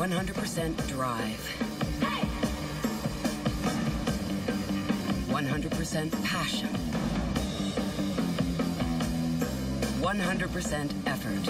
100% drive. 100% passion. 100% effort.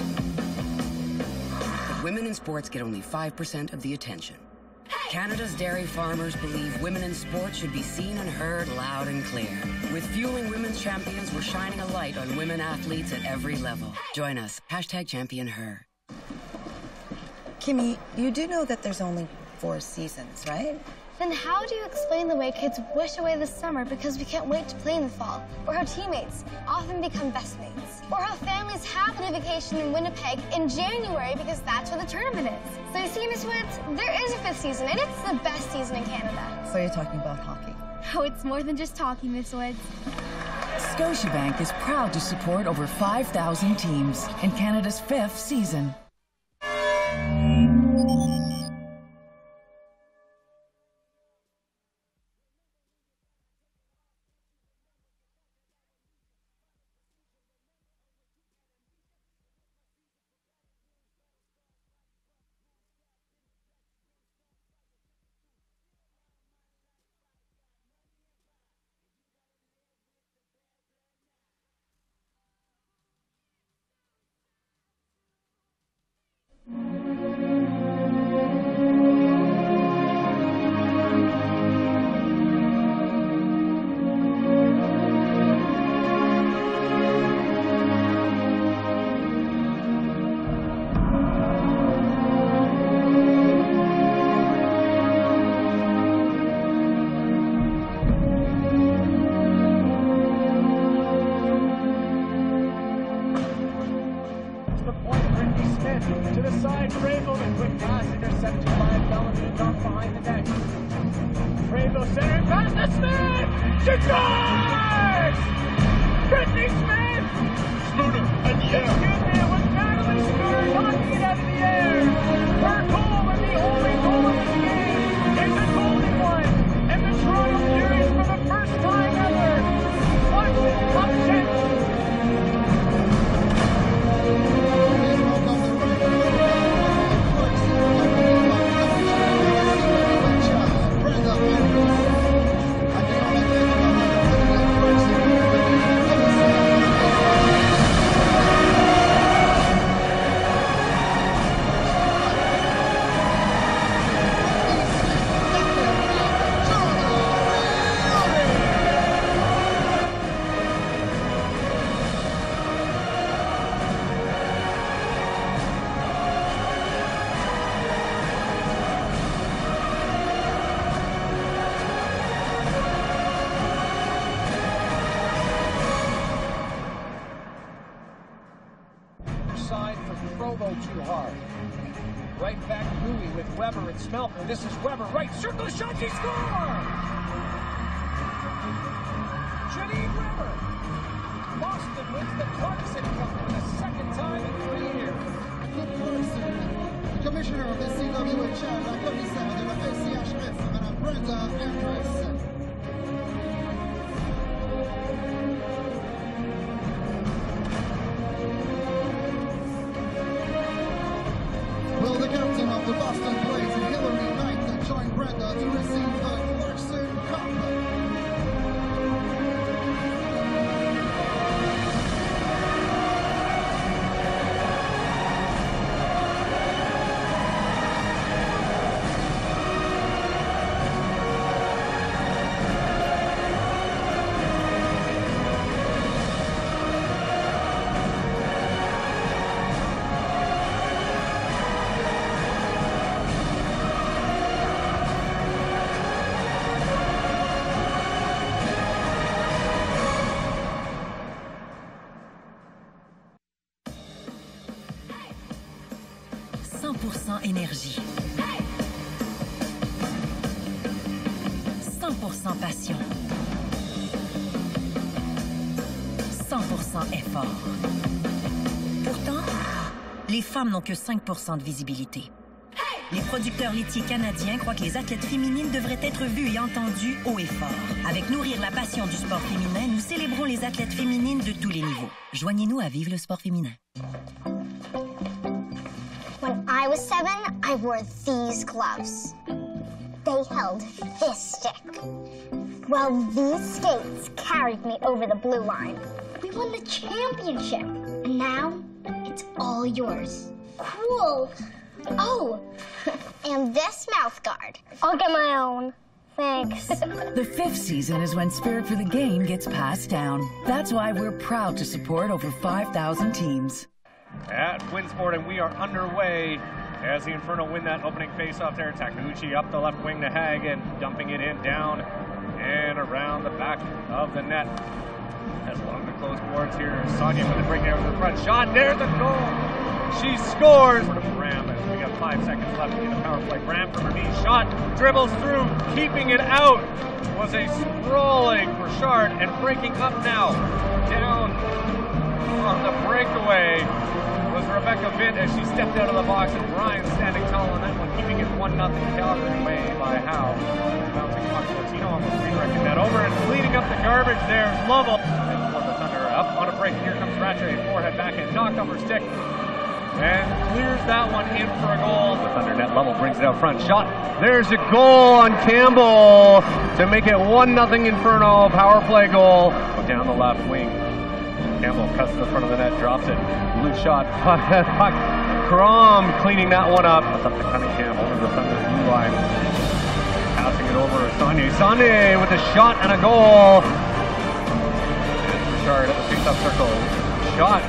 But women in sports get only 5% of the attention. Canada's dairy farmers believe women in sports should be seen and heard loud and clear. With Fueling Women's Champions, we're shining a light on women athletes at every level. Join us. #ChampionHer. Kimmy, you do know that there's only 4 seasons, right? Then how do you explain the way kids wish away the summer because we can't wait to play in the fall? Or how teammates often become best mates? Or how families happen to vacation in Winnipeg in January because that's when the tournament is? So you see, Miss Woods, there is a 5th season, and it's the best season in Canada. So you're talking about hockey? Oh, it's more than just hockey, Miss Woods. Scotiabank is proud to support over 5,000 teams in Canada's 5th season. To the side, Prevost, a quick pass intercepted by Bellamy, knocked behind the net. Prevost centering pass to Smith! She scores! Brittany Smith! Spooner, in the air. Excuse me, it was Natalie Spooner knocking it out of the air. Her goal and the only goal of this game is a golden one. And the Toronto Furies, for the first time ever, watch this upset. Side for Provo too hard. Right back Louis with Weber and Smelker. This is Weber, right circle shot, he scores! Janine Weber. Boston wins the Clarkson Cup for the 2nd time in 3 years. Good Clarkson, the commissioner of the CWHL, la commissaire de la LCHF, Madame Brenda Andress. Will the captain of the Boston Blades and Hillary Knight join Brenda to receive the Clarkson Cup? Énergie. 100% passion. 100% effort. Pourtant, les femmes n'ont que 5% de visibilité. Les producteurs laitiers canadiens croient que les athlètes féminines devraient être vues et entendues haut et fort. Avec Nourrir la passion du sport féminin, nous célébrons les athlètes féminines de tous les niveaux. Joignez-nous à Vive le sport féminin. When I was 7, I wore these gloves. They held this stick. Well, these skates carried me over the blue line. We won the championship, and now it's all yours. Cool. Oh, and this mouth guard. I'll get my own. Thanks. The 5th season is when Spirit for the Game gets passed down. That's why we're proud to support over 5,000 teams. At Winsport, and we are underway as the Inferno win that opening face-off there. Takuchi up the left wing to Hagen, dumping it in, down and around the back of the net. As along the close boards here, Sonia with the breakdown with the front shot. There's the goal. She scores. Bram, as we got 5 seconds left in the power play. Bram from her knee shot, dribbles through, keeping it out. Was a sprawling Burchard, and breaking up now. Down on the breakaway was Rebecca Vint as she stepped out of the box, and Brian standing tall on that one, keeping it 1-0 Calgary way by Howe. Bouncing puck, Latino almost redirecting that over and cleaning up the garbage there. Lovell. And for the Thunder up on a break. Here comes Rattray, forehead backhand, knocked off her stick, and clears that one in for a goal. The Thunder net level brings it out front. Shot. There's a goal on Campbell to make it 1-0 Inferno. Power play goal down the left wing. Campbell cuts to the front of the net, drops it. Blue shot. Puck. Crom cleaning that one up. That's up to Cunningham over the Thunder blue line. Passing it over to Saunier. Saunier with a shot and a goal. And Burchard at the face-off circle. Shot.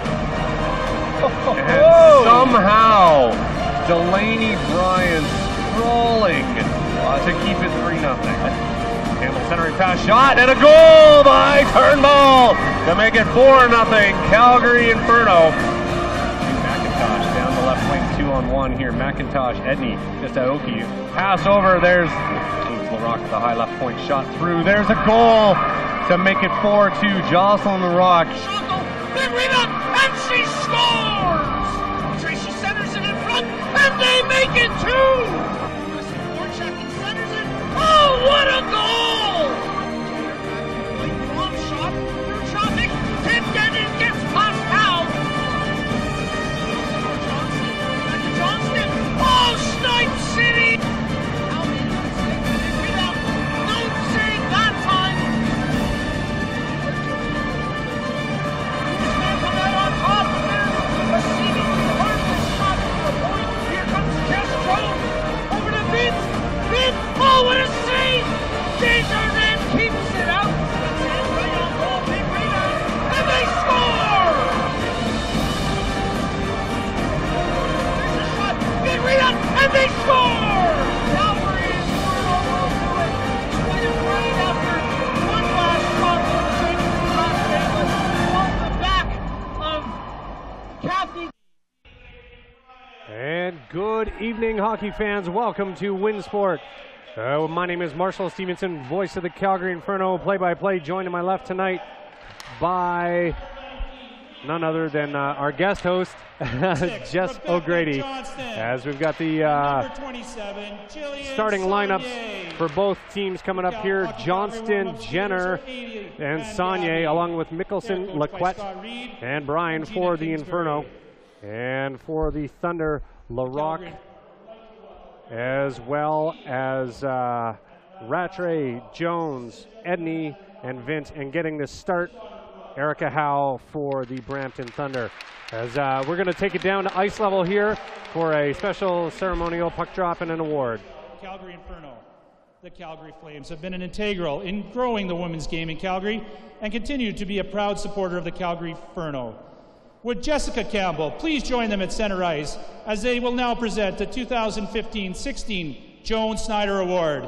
And somehow Delaney Bryan sprawling to keep it 3-0. Campbell centering pass, shot, and a goal by Turnbull to make it 4-0 Calgary Inferno. McIntosh down the left wing, 2-on-1 here. McIntosh, Edney, just Aoki. Pass over, there's LaRock at the high left point, shot through. There's a goal to make it 4-2. Jocelyn LaRock. Big rebound, and she scores! Tracy centers it in front, and they make it 2! Oh, what a goal! Long shot through traffic, tipped and it gets past Howe. Johnston, oh, Snipe City! Howe in the big rebound, no save that time. This man come out on top, and there's a seemingly harmless shot for the point. Here comes Jess Jones, over to Vince. Oh, what a save! Desjardins keeps it out. And right on goal, big rebound, and they score! There's a shot, big rebound, and they score! Calgary is 4-0 to it. Winning right after one last shot for the St. Louis on the back of Kathy. And good evening, hockey fans. Welcome to Winsport. My name is Marshall Stevenson, voice of the Calgary Inferno, play-by-play, joined to my left tonight by none other than our guest host, Jess O'Grady, as we've got the starting lineups for both teams coming up here. Johnston, Jenner, and Saunier, along with Mickelson, Laquette, and Bryan for the Inferno. And for the Thunder, LaRock, as well as Rattray, Jones, Edney, and Vint. And getting this start, Erica Howe for the Brampton Thunder. As we're going to take it down to ice level here for a special ceremonial puck drop and an award. Calgary Inferno. The Calgary Flames have been an integral in growing the women's game in Calgary and continue to be a proud supporter of the Calgary Inferno. Would Jessica Campbell please join them at center ice as they will now present the 2015-16 Joan Snyder Award.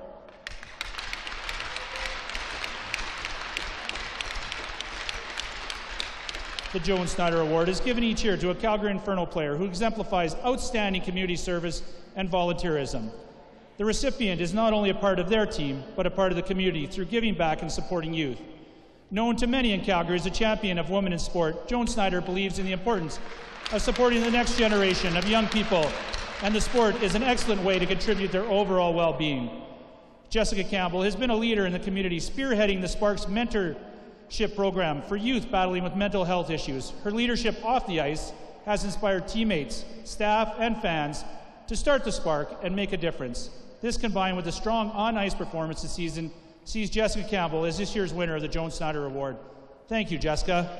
The Joan Snyder Award is given each year to a Calgary Inferno player who exemplifies outstanding community service and volunteerism. The recipient is not only a part of their team, but a part of the community through giving back and supporting youth. Known to many in Calgary as a champion of women in sport, Joan Snyder believes in the importance of supporting the next generation of young people, and the sport is an excellent way to contribute their overall well-being. Jessica Campbell has been a leader in the community, spearheading the Sparks mentorship program for youth battling with mental health issues. Her leadership off the ice has inspired teammates, staff, and fans to start the spark and make a difference. This, combined with a strong on-ice performance this season, sees Jessica Campbell as this year's winner of the Joan Snyder Award. Thank you, Jessica.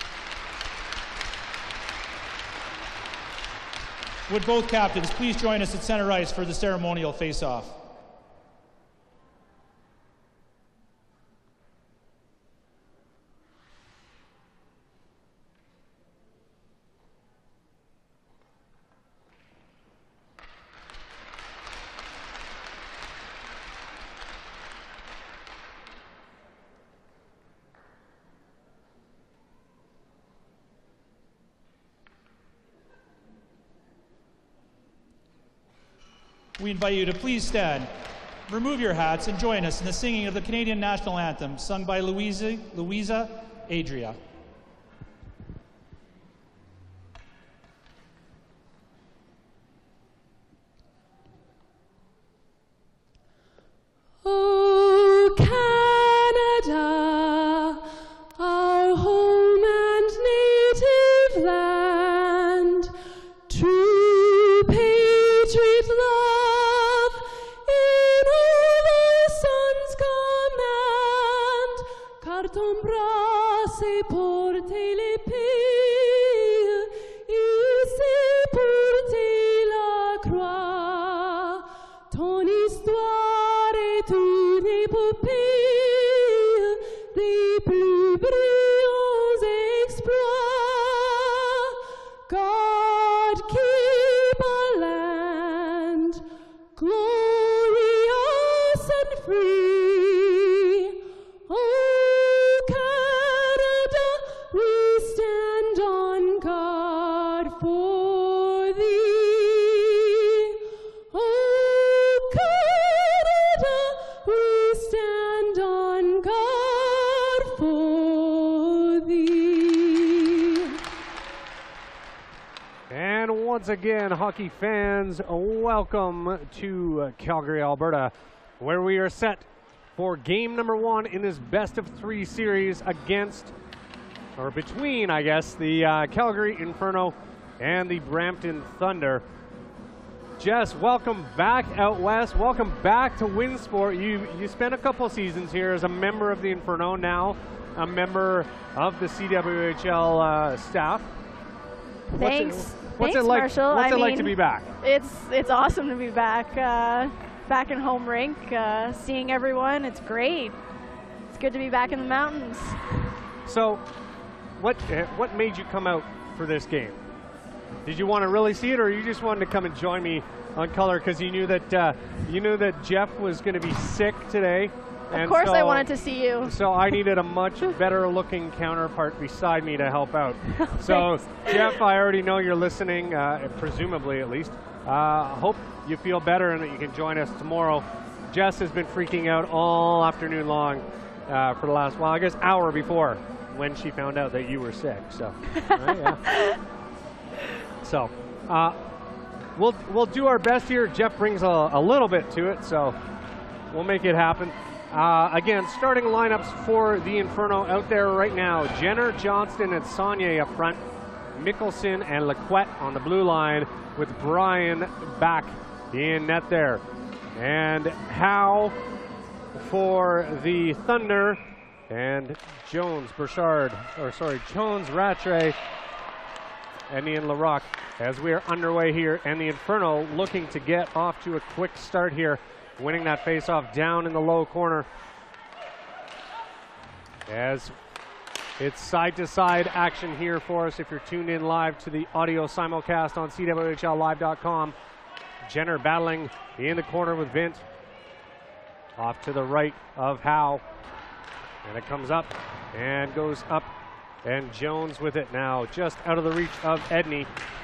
Would both captains please join us at center ice for the ceremonial face-off? We invite you to please stand, remove your hats, and join us in the singing of the Canadian National Anthem, sung by Louisa Adria. Oh, Canada, our home and native land, true patriot love in all thy son's command, car ton bras s'est porté l'épée, il s'est porté la croix, ton histoire est une épopée des plus brillants exploits. God keep our land glorious and free. Oh, Canada, we stand on guard for thee. Oh, Canada, we stand on guard for thee. And once again, hockey fans, welcome to Calgary, Alberta, where we are set for game number 1 in this best-of-3 series against, or between, I guess, the Calgary Inferno and the Brampton Thunder. Jess, welcome back out west. Welcome back to Winsport. You spent a couple seasons here as a member of the Inferno, now a member of the CWHL staff. Thanks. What's Thanks, it like? Marshall. What's it like to be back? It's awesome to be back. Back in home rink, seeing everyone. It's great. It's good to be back in the mountains. So, what made you come out for this game? Did you want to really see it, or you just wanted to come and join me on color because you knew that Jeff was going to be sick today? Of course, I wanted to see you. So I needed a much better-looking counterpart beside me to help out. So, Jeff, I already know you're listening, presumably at least. Hope you feel better and that you can join us tomorrow. Jess has been freaking out all afternoon long for the last, well, I guess hour before when she found out that you were sick. So, yeah. So, we'll do our best here. Jeff brings a little bit to it, so we'll make it happen. Again, starting lineups for the Inferno out there right now. Jenner, Johnston, and Saunier up front. Mickelson and Lequette on the blue line with Brian back in net there. And Howe for the Thunder, and Jones, Rattray, and Ian Larocque as we are underway here, and the Inferno looking to get off to a quick start here, winning that face-off down in the low corner. As it's side-to-side action here for us if you're tuned in live to the audio simulcast on CWHLlive.com. Jenner battling in the corner with Vint. Off to the right of Howe. And it comes up and goes up. And Jones with it now, just out of the reach of Edney.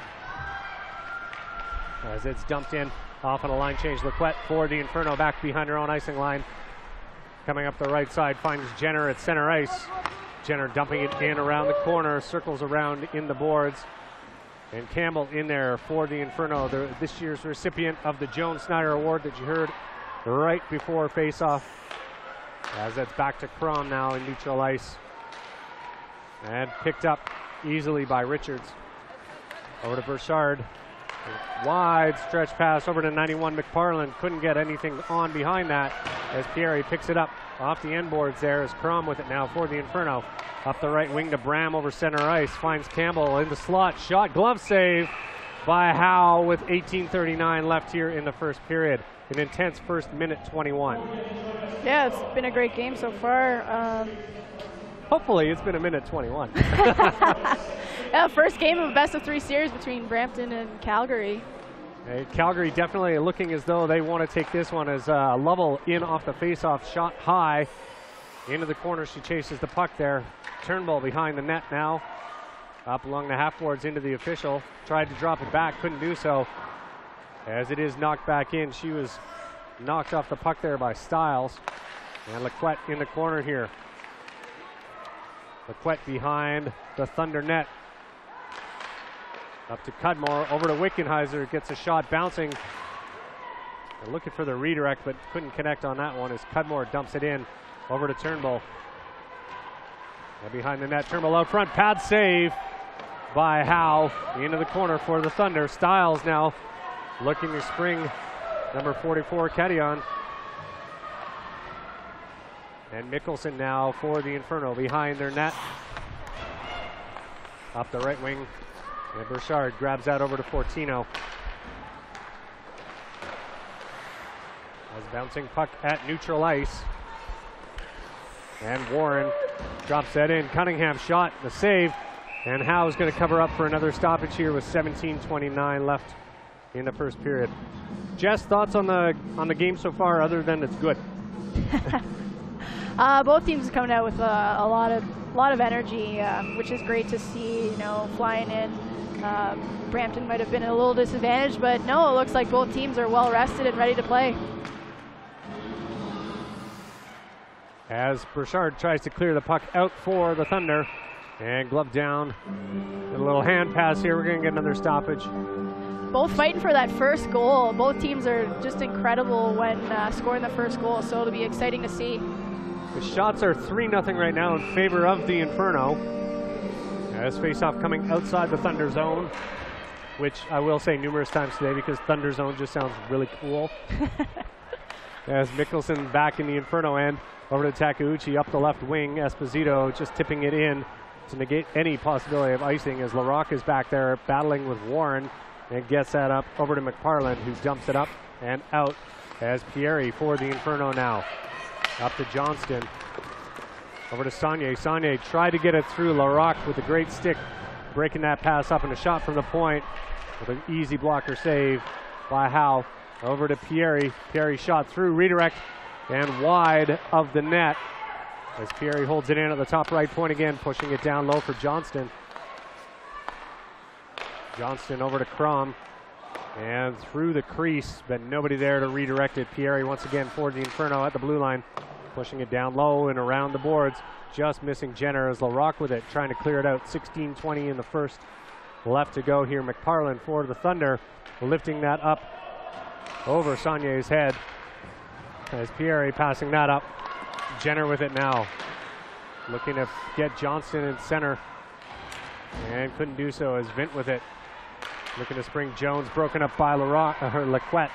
As it's dumped in off on a line change. Lequette for the Inferno back behind her own icing line. Coming up the right side, finds Jenner at center ice. Jenner dumping it in around the corner, circles around in the boards. And Campbell in there for the Inferno, this year's recipient of the Joan Snyder Award that you heard right before face-off. As that's back to Crom now in neutral ice. And picked up easily by Richards. Over to Burchard. Wide stretch pass over to 91 McParland. Couldn't get anything on behind that as Pieri picks it up off the end boards there as Crom with it now for the Inferno. Up the right wing to Bram over center ice. Finds Campbell in the slot. Shot, glove save by Howe with 18:39 left here in the first period. An intense first minute 21. Yeah, it's been a great game so far. Hopefully it's been a minute 21. Yeah, first game of a best-of-3 series between Brampton and Calgary. Hey, Calgary definitely looking as though they want to take this one as Lovell in off the face-off, shot high into the corner. She chases the puck there. Turnbull behind the net now. Up along the half boards into the official. Tried to drop it back, couldn't do so. As it is knocked back in, she was knocked off the puck there by Stiles. And Laquette in the corner here. Laquette behind the Thunder net. Up to Cudmore, over to Wickenheiser, gets a shot bouncing. They're looking for the redirect, but couldn't connect on that one as Cudmore dumps it in over to Turnbull. And behind the net, Turnbull out front, pad save by Howe into the corner for the Thunder. Stiles now looking to spring number 44, Kettion. And Mickelson now for the Inferno behind their net. Up the right wing. And Burchard grabs that over to Fortino. As bouncing puck at neutral ice. And Warren drops that in. Cunningham shot, the save. And Howe's going to cover up for another stoppage here with 17:29 left in the first period. Jess, thoughts on the game so far other than it's good? Both teams are coming out with a lot of energy, which is great to see. You know, flying in. Brampton might have been at a little disadvantage, but no, it looks like both teams are well rested and ready to play. As Burchard tries to clear the puck out for the Thunder, and glove down. A little hand pass here. We're going to get another stoppage. Both fighting for that first goal. Both teams are just incredible when scoring the first goal, so it'll be exciting to see. The shots are 3-0 right now in favor of the Inferno. As face-off coming outside the Thunder zone, which I will say numerous times today because Thunder zone just sounds really cool. As Mickelson back in the Inferno end, over to Takeuchi up the left wing. Esposito just tipping it in to negate any possibility of icing as Larocque is back there battling with Warren and gets that up over to McParland, who dumps it up and out as Pieri for the Inferno now. Up to Johnston. Over to Saunier. Saunier tried to get it through Larocque with a great stick, breaking that pass up and a shot from the point with an easy blocker save by Howe. Over to Pieri. Pieri shot through, redirect, and wide of the net as Pieri holds it in at the top right point again, pushing it down low for Johnston. Johnston over to Crom and through the crease, but nobody there to redirect it. Pieri once again for the Inferno at the blue line, pushing it down low and around the boards. Just missing Jenner as Larocque with it, trying to clear it out. 16:20 in the first. Left to go here. McParland for the Thunder, lifting that up over Saunier's head as Pieri passing that up. Jenner with it now, looking to get Johnston in center and couldn't do so as Vint with it, looking to spring Jones, broken up by Laquette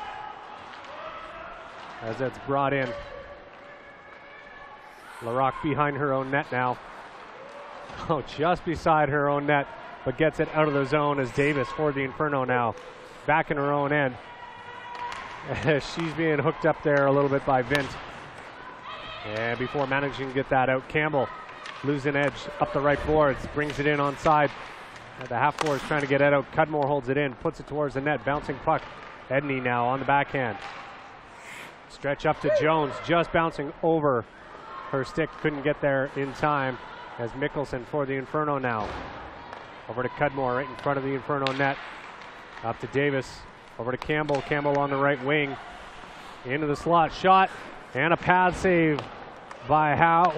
as that's brought in. Larocque behind her own net now. Oh, just beside her own net, but gets it out of the zone as Davis for the Inferno now. Back in her own end. She's being hooked up there a little bit by Vint. And before managing to get that out, Campbell losing edge up the right boards, brings it in on side. The half board is trying to get it out. Cudmore holds it in, puts it towards the net, bouncing puck. Edney now on the backhand. Stretch up to Jones, just bouncing over her stick, couldn't get there in time as Mickelson for the Inferno now. Over to Cudmore right in front of the Inferno net. Up to Davis, over to Campbell. Campbell on the right wing. Into the slot, shot, and a pad save by Howe.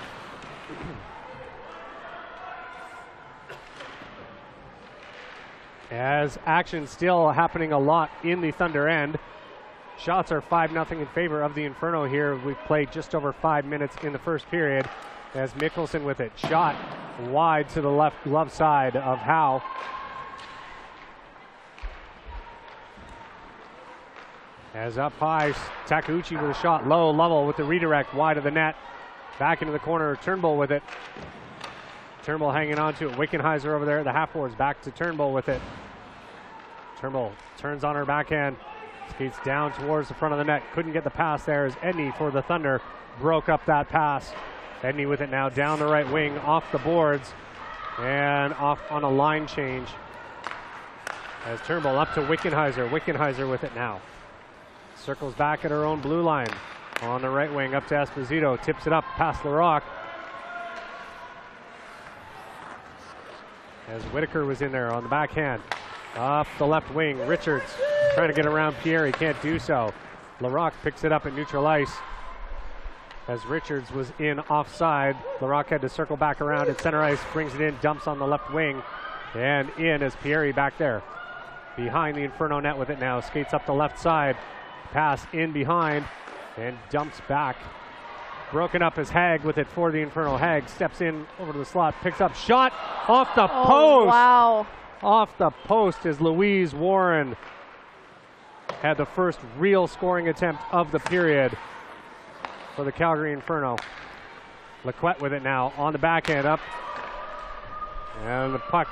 As action still happening a lot in the Thunder end. Shots are 5-0 in favor of the Inferno here. We've played just over 5 minutes in the first period as Mickelson with it. Shot wide to the left glove side of Howe. As up high, Takeuchi with a shot low, Lovell with the redirect wide of the net. Back into the corner, Turnbull with it. Turnbull hanging on to it. Wickenheiser over there at the half boards, back to Turnbull with it. Turnbull turns on her backhand, skates down towards the front of the net. Couldn't get the pass there as Edney for the Thunder broke up that pass. Edney with it now down the right wing, off the boards, and off on a line change. As Turnbull up to Wickenheiser. Wickenheiser with it now. Circles back at her own blue line. On the right wing, up to Esposito. Tips it up past Larocque. As Whitaker was in there on the backhand. Up the left wing, Richards trying to get around Pierre. He can't do so. Larocque picks it up at neutral ice. As Richards was in offside, Larocque had to circle back around at center ice, brings it in, dumps on the left wing, and in as Pierre back there. Behind the Inferno net with it now, skates up the left side, pass in behind, and dumps back. Broken up as Hag with it for the Inferno. Hag steps in over to the slot, picks up, shot off the post. Wow. Off the post as Louise Warren had the first real scoring attempt of the period for the Calgary Inferno. Lequette with it now on the backhand up. And the puck.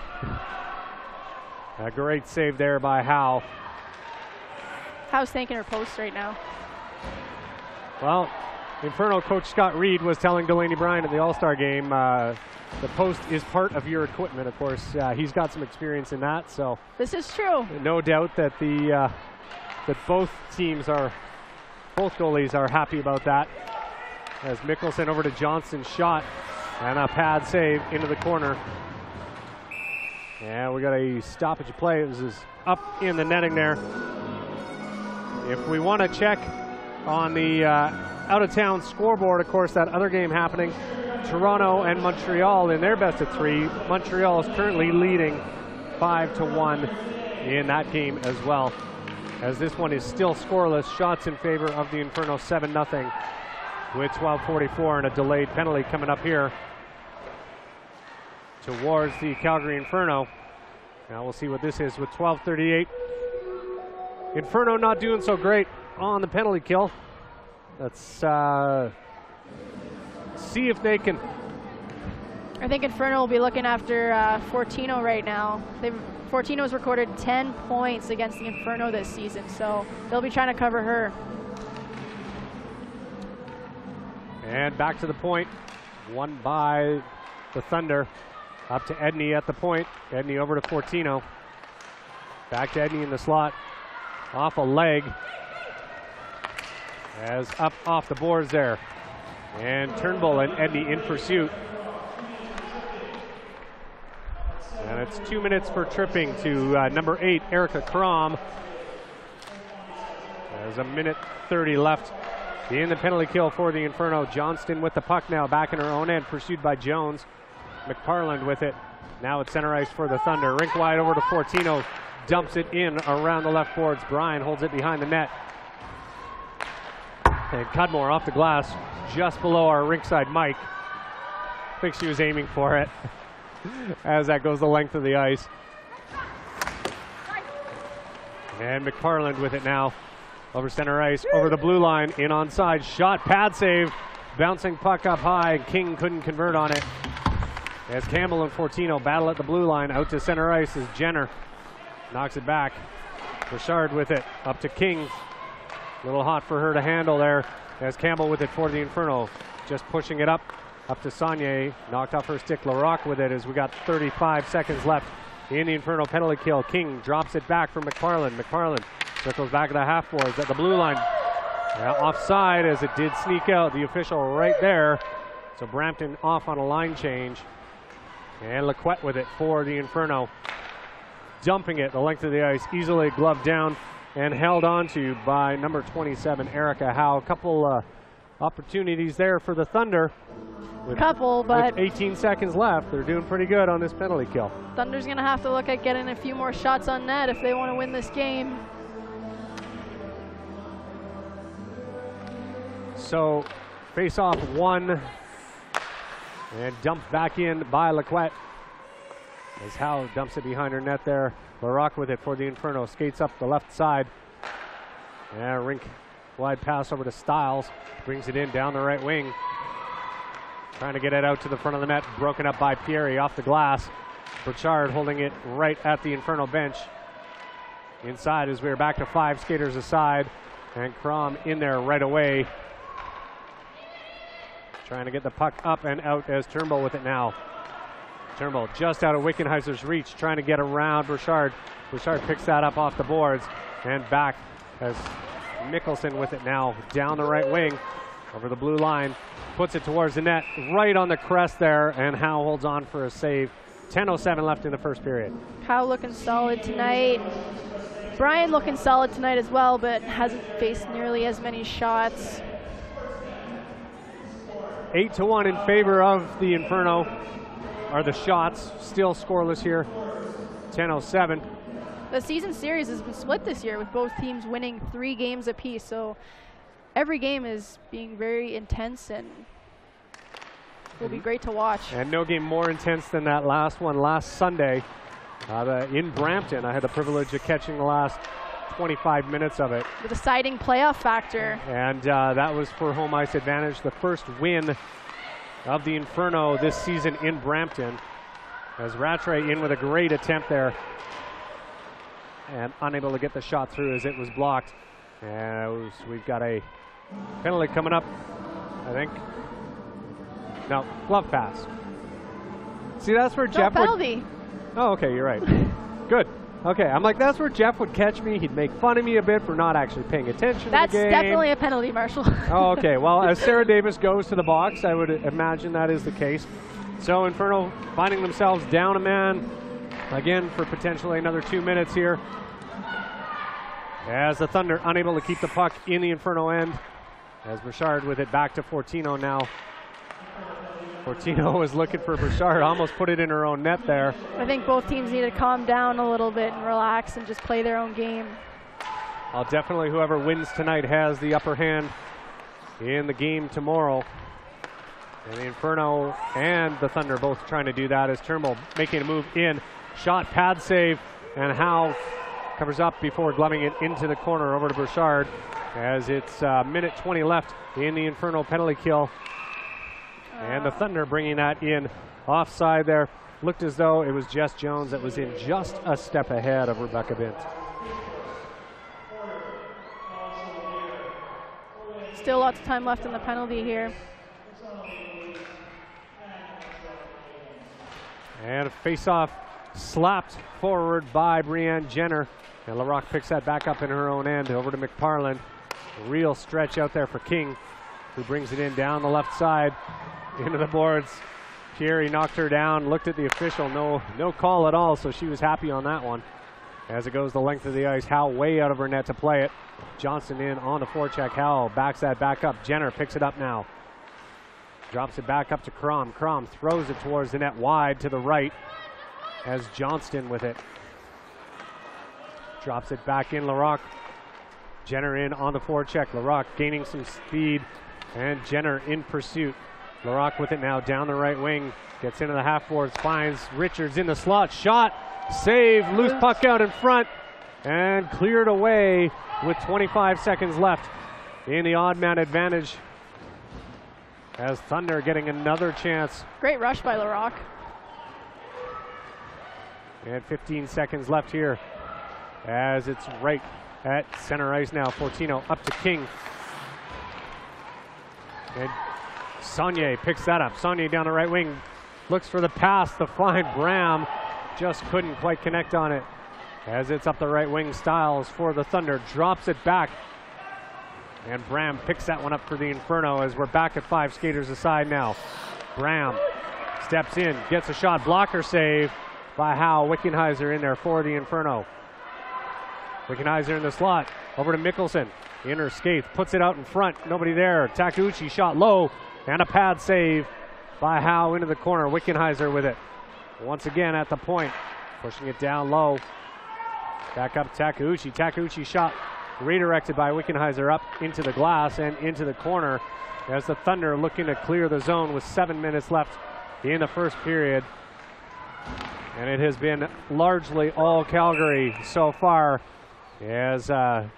A great save there by Howe. Howe's thanking her post right now. Well, Inferno coach Scott Reed was telling Delaney Bryan at the All-Star game, the post is part of your equipment, of course. He's got some experience in that, so. This is true. No doubt that that both goalies are happy about that. As Mickelson over to Johnston's shot, and a pad save into the corner. And we got a stoppage of play. This is up in the netting there. If we want to check on the out-of-town scoreboard, of course, that other game happening, Toronto and Montreal in their best of three. Montreal is currently leading 5-1 in that game as well. As this one is still scoreless, shots in favor of the Inferno 7-0 with 12:44 and a delayed penalty coming up here towards the Calgary Inferno. Now we'll see what this is with 12:38. Inferno not doing so great on the penalty kill. Let's see if they can. I think Inferno will be looking after Fortino right now. Fortino's recorded 10 points against the Inferno this season, so they'll be trying to cover her. And back to the point, won by the Thunder. Up to Edney at the point. Edney over to Fortino. Back to Edney in the slot. Off a leg. As up off the boards there. And Turnbull and Edney in pursuit. And it's 2 minutes for tripping to number 8, Erica Crom. There's a minute 30 left in the penalty kill for the Inferno. Johnston with the puck now back in her own end, pursued by Jones. McParland with it. Now at center ice for the Thunder. Rink wide over to Fortino. Dumps it in around the left boards. Bryan holds it behind the net. And Cudmore off the glass just below our rinkside mic. I think she was aiming for it as that goes the length of the ice. And McParland with it now. Over center ice, over the blue line, in onside. Shot, pad save. Bouncing puck up high. King couldn't convert on it. As Campbell and Fortino battle at the blue line, out to center ice as Jenner knocks it back. Richard with it, up to King. A little hot for her to handle there. As Campbell with it for the Inferno. Just pushing it up to Saunier. Knocked off her stick. Larocque with it as we got 35 seconds left in the Inferno penalty kill. King drops it back for McParland. McParland circles back at the half boards at the blue line. Offside as it did sneak out. The official right there. So Brampton off on a line change. And Lequette with it for the Inferno. Dumping it the length of the ice. Easily gloved down and held onto by number 27, Erica Howe. A couple opportunities there for the Thunder. With 18 seconds left. They're doing pretty good on this penalty kill. Thunder's going to have to look at getting a few more shots on net if they want to win this game. So face off one and dumped back in by Lequette as Howe dumps it behind her net there. Larocque with it for the Inferno. Skates up the left side. And rink wide pass over to Stiles. Brings it in down the right wing. Trying to get it out to the front of the net. Broken up by Pieri off the glass. Burchard holding it right at the Inferno bench. Inside as we are back to 5 skaters aside. And Crom in there right away. Trying to get the puck up and out as Turnbull with it now. Turnbull just out of Wickenheiser's reach, trying to get around Burchard. Burchard picks that up off the boards and back as Mickelson with it now down the right wing over the blue line. Puts it towards the net, right on the crest there, and Howe holds on for a save. 10:07 left in the first period. Howe looking solid tonight. Brian looking solid tonight as well, but hasn't faced nearly as many shots. 8-1 in favor of the Inferno are the shots. Still scoreless here. 10:07. The season series has been split this year with both teams winning 3 games apiece, so every game is being very intense and will be great to watch. And no game more intense than that last one last Sunday in Brampton. I had the privilege of catching the last 25 minutes of it. The deciding playoff factor. And that was for home ice advantage. The first win of the Inferno this season in Brampton. As Rattray in with a great attempt there. And unable to get the shot through as it was blocked. And we've got a penalty coming up, I think. No, glove pass. See, that's where Jeff penalty. Oh, okay, you're right. Good. Okay, I'm like, that's where Jeff would catch me. He'd make fun of me a bit for not actually paying attention to the game. That's definitely a penalty, Marshall. Oh, okay. Well, as Sarah Davis goes to the box, I would imagine that is the case. So Inferno finding themselves down a man again for potentially another 2 minutes here. As the Thunder unable to keep the puck in the Inferno end. As Burchard with it back to Fortino now. Fortino was looking for Burchard, almost put it in her own net there. I think both teams need to calm down a little bit and relax and just play their own game. Definitely whoever wins tonight has the upper hand in the game tomorrow. And the Inferno and the Thunder both trying to do that as Turnbull making a move in. Shot, pad save, and Howe covers up before gloving it into the corner over to Burchard as it's minute 20 left in the Inferno penalty kill. And the Thunder bringing that in offside there. Looked as though it was Jess Jones that was in just a step ahead of Rebecca Bint. Still lots of time left in the penalty here. And a face-off slapped forward by Brianne Jenner. And LaRock picks that back up in her own end over to McParland. A real stretch out there for King, who brings it in down the left side into the boards. Pieri knocked her down, looked at the official, no call at all, so she was happy on that one. As it goes the length of the ice, Howe way out of her net to play it. Johnson in on the forecheck. Howe backs that back up. Jenner picks it up now. Drops it back up to Crom. Crom throws it towards the net wide to the right as Johnston with it. Drops it back in LaRock. Jenner in on the forecheck. LaRock gaining some speed and Jenner in pursuit. LaRock with it now down the right wing. Gets into the half boards, finds Richards in the slot. Shot, save, loose puck out in front, and cleared away with 25 seconds left in the odd man advantage. As Thunder getting another chance. Great rush by LaRock. And 15 seconds left here as it's right at center ice now. Fortino up to King. And Saunier picks that up. Saunier down the right wing. Looks for the pass to find Bram. Just couldn't quite connect on it. As it's up the right wing, Stiles for the Thunder. Drops it back. And Bram picks that one up for the Inferno as we're back at 5 skaters aside now. Bram steps in, gets a shot. Blocker save by Howe. Wickenheiser in there for the Inferno. Wickenheiser in the slot. Over to Mickelson. Inner skate, puts it out in front. Nobody there. Takeuchi shot low. And a pad save by Howe into the corner. Wickenheiser with it. Once again at the point. Pushing it down low. Back up Takeuchi. Takeuchi shot redirected by Wickenheiser up into the glass and into the corner as the Thunder looking to clear the zone with 7 minutes left in the first period. And it has been largely all Calgary so far as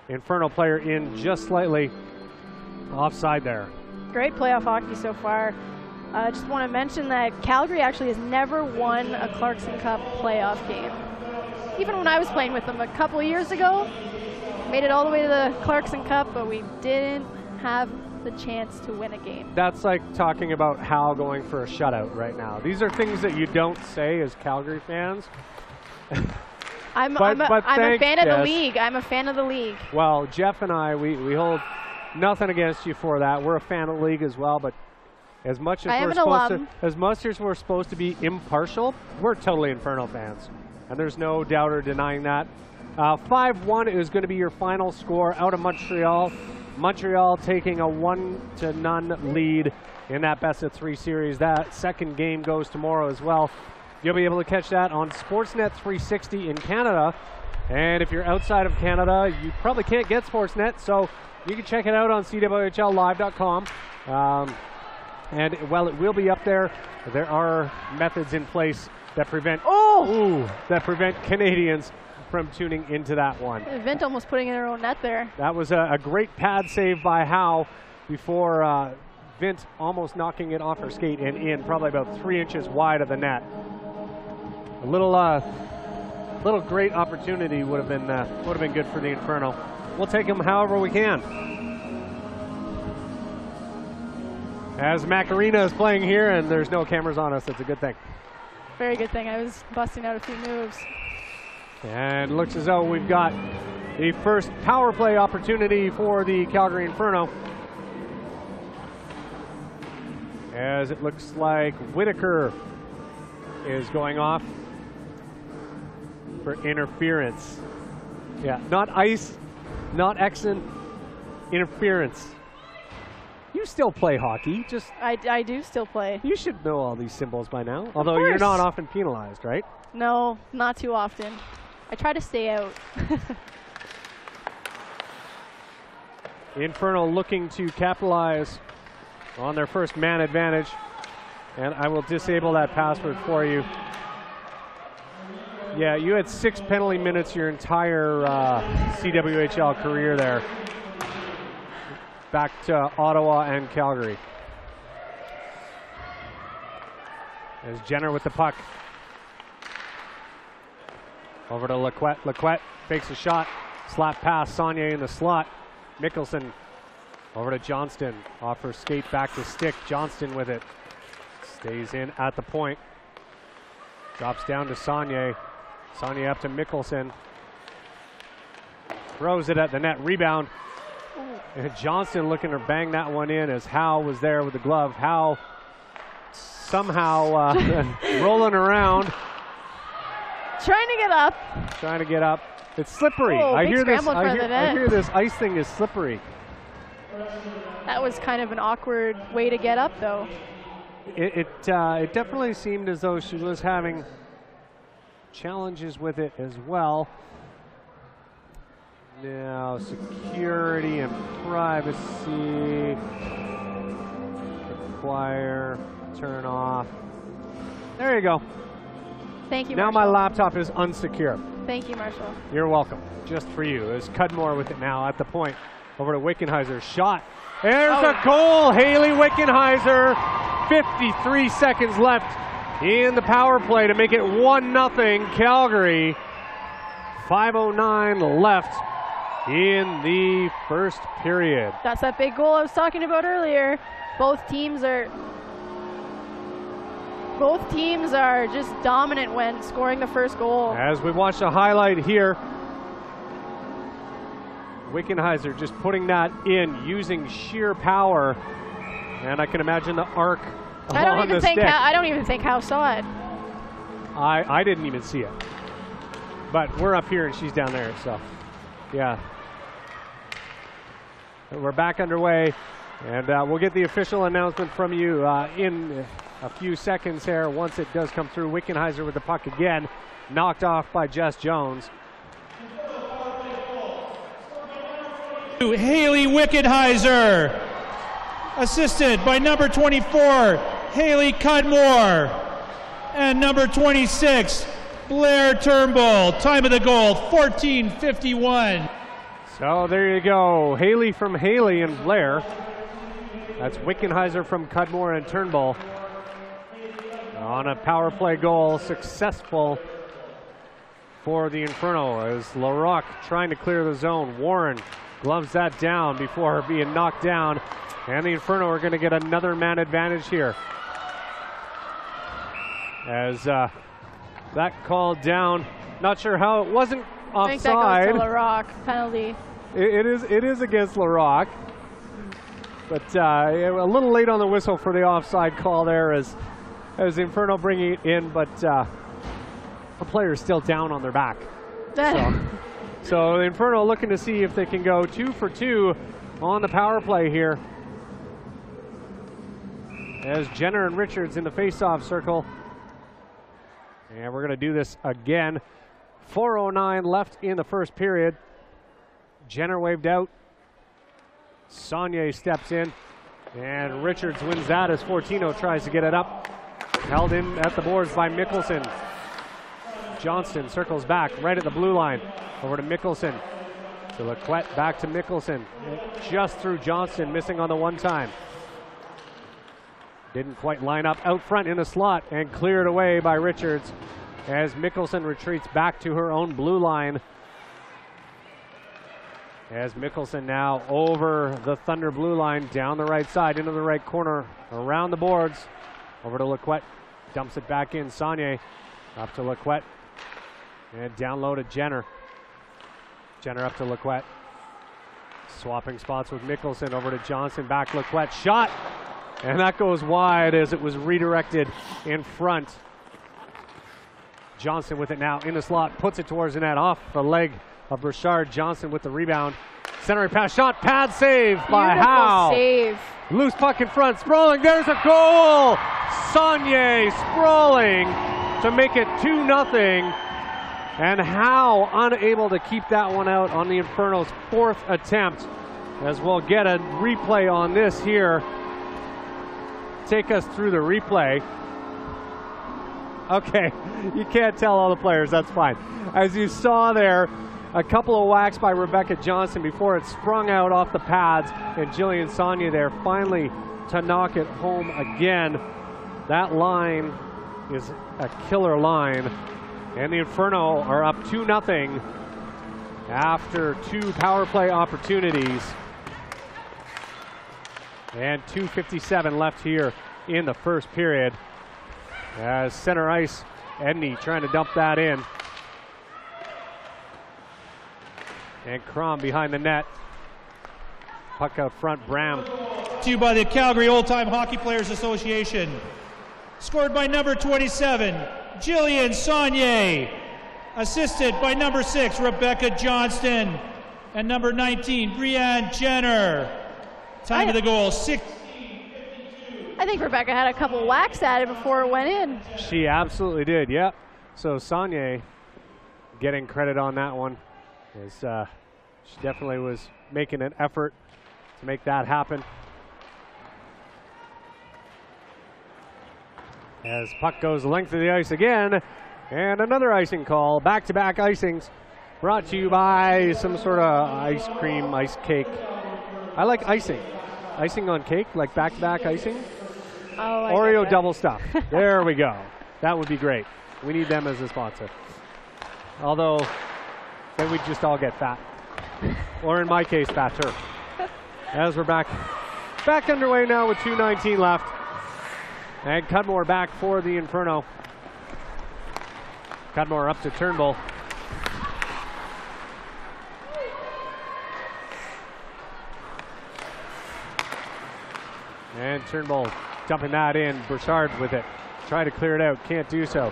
Inferno player in just slightly offside there. Great playoff hockey so far. I just want to mention that Calgary actually has never won a Clarkson Cup playoff game. Even when I was playing with them a couple of years ago, made it all the way to the Clarkson Cup, but we didn't have the chance to win a game. That's like talking about Hal going for a shutout right now. These are things that you don't say as Calgary fans. I'm a fan of the league. I'm a fan of the league. Well, Jeff and I, we hold nothing against you for that. We're a fan of the league as well, but as much as we're supposed to be impartial, we're totally Inferno fans. And there's no doubt or denying that. 5-1 is going to be your final score out of Montreal. Montreal taking a 1-0 lead in that best-of-3 series. That second game goes tomorrow as well. You'll be able to catch that on Sportsnet 360 in Canada. And if you're outside of Canada, you probably can't get Sportsnet, so you can check it out on CWHLlive.com. And while it will be up there, there are methods in place that prevent Canadians from tuning into that one. Vint almost putting in their own net there. That was a great pad save by Howe before Vint almost knocking it off her skate and in, probably about 3 inches wide of the net. A little great opportunity would have been good for the Inferno. We'll take them however we can. As Macarena is playing here, and there's no cameras on us, it's a good thing. Very good thing. I was busting out a few moves. And looks as though we've got the first power play opportunity for the Calgary Inferno. As it looks like Whitaker is going off for interference. Yeah, not ice, not Exon, interference. You still play hockey, just... I do still play. You should know all these symbols by now, although you're not often penalized, right? No, not too often. I try to stay out. Inferno looking to capitalize on their first man advantage, and I will disable that password for you. Yeah, you had 6 penalty minutes your entire CWHL career there. Back to Ottawa and Calgary. As Jenner with the puck. Over to Laquette. Laquette fakes a shot. Slap pass. Saunier in the slot. Mickelson over to Johnston. Offers skate back to stick. Johnston with it. Stays in at the point. Drops down to Saunier. Saunier up to Mickelson. Throws it at the net. Rebound. And Johnston looking to bang that one in as Howe was there with the glove. Howe somehow rolling around. Trying to get up. Trying to get up. It's slippery. Oh, I hear this ice thing is slippery. That was kind of an awkward way to get up, though. It definitely seemed as though she was having challenges with it as well. Now, security and privacy. Require, turn off. There you go. Thank you, Now Marshall. my laptop is unsecure. Thank you, Marshall. You're welcome. Just for you. There's Cudmore with it now at the point. Over to Wickenheiser. Shot. There's a goal. Haley Wickenheiser. 53 seconds left in the power play to make it 1-0 Calgary. 5:09 left in the first period. That's that big goal I was talking about earlier. Both teams are just dominant when scoring the first goal. As we watch the highlight here, Wickenheiser just putting that in using sheer power, and I can imagine the arc on the stick. I don't even think Howe saw it. I didn't even see it, but we're up here and she's down there, so yeah. We're back underway, and we'll get the official announcement from you in a few seconds here once it does come through. Wickenheiser with the puck again, knocked off by Jess Jones. Haley Wickenheiser, assisted by number 24, Haley Cudmore, and number 26, Blair Turnbull. Time of the goal, 14:51. So there you go. Haley from Haley and Blair. That's Wickenheiser from Cudmore and Turnbull. On a power play goal, successful for the Inferno as Larocque trying to clear the zone. Warren gloves that down before being knocked down. And the Inferno are going to get another man advantage here. As that called down, not sure how, it wasn't offside. I think that goes to Larocque, penalty. It is against Larocque. But a little late on the whistle for the offside call there as Inferno bringing it in, but the player's still down on their back. So the Inferno looking to see if they can go 2 for 2 on the power play here. As Jenner and Richards in the face-off circle. And we're going to do this again. 4:09 left in the first period. Jenner waved out. Saunier steps in. And Richards wins that as Fortino tries to get it up. Held in at the boards by Mickelson. Johnston circles back right at the blue line. Over to Mickelson. To Lequette, back to Mickelson. Just through Johnston, missing on the one time. Didn't quite line up out front in the slot and cleared away by Richards as Mickelson retreats back to her own blue line. As Mickelson now over the Thunder blue line, down the right side, into the right corner, around the boards. Over to Lequette, dumps it back in. Saunier up to Lequette, and down low to Jenner. Jenner up to Lequette. Swapping spots with Mickelson, over to Johnson, back Lequette, shot! And that goes wide as it was redirected in front. Johnson with it now in the slot, puts it towards the net, off the leg of Burchard. Johnson with the rebound. Center pass, shot, pad save by Howe. Save. Loose puck in front, Sprawling, there's a goal! Saunier sprawling to make it 2-0. And Howe unable to keep that one out on the Inferno's 4th attempt. As we'll get a replay on this here. Take us through the replay. Okay, you can't tell all the players, that's fine. As you saw there, a couple of whacks by Rebecca Johnson before it sprung out off the pads, and Jillian Saunier there finally to knock it home again. That line is a killer line, and the Inferno are up 2-0 after 2 power play opportunities. And 2:57 left here in the first period. As center ice, Edney trying to dump that in. And Crom behind the net. Puck out front, Bram. To you by the Calgary Old Time Hockey Players Association. Scored by number 27, Jillian Saunier. Assisted by number 6, Rebecca Johnston. And number 19, Brianne Jenner. Time of the goal, 16:52. I think Rebecca had a couple whacks at it before it went in. She absolutely did, yep. So Saunier getting credit on that one. As, she definitely was making an effort to make that happen. As puck goes the length of the ice again, and another icing call. Back-to-back icings brought to you by some sort of ice cream, ice cake. I like icing. Icing on cake, like back-to-back icing. Oh, Oreo double stuff. There we go. That would be great. We need them as a sponsor. Although, then we'd just all get fat. Or in my case, fatter. As we're back underway now with 2:19 left. And Cudmore back for the Inferno. Cudmore up to Turnbull. And Turnbull dumping that in. Burchard with it. Trying to clear it out. Can't do so.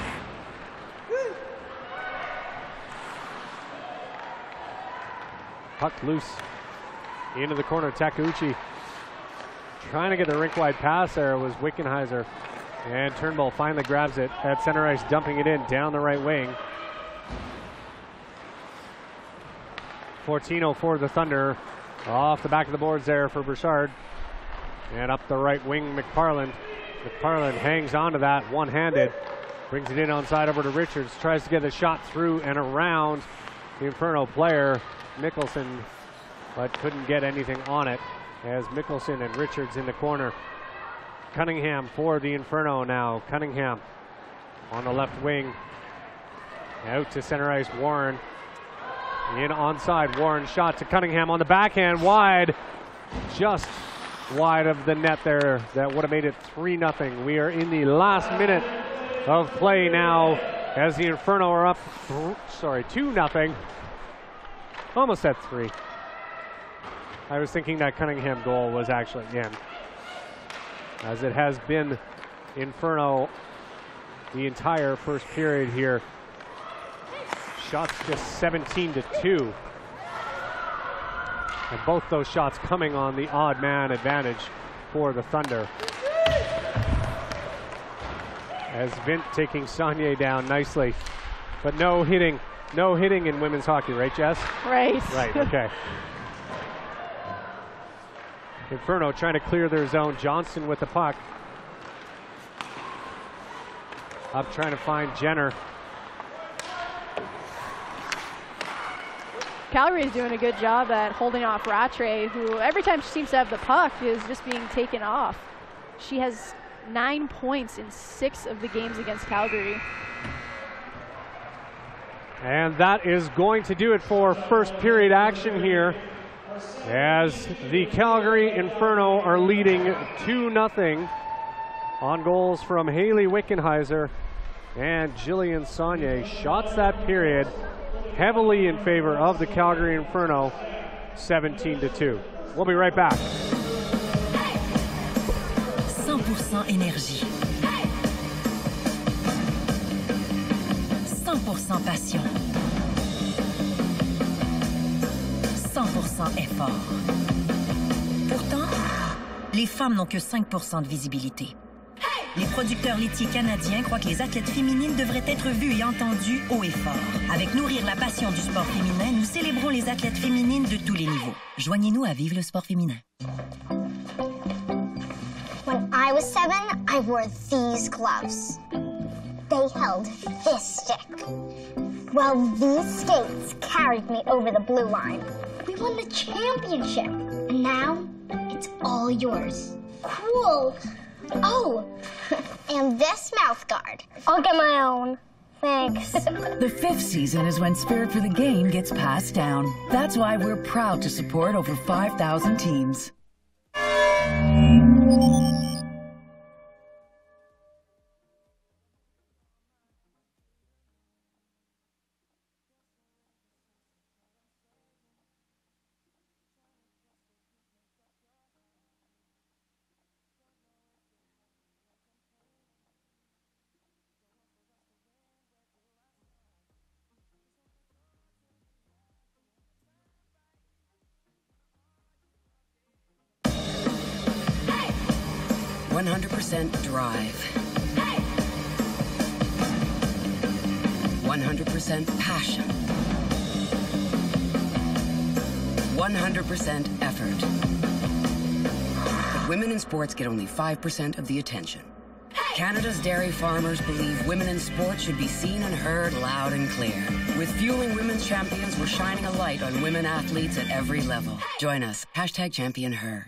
Puck loose. Into the corner. Takeuchi trying to get the rink-wide pass there was Wickenheiser. And Turnbull finally grabs it at center ice, dumping it in down the right wing. Fortino for the Thunder. Off the back of the boards there for Burchard. And up the right wing, McParland. McParland hangs on to that one-handed. Brings it in onside over to Richards. Tries to get a shot through and around. the Inferno player, Mickelson, but couldn't get anything on it as Mickelson and Richards in the corner. Cunningham for the Inferno now. Cunningham on the left wing. Out to center ice, Warren. In onside, Warren shot to Cunningham on the backhand, wide. Just wide of the net there. That would have made it 3-0. We are in the last minute of play now as the Inferno are up, 2-0. Almost at 3. I was thinking that Cunningham goal was actually in, as it has been Inferno the entire first period here. Shots just 17-2. And both those shots coming on the odd man advantage for the Thunder. As Vint taking Saunier down nicely. But no hitting in women's hockey, right, Jess? Right. Right, okay. Inferno trying to clear their zone. Johnston with the puck. Up trying to find Jenner. Calgary is doing a good job at holding off Rattray, who every time she seems to have the puck is just being taken off. She has 9 points in 6 of the games against Calgary. And that is going to do it for first period action here, as the Calgary Inferno are leading 2-0 on goals from Haley Wickenheiser and Jillian Saunier. Shots that period heavily in favor of the Calgary Inferno, 17-2. We'll be right back. 100% énergie. 100% passion. 100% effort. Pourtant, les femmes n'ont que 5% de visibilité. Les producteurs laitiers canadiens croient que les athlètes féminines devraient être vues et entendues haut et fort. Avec Nourrir la passion du sport féminin, nous célébrons les athlètes féminines de tous les niveaux. Joignez-nous à Vive le sport féminin. When I was 7, I wore these gloves. They held this stick. Well, these skates carried me over the blue line. We won the championship. And now, it's all yours. Cool. Oh, and this mouth guard. I'll get my own. Thanks. The 5th season is when Spirit for the Game gets passed down. That's why we're proud to support over 5,000 teams. Hey! 100% drive. 100% passion. 100% effort. But women in sports get only 5% of the attention. Canada's dairy farmers believe women in sports should be seen and heard loud and clear. With Fueling Women's Champions, we're shining a light on women athletes at every level. Join us. #ChampionHer.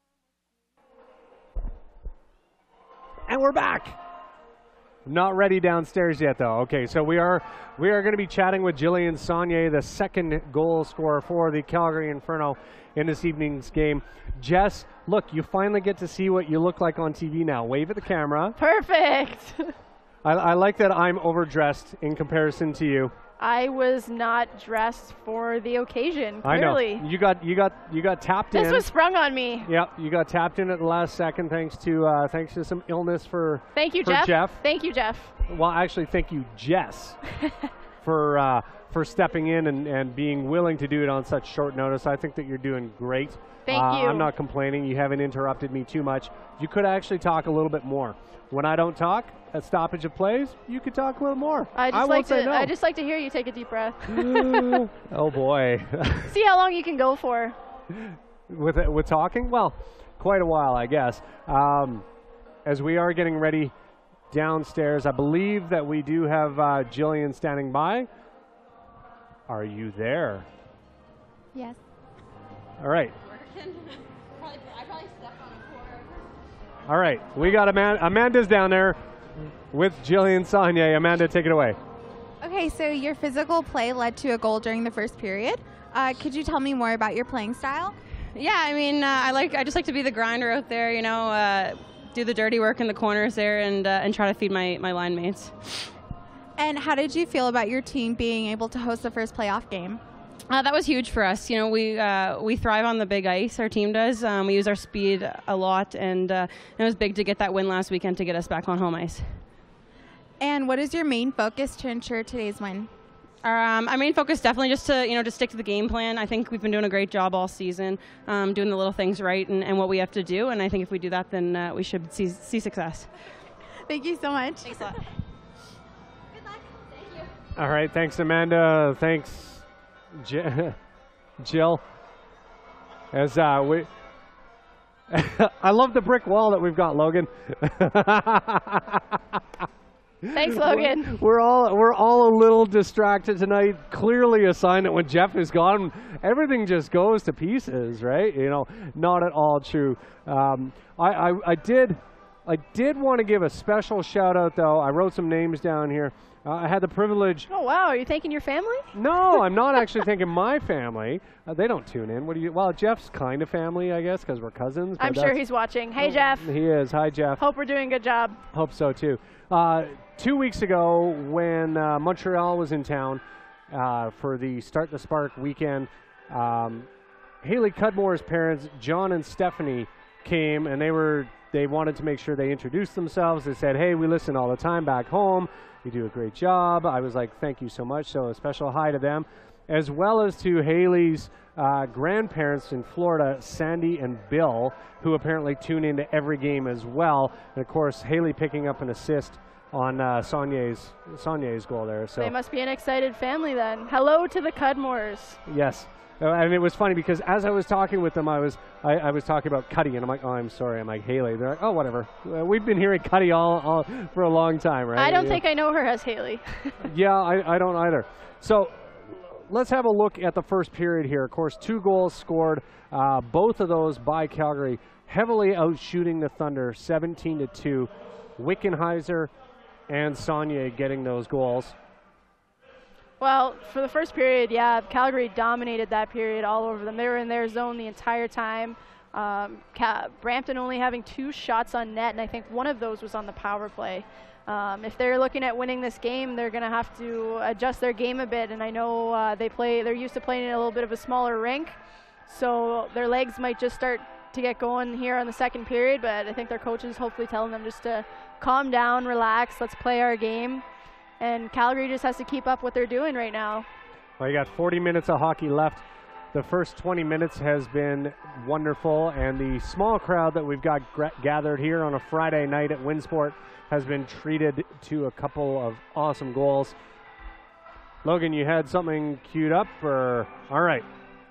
And we're back. Not ready downstairs yet, though. Okay, so we are going to be chatting with Jillian Saunier, the second goal scorer for the Calgary Inferno in this evening's game. Jess, look, you finally get to see what you look like on TV now. Wave at the camera. Perfect. I like that I'm overdressed in comparison to you. I was not dressed for the occasion, clearly. I know. You got tapped in. This was sprung on me. Yep, you got tapped in at the last second thanks to some illness for Thank you, Jeff. Thank you, Jeff. Well, actually, thank you, Jess, for stepping in and being willing to do it on such short notice. I think that you're doing great. Thank you. I'm not complaining. You haven't interrupted me too much. You could actually talk a little bit more. When I don't talk, at stoppage of plays, you could talk a little more. I just like to hear you take a deep breath. Oh boy. See how long you can go for. With talking? Well, quite a while, I guess. As we are getting ready downstairs, I believe that we do have Jillian standing by. are you there? Yes. All right. I probably stepped on a cord. All right. We got Amanda's down there with Jillian Saunier. Amanda, take it away. Okay, so your physical play led to a goal during the first period. Could you tell me more about your playing style? Yeah, I mean, I just like to be the grinder out there, you know, do the dirty work in the corners there and try to feed my line mates. And how did you feel about your team being able to host the first playoff game? That was huge for us. You know, we thrive on the big ice, our team does. We use our speed a lot, and it was big to get that win last weekend to get us back on home ice. And what is your main focus to ensure today's win? Our main focus definitely just to stick to the game plan. I think we've been doing a great job all season, doing the little things right and what we have to do. And I think if we do that, then we should see success. Thank you so much. Thanks a lot. Good luck. Thank you. All right. Thanks, Amanda. Thanks, Jill. As we, I love the brick wall that we've got, Logan. Thanks, Logan. We're all a little distracted tonight. Clearly a sign that when Jeff is gone, everything just goes to pieces, right? You know, not at all true. I did want to give a special shout out though. I wrote some names down here. I had the privilege. Oh wow, are you thanking your family? No, I'm not actually thanking my family. They don't tune in. What do you? Well, Jeff's kind of family, I guess, because we're cousins. I'm sure he's watching. Hey, Jeff. He is. Hi, Jeff. Hope we're doing a good job. Hope so too. 2 weeks ago, when Montreal was in town for the Start the Spark weekend, Haley Cudmore's parents, John and Stephanie, came and they wanted to make sure they introduced themselves. They said, "Hey, we listen all the time back home. You do a great job." I was like, "Thank you so much." So a special hi to them, as well as to Haley's grandparents in Florida, Sandy and Bill, who apparently tune into every game as well. And of course, Haley picking up an assist on Saunier's goal there. So they must be an excited family then. Hello to the Cudmores. Yes. And it was funny because as I was talking with them, I was talking about Cuddy, and I'm like, "Oh, I'm sorry." I'm like, "Haley." They're like, "Oh, whatever." We've been hearing Cuddy all for a long time, right? I don't think I know her as Haley. Yeah, I don't either. So let's have a look at the first period here. Of course, 2 goals scored, both of those by Calgary, heavily outshooting the Thunder, 17-2. Wickenheiser and Saunier getting those goals. Well, for the first period, yeah, Calgary dominated that period all over them. They were in their zone the entire time. Brampton only having 2 shots on net, and I think one of those was on the power play. If they're looking at winning this game, they're going to have to adjust their game a bit. And I know they're used to playing in a little bit of a smaller rink, so their legs might just start to get going here on the second period. But I think their coach is hopefully telling them just to calm down, relax, let's play our game. And Calgary just has to keep up what they're doing right now. Well, you got 40 minutes of hockey left. The first 20 minutes has been wonderful, and the small crowd that we've got gathered here on a Friday night at Winsport has been treated to a couple of awesome goals. Logan, you had something queued up, or all right.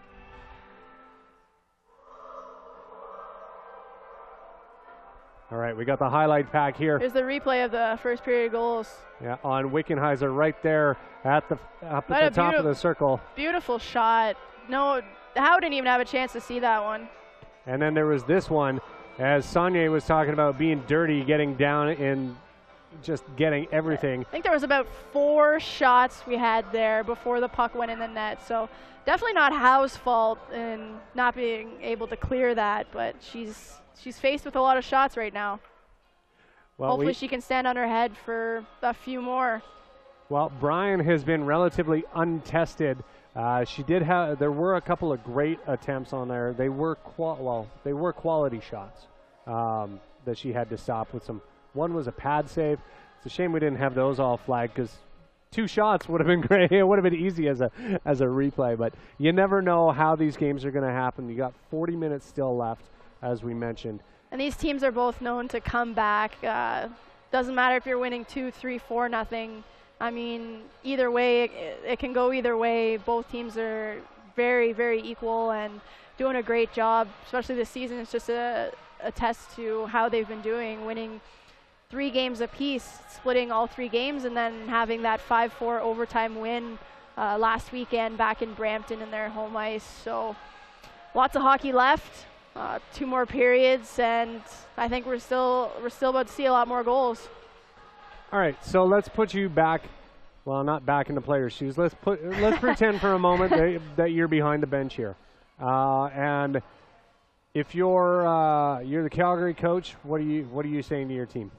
All right, we got the highlight pack here. Here's the replay of the first period goals. Yeah, on Wickenheiser right there up at the top of the circle. Beautiful shot. No, Howe didn't even have a chance to see that one. And then there was this one, as Saunier was talking about being dirty, getting down and just getting everything. I think there was about 4 shots we had there before the puck went in the net. So definitely not Howe's fault in not being able to clear that, but she's faced with a lot of shots right now. Well, hopefully she can stand on her head for a few more. Well, Brian has been relatively untested. There were a couple of great attempts on there. They were quality shots that she had to stop with some. One was a pad save. It's a shame we didn't have those all flagged, because 2 shots would have been great. It would have been easy as a replay, but you never know how these games are going to happen. You got 40 minutes still left, as we mentioned. And these teams are both known to come back. Doesn't matter if you're winning 2, 3, 4-0. I mean, either way, it can go either way. Both teams are very, very equal and doing a great job, especially this season. It's just a test to how they've been doing, winning 3 games apiece, splitting all 3 games, and then having that 5-4 overtime win last weekend back in Brampton in their home ice. So lots of hockey left, 2 more periods, and I think we're still about to see a lot more goals. All right, so let's put you back, well, not back in the players' shoes. Let's pretend for a moment that you're behind the bench here, and if you're the Calgary coach, what are you saying to your team?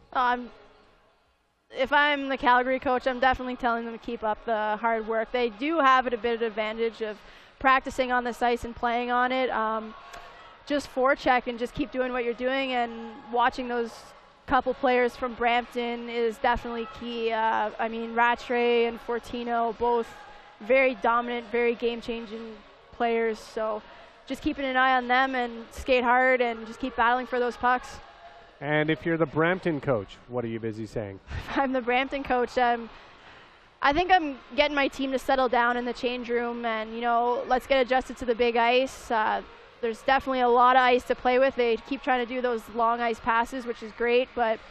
If I'm the Calgary coach, I'm definitely telling them to keep up the hard work. They do have a bit of advantage of practicing on this ice and playing on it. Just forecheck and just keep doing what you're doing, and watching those couple players from Brampton is definitely key. I mean, Rattray and Fortino, both very dominant, very game-changing players. So just keeping an eye on them and skate hard and just keep battling for those pucks. And if you're the Brampton coach, what are you busy saying? If I'm the Brampton coach, I think I'm getting my team to settle down in the change room and, let's get adjusted to the big ice. There's definitely a lot of ice to play with. They keep trying to do those long ice passes, which is great, but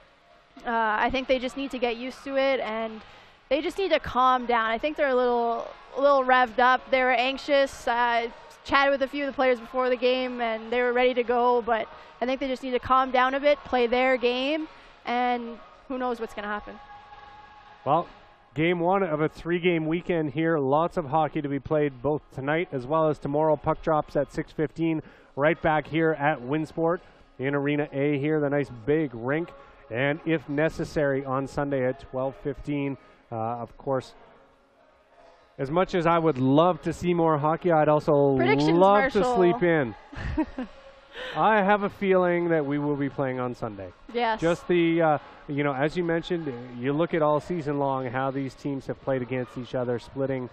I think they just need to get used to it, and they just need to calm down. I think they're a little revved up. They were anxious. Chatted with a few of the players before the game, and they were ready to go, but I think they just need to calm down a bit, play their game, and who knows what's going to happen. Well, game 1 of a 3-game weekend here. Lots of hockey to be played both tonight as well as tomorrow. Puck drops at 6:15 right back here at Winsport in Arena A here, the nice big rink, and if necessary on Sunday at 12:15. Of course, as much as I would love to see more hockey, I'd also love to sleep in. I have a feeling that we will be playing on Sunday. Yes. Just the, as you mentioned, you look at all season long how these teams have played against each other, splitting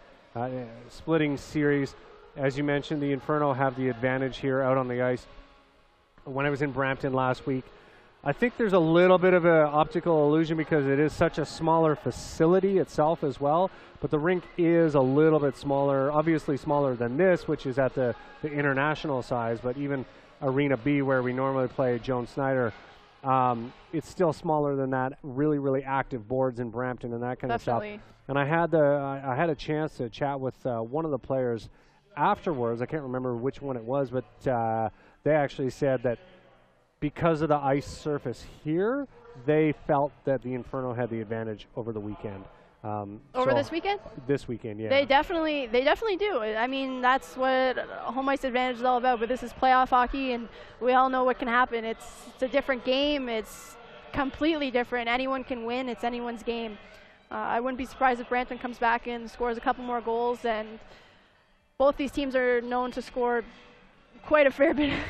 series. As you mentioned, the Inferno have the advantage here out on the ice. When I was in Brampton last week, I think there's a little bit of an optical illusion because it is such a smaller facility itself as well, but the rink is a little bit smaller, obviously smaller than this, which is at the international size, but even Arena B, where we normally play Joan Snyder, it's still smaller than that. Really, really active boards in Brampton and that kind of stuff. And I had a chance to chat with one of the players afterwards. I can't remember which one it was, but they actually said that because of the ice surface here, they felt that the Inferno had the advantage over the weekend. Over this weekend? This weekend, yeah. They definitely do. I mean, that's what home ice advantage is all about, but this is playoff hockey, and we all know what can happen. It's a different game. It's completely different. Anyone can win. It's anyone's game. I wouldn't be surprised if Brampton comes back and scores a couple more goals, and both these teams are known to score quite a fair bit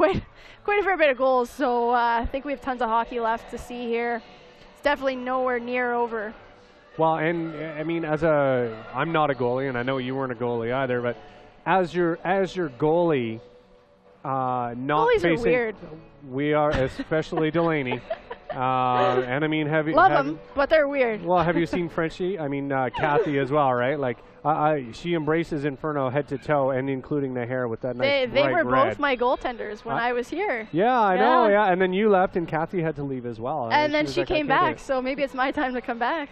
of goals, so I think we have tons of hockey left to see here. It's definitely nowhere near over. Well, and I mean, I'm not a goalie, and I know you weren't a goalie either, but as your goalie, not goalies facing, are weird. We are, especially Delaney. And I mean, love them, but they're weird. Well, have you seen Frenchie? I mean, Kathy as well, right? Like, she embraces Inferno head to toe, and including the hair with that nice They were red. both my goaltenders when I was here. Yeah, I know. Yeah, and then you left, and Kathy had to leave as well. And then she came back, so maybe it's my time to come back.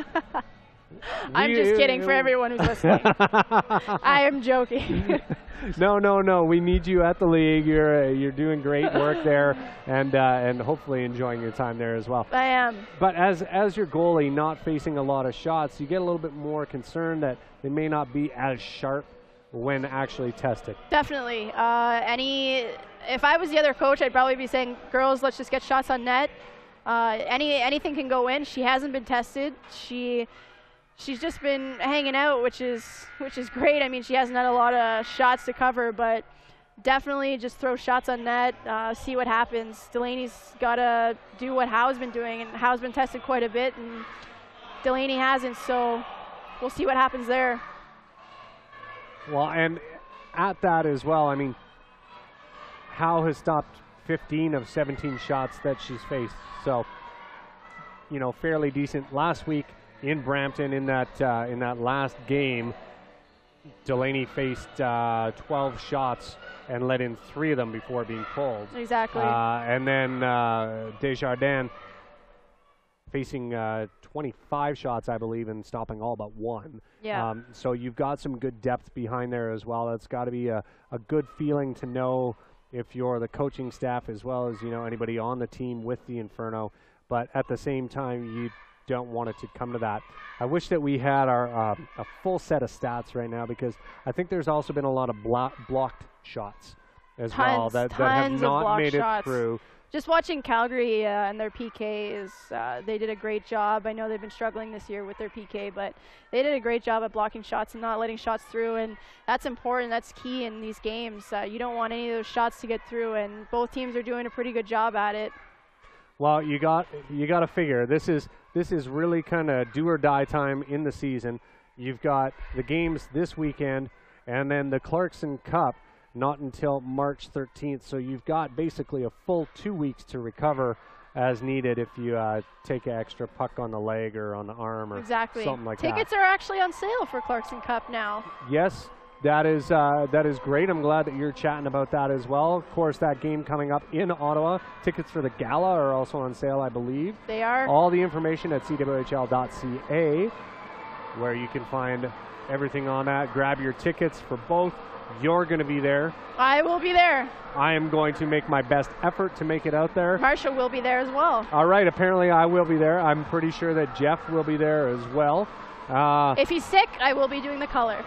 I'm just kidding for everyone who's listening. I am joking. No. We need you at the league. You're doing great work there, and hopefully enjoying your time there as well. I am. But as your goalie, not facing a lot of shots, you get a little bit more concerned that they may not be as sharp when actually tested. Definitely. If I was the other coach, I'd probably be saying, girls, let's just get shots on net. Anything can go in. She hasn't been tested. She's just been hanging out, which is great. I mean, she hasn't had a lot of shots to cover, but definitely just throw shots on net, see what happens. Delaney's got to do what Howe's been doing, and Howe's been tested quite a bit, and Delaney hasn't, so we'll see what happens there. Well, and at that as well, I mean, Howe has stopped 15 of 17 shots that she's faced, so, fairly decent. Last week, in Brampton, in that last game, Delaney faced 12 shots and let in 3 of them before being pulled. Exactly. And then Desjardins facing 25 shots, I believe, and stopping all but one. Yeah. So you've got some good depth behind there as well. That's got to be a good feeling to know if you're the coaching staff as well as, you know, anybody on the team with the Inferno. But at the same time, you don't want it to come to that. I wish that we had our a full set of stats right now, because I think there's also been a lot of blocked shots as well that have not made it through. Just watching Calgary and their PKs, they did a great job. I know they've been struggling this year with their PK, but they did a great job at blocking shots and not letting shots through, and that's important. That's key in these games. You don't want any of those shots to get through, and both teams are doing a pretty good job at it. Well, you got to figure this is really kind of do or die time in the season. You've got the games this weekend, and then the Clarkson Cup not until March 13th. So you've got basically a full 2 weeks to recover as needed if you take an extra puck on the leg or on the arm or something like that. Tickets are actually on sale for Clarkson Cup now. Yes, that is great. I'm glad that you're chatting about that as well. Of course, that game coming up in Ottawa. Tickets for the gala are also on sale, I believe. They are. All the information at cwhl.ca, where you can find everything on that. Grab your tickets for both. You're going to be there. I will be there. I am going to make my best effort to make it out there. Marcia will be there as well. All right, apparently I will be there. I'm pretty sure that Jeff will be there as well. If he's sick, I will be doing the color.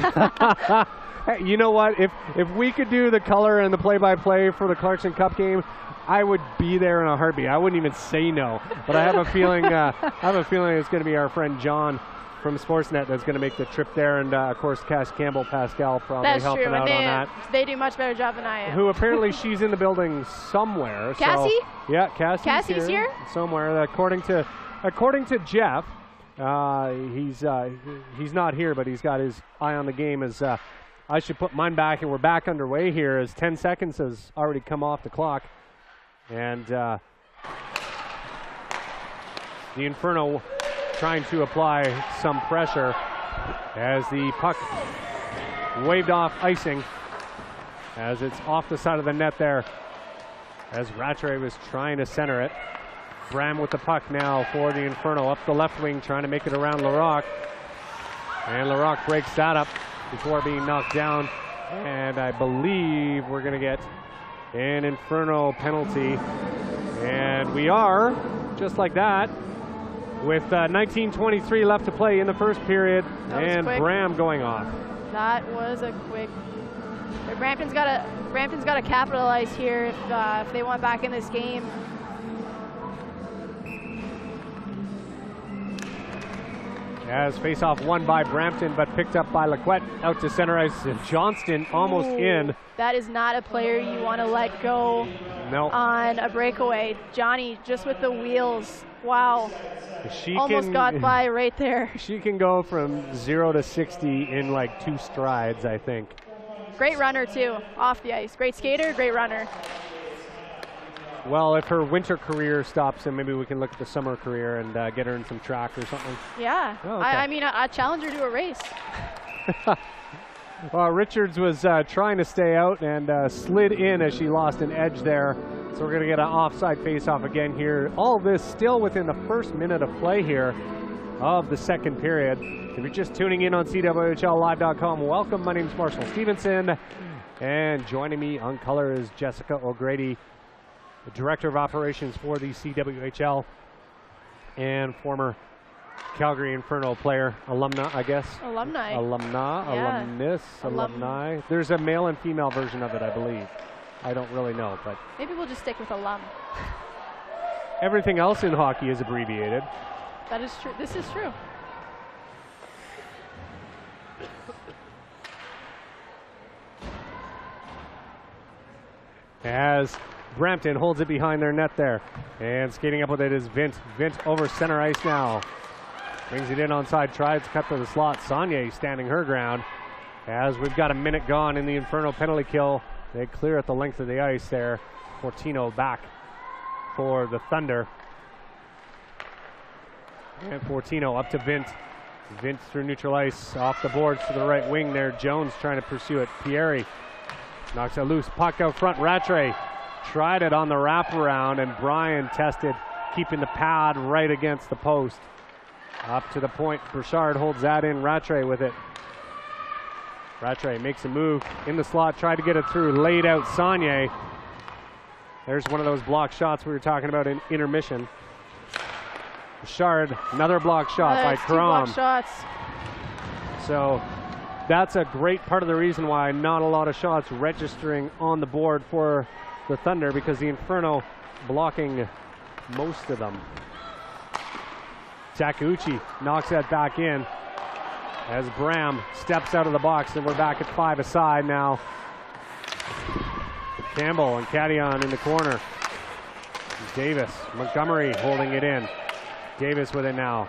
Hey, you know what? If we could do the color and the play-by-play for the Clarkson Cup game, I would be there in a heartbeat. I wouldn't even say no. But I have a feeling it's going to be our friend John from Sportsnet that's going to make the trip there, and of course Cass Campbell Pascal probably helping out on that. They do much better job than I am. Who apparently she's in the building somewhere. Cassie? So, yeah, Cassie's here somewhere. According to Jeff, he's not here, but he's got his eye on the game. As I should put mine back, and we're back underway here as 10 seconds has already come off the clock, and the Inferno trying to apply some pressure as the puck waved off icing as it's off the side of the net there, as Rattray was trying to center it. Bram with the puck now for the Inferno up the left wing, trying to make it around Larocque, and Larocque breaks that up before being knocked down, and I believe we're going to get an Inferno penalty, and we are just like that with 19:23 left to play in the first period, and quick. Bram going off. That was a quick. Brampton's got to capitalize here if they want back in this game. As face-off won by Brampton, but picked up by Lacquette out to center ice, and Johnston almost in. That is not a player you want to let go on a breakaway. Johnny just with the wheels. Wow. Almost got by right there. She can go from 0 to 60 in like 2 strides, I think. Great runner too, off the ice. Great skater, great runner. Well, if her winter career stops, then maybe we can look at the summer career and get her in some track or something. Yeah, oh, okay. I mean, I challenge her to a race. Well, Richards was trying to stay out and slid in as she lost an edge there. So we're going to get an offside faceoff again here. All this still within the first minute of play here of the second period. If you're just tuning in on CWHLlive.com, welcome. My name is Marshall Stevenson, and joining me on color is Jessica O'Grady, the Director of Operations for the CWHL and former Calgary Inferno player, alumna, I guess. Alumni. Yeah. Alumnus, alumni. There's a male and female version of it, I believe. I don't really know, but maybe we'll just stick with alum. Everything else in hockey is abbreviated. That is true. This is true. As Brampton holds it behind their net there, and skating up with it is Vint. Vint over center ice now. Brings it in onside, tries to cut to the slot. Saunier standing her ground as we've got a minute gone in the Inferno penalty kill. They clear at the length of the ice there. Fortino back for the Thunder. And Fortino up to Vint. Vint through neutral ice, off the boards to the right wing there. Jones trying to pursue it. Pieri knocks it loose. Puck out front. Rattray tried it on the wraparound, and Brian tested keeping the pad right against the post. Up to the point, Burchard holds that in, Rattray with it. Rattray makes a move in the slot, tried to get it through, laid out Saunier. There's one of those block shots we were talking about in intermission. Burchard, another block shot by Kram. Block shots. So that's a great part of the reason why not a lot of shots registering on the board for the Thunder, because the Inferno blocking most of them. Takeuchi knocks that back in as Bram steps out of the box, and we're back at 5 aside now. Campbell and Cadillon in the corner. Davis, Montgomery holding it in. Davis with it now.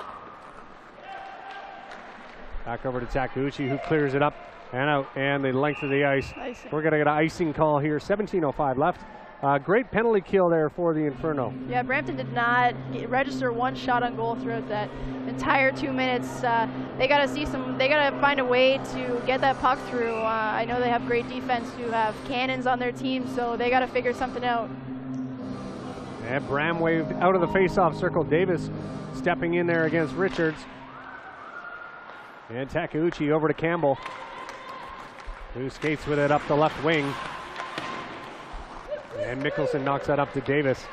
Back over to Takeuchi, who clears it up and out, and the length of the ice. Icing. We're going to get an icing call here. 17:05 left. Great penalty kill there for the Inferno. Yeah, Brampton did not register one shot on goal throughout that entire 2 minutes. They got to find a way to get that puck through. I know they have great defense who have cannons on their team, so they got to figure something out. And Bram waved out of the face-off circle. Davis stepping in there against Richards. And Takeuchi over to Campbell, who skates with it up the left wing. And Mickelson knocks that up to Davis.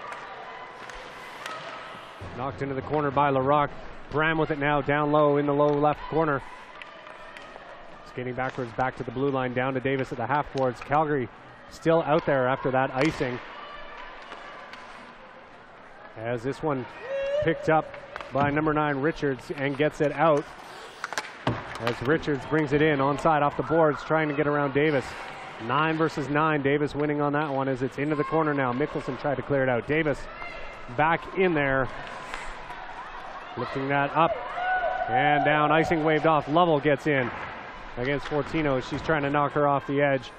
Knocked into the corner by Larocque. Bram with it now, down low in the low left corner. Skating backwards back to the blue line, down to Davis at the half boards. Calgary still out there after that icing. As this one picked up by number 9 Richards and gets it out. As Richards brings it in onside off the boards, trying to get around Davis. 9 versus 9. Davis winning on that one as it's into the corner now. Mickelson tried to clear it out. Davis back in there. Lifting that up and down. Icing waved off. Lovell gets in against Fortino. She's trying to knock her off the edge.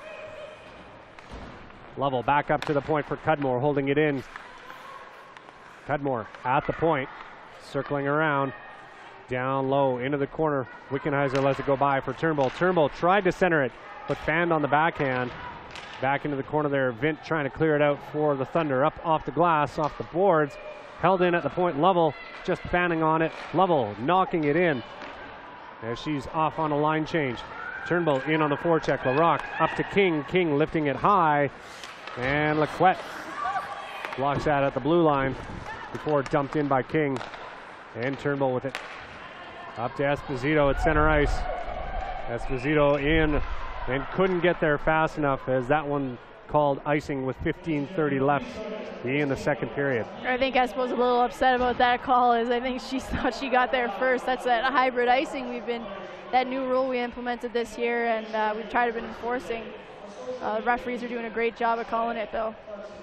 Lovell back up to the point for Cudmore, holding it in. Cudmore at the point, circling around. Down low into the corner. Wickenheiser lets it go by for Turnbull. Turnbull tried to center it, but fanned on the backhand. Back into the corner there. Vint trying to clear it out for the Thunder. Up off the glass, off the boards. Held in at the point. Lovell just fanning on it. Lovell knocking it in as she's off on a line change. Turnbull in on the forecheck. Larocque up to King. King lifting it high. And Lacquette blocks that at the blue line before dumped in by King. And Turnbull with it. Up to Esposito at center ice. Esposito in and couldn't get there fast enough as that one called icing with 15:30 left in the second period. I think Espo's a little upset about that call, as I think she thought she got there first. That's that hybrid icing that new rule we implemented this year, and we've tried to been enforcing. The referees are doing a great job of calling it though.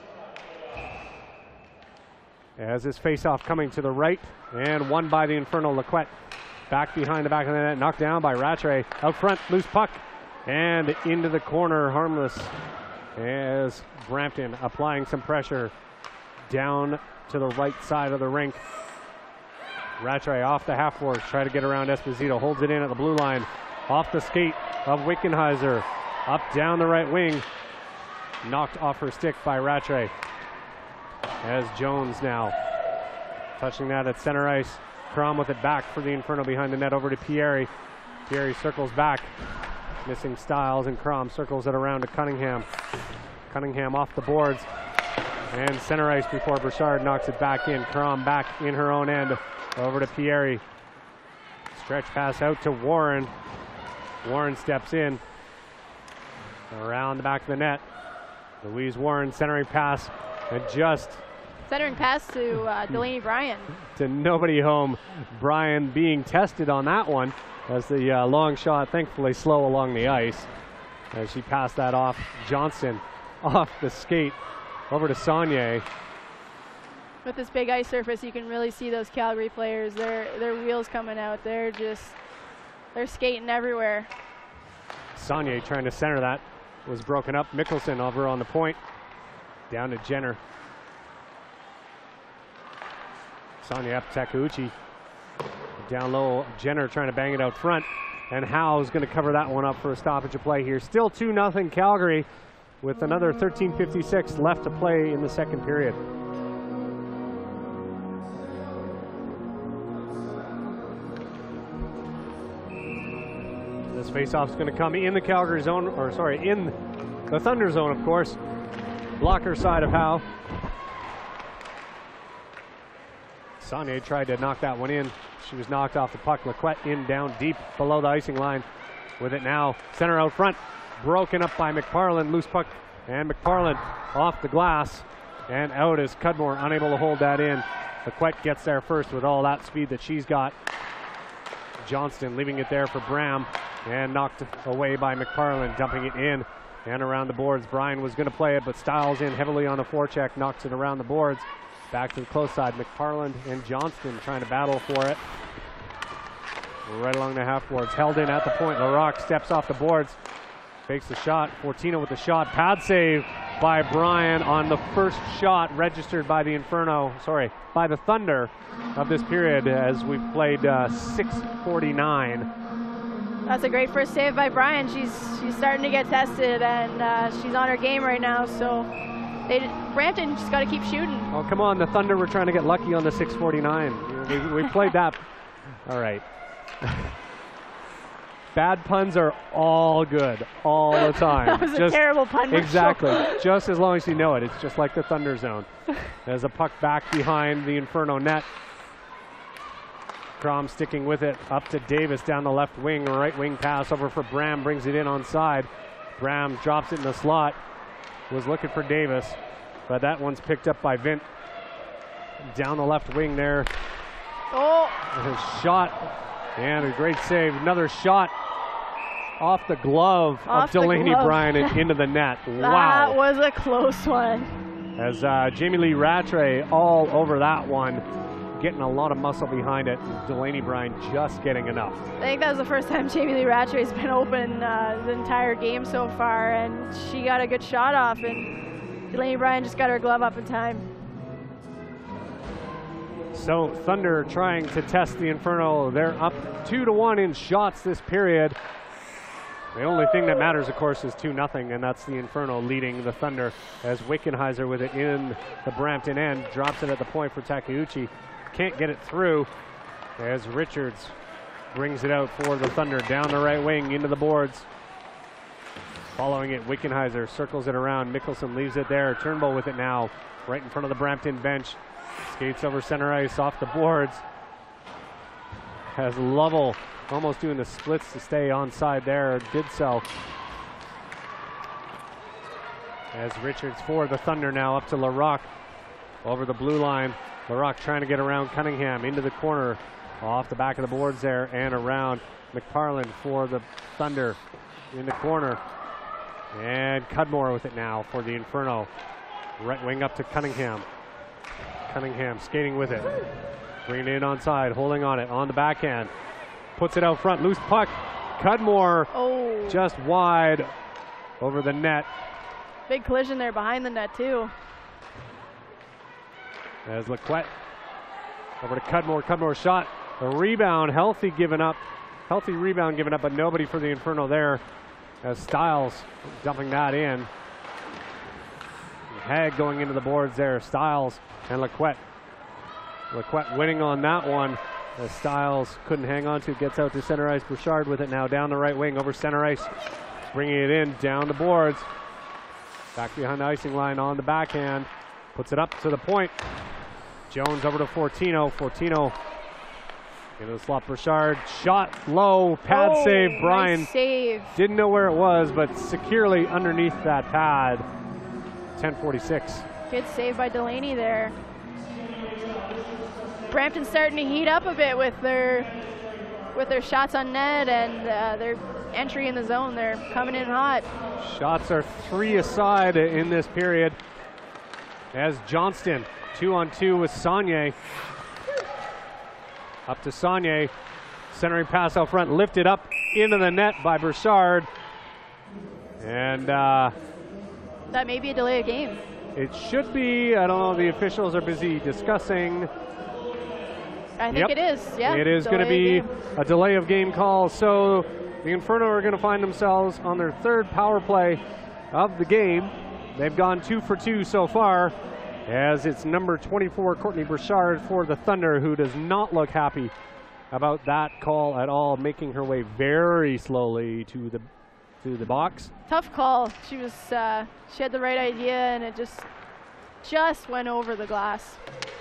As this face-off coming to the right and won by the Inferno. Lacquette back behind the back of the net, knocked down by Rattray. Out front, loose puck, and into the corner, harmless. As Brampton applying some pressure down to the right side of the rink. Rattray off the half boards, try to get around Esposito, holds it in at the blue line, off the skate of Wickenheiser, up down the right wing, knocked off her stick by Rattray. As Jones now touching that at center ice. Kram with it back for the Inferno behind the net over to Pieri. Pieri circles back, missing Styles, and Kram circles it around to Cunningham. Cunningham off the boards and center ice before Burchard knocks it back in. Kram back in her own end over to Pieri. Stretch pass out to Warren. Warren steps in around the back of the net. Louise Warren centering pass and just centering pass to Delaney Bryan. To nobody home. Bryan being tested on that one as the long shot, thankfully slow along the ice. As she passed that off. Johnson off the skate over to Saunier. With this big ice surface, you can really see those Calgary players. Their wheels coming out. They're skating everywhere. Saunier trying to center that. Was broken up. Mickelson over on the point. Down to Jenner. Saunier up Takeuchi. Down low, Jenner trying to bang it out front. And Howe's going to cover that one up for a stoppage of play here. Still 2-0 Calgary with another 13:56 left to play in the second period. This faceoff is going to come in the Calgary zone, or sorry, in the Thunder zone, of course. Blocker side of Howe. Saunier tried to knock that one in. She was knocked off the puck. Laquette in down deep below the icing line. With it now, center out front. Broken up by McParland. Loose puck, and McParland off the glass and out as Cudmore unable to hold that in. Laquette gets there first with all that speed that she's got. Johnston leaving it there for Bram and knocked away by McParland, dumping it in and around the boards. Bryan was going to play it, but Stiles in heavily on the forecheck, knocks it around the boards. Back to the close side, McParland and Johnston trying to battle for it. Right along the half boards, held in at the point. Larocque steps off the boards, fakes the shot. Fortino with the shot, pad save by Bryan on the first shot registered by the Inferno, sorry, by the Thunder of this period as we've played 6:49. That's a great first save by Bryan. She's starting to get tested, and she's on her game right now, so Brampton just got to keep shooting. Oh, come on, the Thunder were trying to get lucky on the 6:49. We played that. All right. Bad puns are all good, all the time. That was a terrible pun. Exactly. Just as long as you know it. It's just like the Thunder zone. There's a puck back behind the Inferno net. Crom sticking with it up to Davis down the left wing. Right wing pass over for Bram, brings it in on side. Bram drops it in the slot. Was looking for Davis, but that one's picked up by Vint. Down the left wing there. Oh! A shot and a great save. Another shot off the glove of Delaney Bryan and into the net. Wow. That was a close one. As Jamie Lee Rattray all over that one, getting a lot of muscle behind it. Delaney Bryan just getting enough. I think that was the first time Jamie Lee Rattray's been open the entire game so far, and she got a good shot off, and Delaney Bryan just got her glove up in time. So Thunder trying to test the Inferno. They're up 2-1 in shots this period. The only thing that matters, of course, is 2-0, and that's the Inferno leading the Thunder as Wickenheiser with it in the Brampton end. Drops it at the point for Takeuchi. Can't get it through as Richards brings it out for the Thunder down the right wing into the boards. Following it, Wickenheiser circles it around. Mickelson leaves it there. Turnbull with it now right in front of the Brampton bench. Skates over center ice off the boards. Has Lovell almost doing the splits to stay onside there. Did so. As Richards for the Thunder now up to Larocque over the blue line. Larocque trying to get around Cunningham into the corner, off the back of the boards there and around. McParland for the Thunder in the corner. And Cudmore with it now for the Inferno. Right wing up to Cunningham. Cunningham skating with it. Bringing it in onside, holding on it on the backhand. Puts it out front, loose puck. Cudmore just wide over the net. Big collision there behind the net too. As Laquette over to Cudmore. Cudmore shot, a rebound, healthy rebound given up, but nobody for the Inferno there. As Stiles dumping that in. Hag going into the boards there. Stiles and Laquette. Laquette winning on that one. As Stiles couldn't hang on to, gets out to center ice. Bouchard with it now down the right wing over center ice. Bringing it in down the boards. Back behind the icing line on the backhand. Puts it up to the point. Jones over to Fortino. Fortino into the slot. Bouchard shot low. Pad save. Bryan nice save. Didn't know where it was, but securely underneath that pad. 10:46. Good save by Delaney there. Brampton's starting to heat up a bit with their shots on net and their entry in the zone. They're coming in hot. Shots are 3 aside in this period. As Johnston 2-on-2 with Saunier. Up to Saunier. Centering pass out front, lifted up into the net by Bouchard. And that may be a delay of game. It should be. I don't know. The officials are busy discussing. I think it is. Yeah. It is going to be a delay of game call. So the Inferno are going to find themselves on their 3rd power play of the game. They've gone 2 for 2 so far, as it's number 24, Courtney Bouchard for the Thunder, who does not look happy about that call at all, making her way very slowly to the box. Tough call. She was she had the right idea, and it just went over the glass.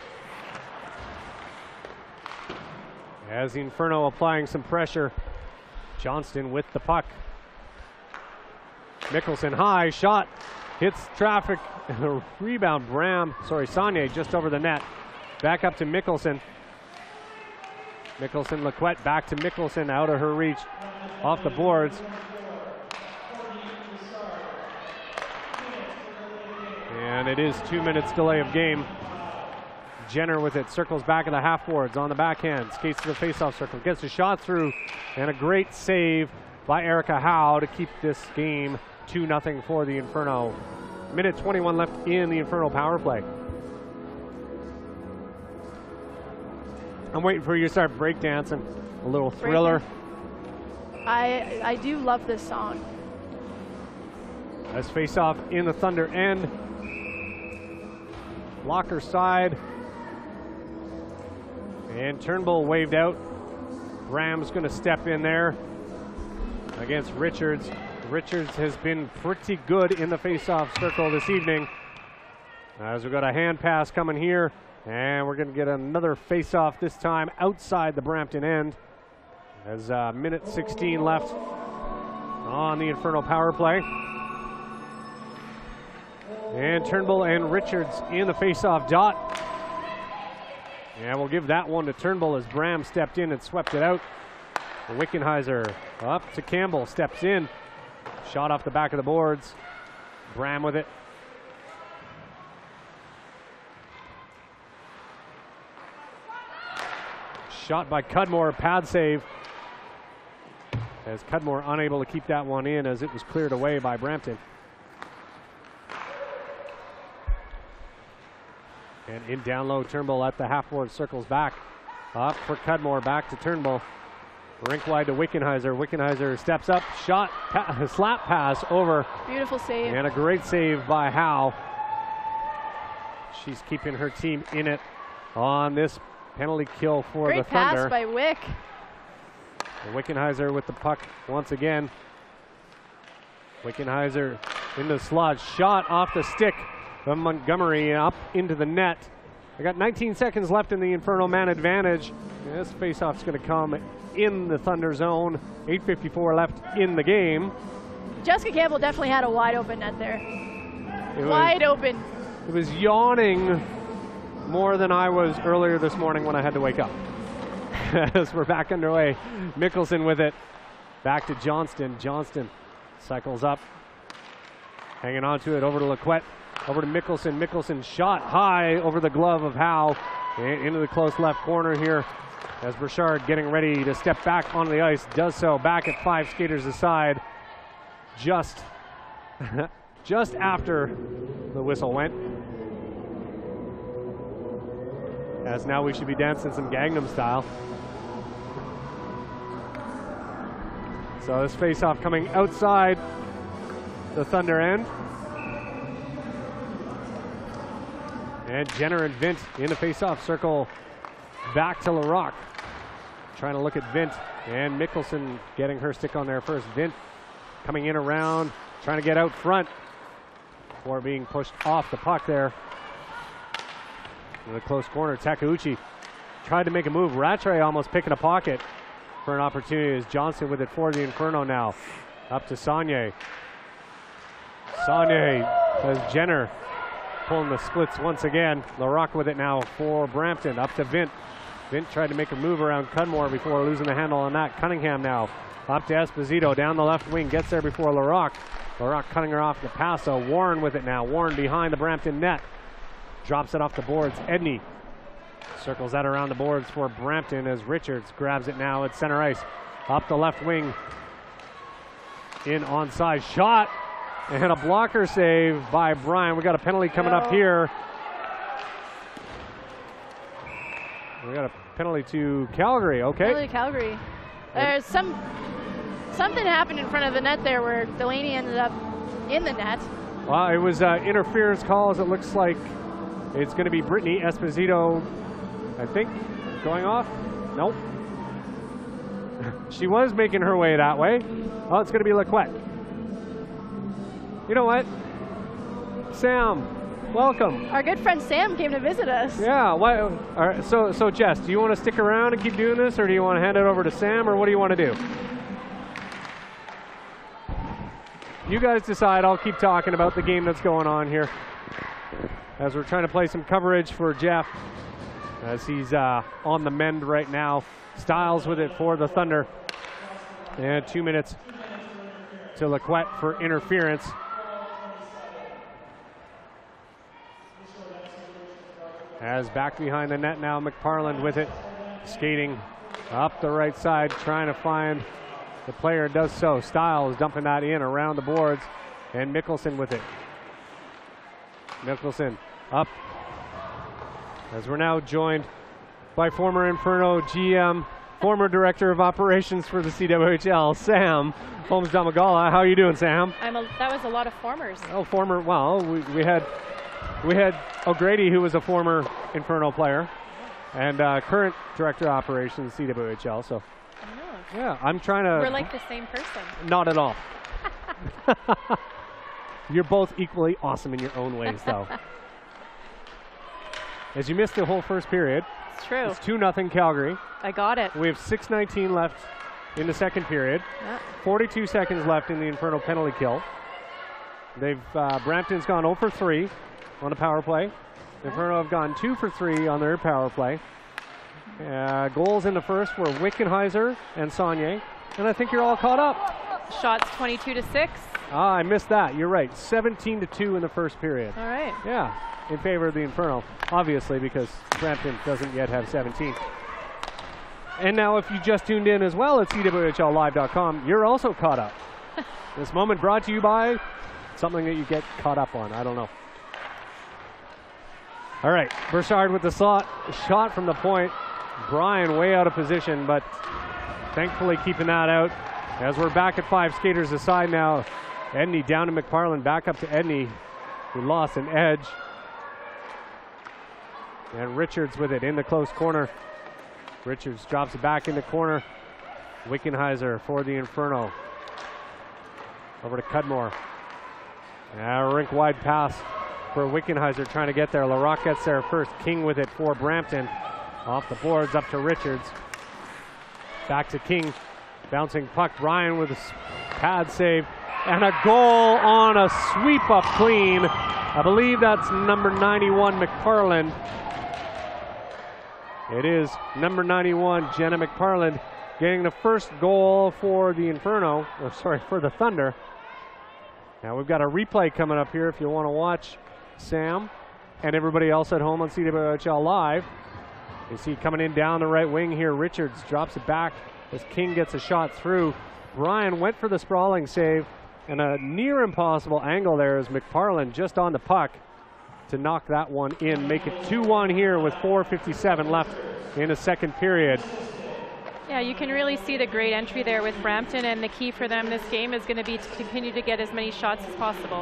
As the Inferno applying some pressure, Johnston with the puck. Mickelson high shot, hits traffic, rebound. Saunier just over the net. Back up to Mickelson. Lacquette back to Mickelson, out of her reach, off the boards. And it is 2 minutes delay of game. Jenner with it, circles back of the half boards on the backhand, skates to the faceoff circle, gets a shot through, and a great save by Erica Howe to keep this game 2-0 for the Inferno. Minute 21 left in the Inferno power play. I'm waiting for you to start breakdancing. A little Thriller. I do love this song. As face-off in the Thunder end. Blocker side. And Turnbull waved out. Graham's going to step in there against Richards. Richards has been pretty good in the face-off circle this evening. As we've got a hand pass coming here, and we're going to get another face-off, this time outside the Brampton end. As minute 16 left on the Inferno power play. And Turnbull and Richards in the face-off dot. And we'll give that one to Turnbull as Bram stepped in and swept it out. Wickenheiser up to Campbell, steps in. Shot off the back of the boards. Bram with it. Shot by Cudmore, pad save. As Cudmore unable to keep that one in as it was cleared away by Brampton. And in down low, Turnbull at the half board, circles back. Up for Cudmore, back to Turnbull. Rink wide to Wickenheiser. Wickenheiser steps up, shot, slap pass over. Beautiful save. And a great save by Howe. She's keeping her team in it on this penalty kill for the Thunder. Great pass by Wick. And Wickenheiser with the puck once again. Wickenheiser into the slot, shot off the stick from Montgomery up into the net. I got 19 seconds left in the Inferno man advantage. This faceoff's going to come in the Thunder zone. 8:54 left in the game. Jessica Campbell definitely had a wide open net there. Wide open. It was yawning more than I was earlier this morning when I had to wake up. As we're back underway, Mickelson with it. Back to Johnston. Johnston cycles up. Hanging on to it, over to Lacquette. Over to Mickelson. Mickelson shot high over the glove of Howe. Into the close left corner here as Burchard getting ready to step back onto the ice. Does so back at 5 skaters aside. Just after the whistle went. As now we should be dancing some Gangnam Style. So this face-off coming outside the Thunder end. And Jenner and Vint in the face-off circle. Back to Larocque. Trying to look at Vint. And Mickelson getting her stick on there first. Vint coming in around. Trying to get out front. Before being pushed off the puck there. In the close corner, Takeuchi tried to make a move. Rattray almost picking a pocket for an opportunity as Johnson with it for the Inferno now. Up to Saunier. Saunier as Jenner pulling the splits once again. Larocque with it now for Brampton. Up to Vint. Vint tried to make a move around Cudmore before losing the handle on that. Cunningham now up to Esposito down the left wing. Gets there before Larocque. Larocque cutting her off to Paso. Warren with it now. Warren behind the Brampton net. Drops it off the boards. Edney circles that around the boards for Brampton as Richards grabs it now at center ice. Up the left wing. In onside shot. And a blocker save by Bryan. We got a penalty coming up here. We got a penalty to Calgary. Okay. Penalty to Calgary. There's something happened in front of the net there where Delaney ended up in the net. Well, it was interference calls. It looks like it's going to be Brittany Esposito, I think, going off. Nope. She was making her way that way. Oh, it's going to be Laquette. You know what? Sam, welcome. Our good friend Sam came to visit us. Yeah. Why? All right. So Jess, do you want to stick around and keep doing this, or do you want to hand it over to Sam, or what do you want to do? You guys decide. I'll keep talking about the game that's going on here as we're trying to play some coverage for Jeff as he's on the mend right now. Styles with it for the Thunder. And 2 minutes to Laquette for interference. As back behind the net now, McParland with it, skating up the right side, trying to find the player, does so. Styles dumping that in around the boards, and Mickelson with it. Mickelson up, as we're now joined by former Inferno GM, former Director of Operations for the CWHL, Sam Holmes-Damagala. How are you doing, Sam? That was a lot of formers. Oh, former, well, we had O'Grady, who was a former Inferno player, and current Director of Operations, CWHL, so. Yeah, I'm trying to. We're like the same person. Not at all. You're both equally awesome in your own ways, though. As you missed the whole first period. It's true. It's 2-0 Calgary. I got it. We have 6:19 left in the second period. Yeah. 42 seconds left in the Inferno penalty kill. They've Brampton's gone 0 for 3 on the power play. Inferno have gone 2 for 3 on their power play. Goals in the first were Wickenheiser and Saunier, and I think you're all caught up. Shots 22-6. Ah, I missed that. You're right. 17-2 in the first period. All right. Yeah, in favor of the Inferno, obviously, because Brampton doesn't yet have 17. And now, if you just tuned in as well at CWHLlive.com, you're also caught up. This moment brought to you by something that you get caught up on. I don't know. All right, Burchard with the shot from the point. Brian way out of position, but thankfully keeping that out. As we're back at 5 skaters aside now. Edney down to McParland, back up to Edney, who lost an edge. And Richards with it in the close corner. Richards drops it back in the corner. Wickenheiser for the Inferno. Over to Cudmore. Rink wide pass for Wickenheiser trying to get there. Larocque gets there first. King with it for Brampton. Off the boards up to Richards. Back to King. Bouncing puck. Ryan with a pad save. And a goal on a sweep up clean. I believe that's number 91, McParland. It is number 91, Jenna McParland, getting the first goal for the Inferno, or sorry, for the Thunder. Now we've got a replay coming up here if you want to watch Sam and everybody else at home on CWHL Live. You see coming in down the right wing here, Richards drops it back as King gets a shot through. Brian went for the sprawling save, and a near impossible angle there as McParland just on the puck to knock that one in, make it 2-1 here with 4:57 left in the second period. Yeah, you can really see the great entry there with Brampton, and the key for them this game is going to be to continue to get as many shots as possible.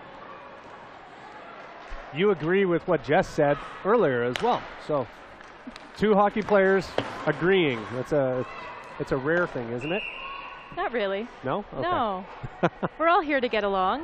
You agree with what Jess said earlier as well. So 2 hockey players agreeing. It's a rare thing, isn't it? Not really. No? Okay. No. We're all here to get along.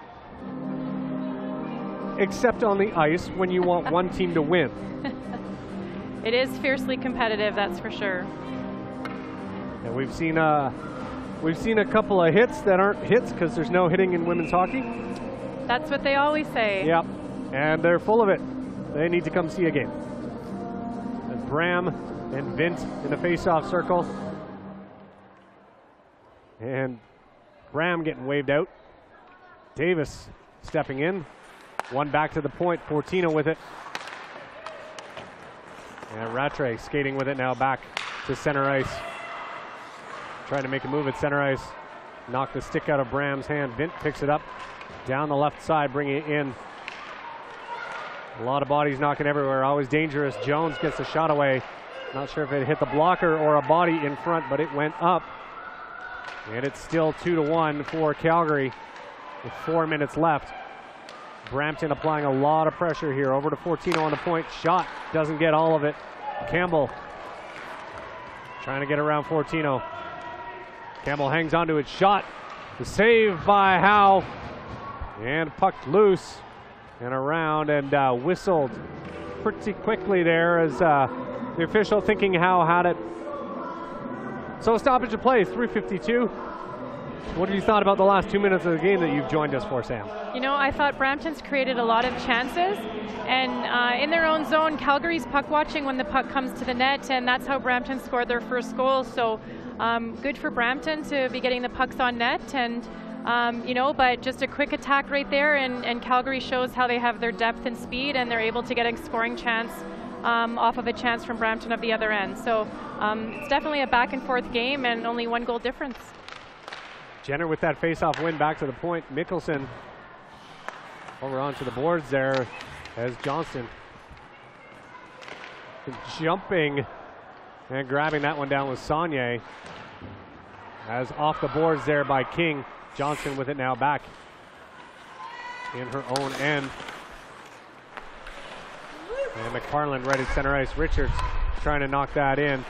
Except on the ice when you want one team to win. It is fiercely competitive, that's for sure. And we've seen a couple of hits that aren't hits because there's no hitting in women's hockey. That's what they always say. Yep, and they're full of it. They need to come see a game. And Bram and Vint in the face-off circle. And Bram getting waved out. Davis stepping in. One back to the point. Fortino with it. And Rattray skating with it now back to center ice. Trying to make a move at center ice. Knock the stick out of Bram's hand. Vint picks it up. Down the left side, bringing it in. A lot of bodies knocking everywhere. Always dangerous. Jones gets a shot away. Not sure if it hit the blocker or a body in front, but it went up. And it's still 2-1 for Calgary with 4 minutes left. Brampton applying a lot of pressure here. Over to Fortino on the point. Shot doesn't get all of it. Campbell trying to get around Fortino. Campbell hangs onto it, shot. The save by Howe. And pucked loose and around and whistled pretty quickly there as the official thinking Howe had it. So stoppage of play, 3:52. What have you thought about the last 2 minutes of the game that you've joined us for, Sam? You know, I thought Brampton's created a lot of chances, and in their own zone, Calgary's puck watching when the puck comes to the net, and that's how Brampton scored their first goal. So good for Brampton to be getting the pucks on net, and you know, but just a quick attack right there, and Calgary shows how they have their depth and speed, and they're able to get a scoring chance off of a chance from Brampton of the other end. So it's definitely a back and forth game, and only 1 goal difference. Jenner with that face-off win back to the point. Mickelson over onto the boards there as Johnston jumping and grabbing that one down with Saunier. As off the boards there by King. Johnston with it now back in her own end. And McFarland right at center ice. Richards trying to knock that in.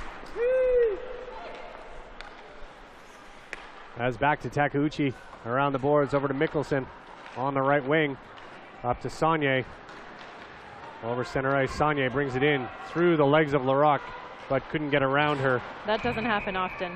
As back to Takeuchi around the boards over to Mickelson on the right wing. Up to Saunier. Over center ice. Saunier brings it in through the legs of Larocque, but couldn't get around her. That doesn't happen often.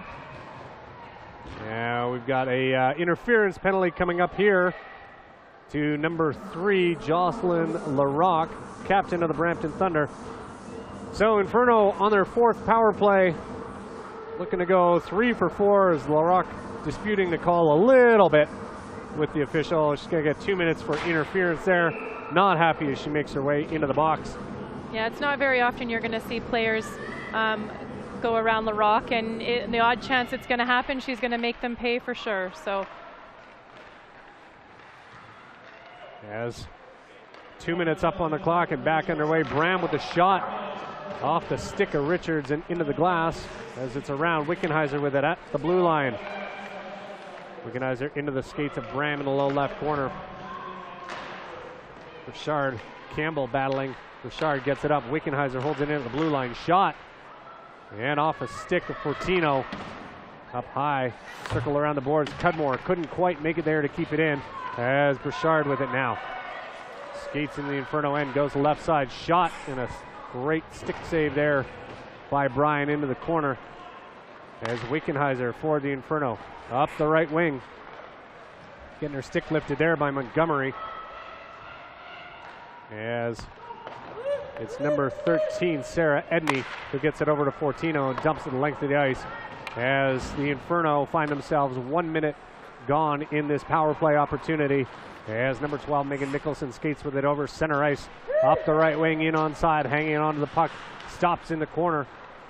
Now we've got a interference penalty coming up here to number 3, Jocelyn Larocque, captain of the Brampton Thunder. So Inferno on their 4th power play, looking to go 3 for 4 as Larocque disputing the call a little bit with the official. She's going to get 2 minutes for interference there. Not happy as she makes her way into the box. Yeah, it's not very often you're going to see players go around Larocque, and the odd chance it's going to happen, she's going to make them pay for sure. So as 2 minutes up on the clock and back underway, Bram with a shot off the stick of Richards and into the glass as it's around. Wickenheiser with it at the blue line. Wickenheiser into the skates of Bram in the low left corner. Richard Campbell battling. Richard gets it up. Wickenheiser holds it in at the blue line. Shot. And off a stick of Fortino. Up high. Circle around the boards. Cudmore couldn't quite make it there to keep it in as Bouchard with it now. Skates in the Inferno end. Goes left side. Shot. And a great stick save there by Bryan into the corner as Wickenheiser for the Inferno. Up the right wing. Getting her stick lifted there by Montgomery. As it's number 13, Sarah Edney, who gets it over to Fortino and dumps it the length of the ice as the Inferno find themselves 1 minute gone in this power play opportunity as number 12, Megan Mickelson, skates with it over center ice. Up the right wing, in onside, hanging onto the puck. Stops in the corner.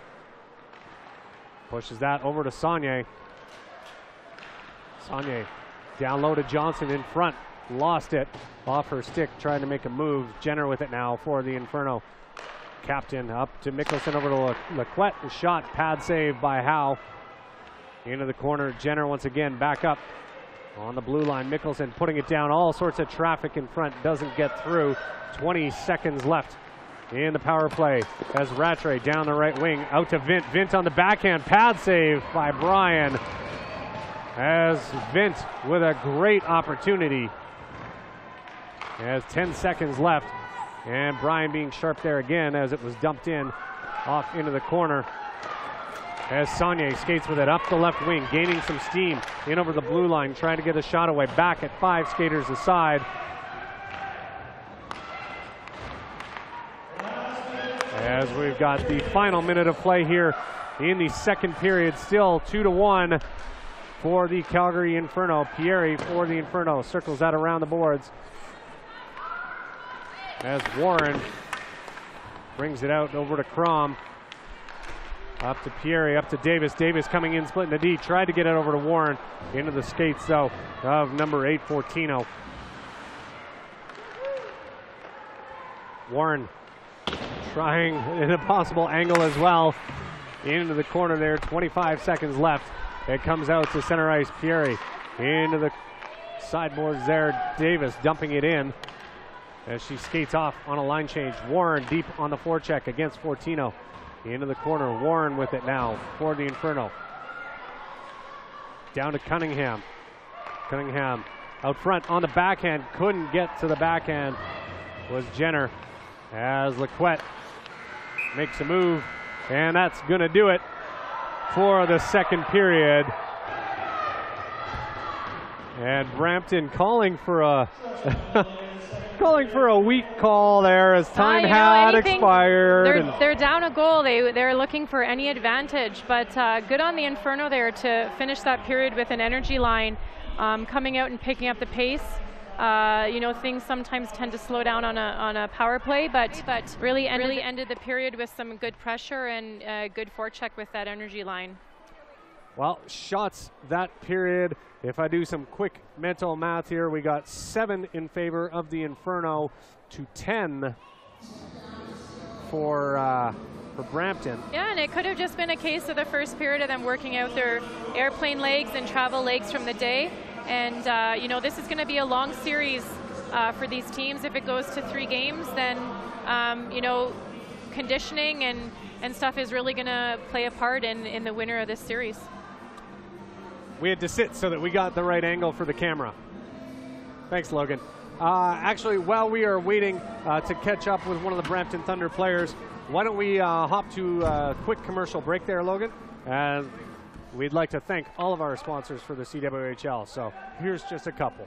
Pushes that over to Saunier. Saunier down low to Johnson in front. Lost it off her stick, trying to make a move. Jenner with it now for the Inferno. Captain up to Mickelson over to Laquette. A shot, pad save by Howe. Into the corner. Jenner once again back up on the blue line. Mickelson putting it down. All sorts of traffic in front. Doesn't get through. 20 seconds left in the power play as Rattray down the right wing. Out to Vint. Vint on the backhand. Pad save by Bryan. As Vint with a great opportunity. As 10 seconds left, and Bryan being sharp there again as it was dumped in off into the corner. As Saunier skates with it up the left wing, gaining some steam in over the blue line, trying to get a shot away. Back at 5 skaters aside. As we've got the final minute of play here in the second period, still 2-1 for the Calgary Inferno. Pieri for the Inferno circles that around the boards. As Warren brings it out over to Crom. Up to Pieri, up to Davis. Davis coming in, splitting the D. Tried to get it over to Warren. Into the skates, though, of number 8, Fortino. Warren trying an impossible angle as well. Into the corner there, 25 seconds left. It comes out to center ice. Pieri into the sideboards there. Davis dumping it in as she skates off on a line change. Warren deep on the forecheck against Fortino. Into the corner. Warren with it now for the Inferno. Down to Cunningham. Cunningham out front on the backhand. Couldn't get to the backhand was Jenner as Lacquette makes a move. And that's going to do it for the second period. And Brampton calling for a calling for a weak call there as time had expired. They're down a goal. They're looking for any advantage, but good on the Inferno there to finish that period with an energy line coming out and picking up the pace. You know, things sometimes tend to slow down on a power play, but really ended the period with some good pressure and good forecheck with that energy line. Well, shots that period. If I do some quick mental math here, we got 7 in favor of the Inferno to 10 for Brampton. Yeah, and it could have just been a case of the first period of them working out their airplane legs and travel legs from the day. And, you know, this is going to be a long series for these teams. If it goes to 3 games, then, you know, conditioning and stuff is really going to play a part in the winner of this series. We had to sit so that we got the right angle for the camera. Thanks, Logan. Actually, while we are waiting to catch up with one of the Brampton Thunder players, why don't we hop to a quick commercial break there, Logan? And we'd like to thank all of our sponsors for the CWHL. So here's just a couple.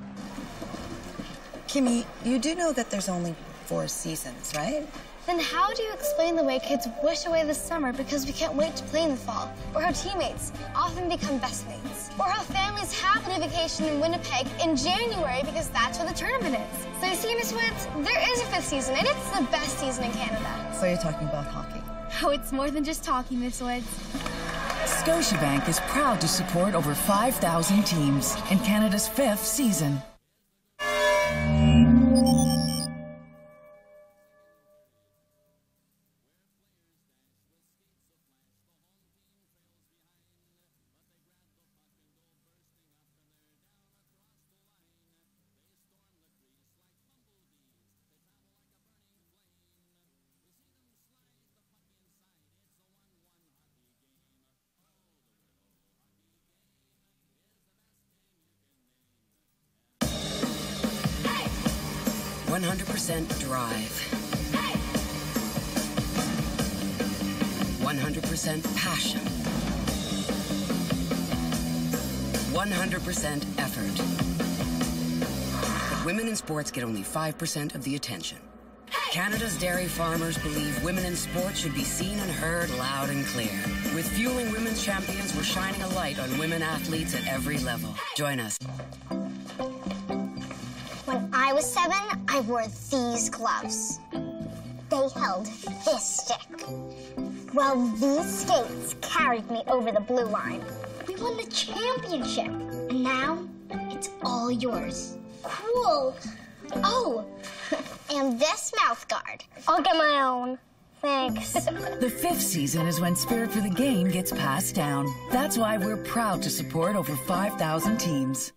Kimmy, you do know that there's only 4 seasons, right? Then how do you explain the way kids wish away the summer because we can't wait to play in the fall? Or how teammates often become best mates? Or how families happen to vacation in Winnipeg in January because that's where the tournament is? So you see, Miss Woods, there is a 5th season, and it's the best season in Canada. So you're talking about hockey? Oh, it's more than just hockey, Miss Woods. Scotiabank is proud to support over 5,000 teams in Canada's 5th season. Drive. 100% passion. 100% effort. But women in sports get only 5% of the attention. Canada's dairy farmers believe women in sports should be seen and heard loud and clear. With Fueling Women's Champions, we're shining a light on women athletes at every level. Join us. When I was 7, I wore these gloves. They held this stick. Well, these skates carried me over the blue line. We won the championship, and now it's all yours. Cool. Oh, and this mouth guard. I'll get my own. Thanks. The 5th season is when spirit for the game gets passed down. That's why we're proud to support over 5,000 teams.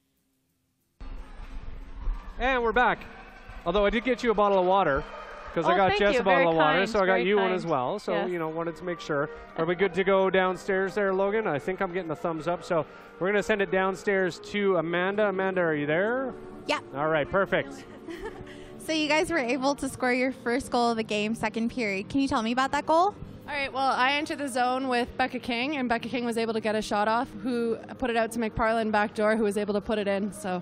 And we're back. Although I did get you a bottle of water, because I got Jess a bottle of water, so I got you one as well. So, yes. You know, wanted to make sure. Are we good to go downstairs there, Logan? I think I'm getting a thumbs up. So we're going to send it downstairs to Amanda. Amanda, are you there? Yeah. All right, perfect. So you guys were able to score your first goal of the game, second period. Can you tell me about that goal? All right, well, I entered the zone with Becca King, and Becca King was able to get a shot off, who put it out to McParlin backdoor, who was able to put it in. So.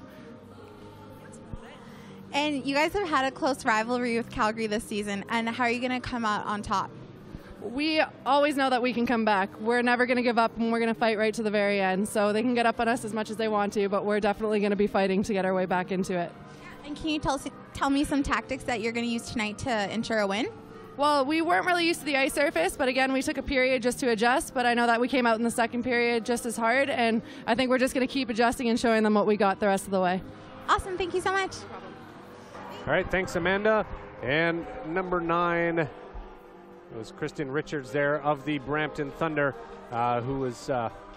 And you guys have had a close rivalry with Calgary this season, and how are you going to come out on top? We always know that we can come back. We're never going to give up, and we're going to fight right to the very end. So they can get up on us as much as they want to, but we're definitely going to be fighting to get our way back into it. And can you tell me some tactics that you're going to use tonight to ensure a win? Well, we weren't really used to the ice surface, but again, we took a period just to adjust. But I know that we came out in the second period just as hard, and I think we're just going to keep adjusting and showing them what we got the rest of the way. Awesome. Thank you so much. All right, thanks, Amanda. And number 9 it was Kristen Richards there of the Brampton Thunder, who was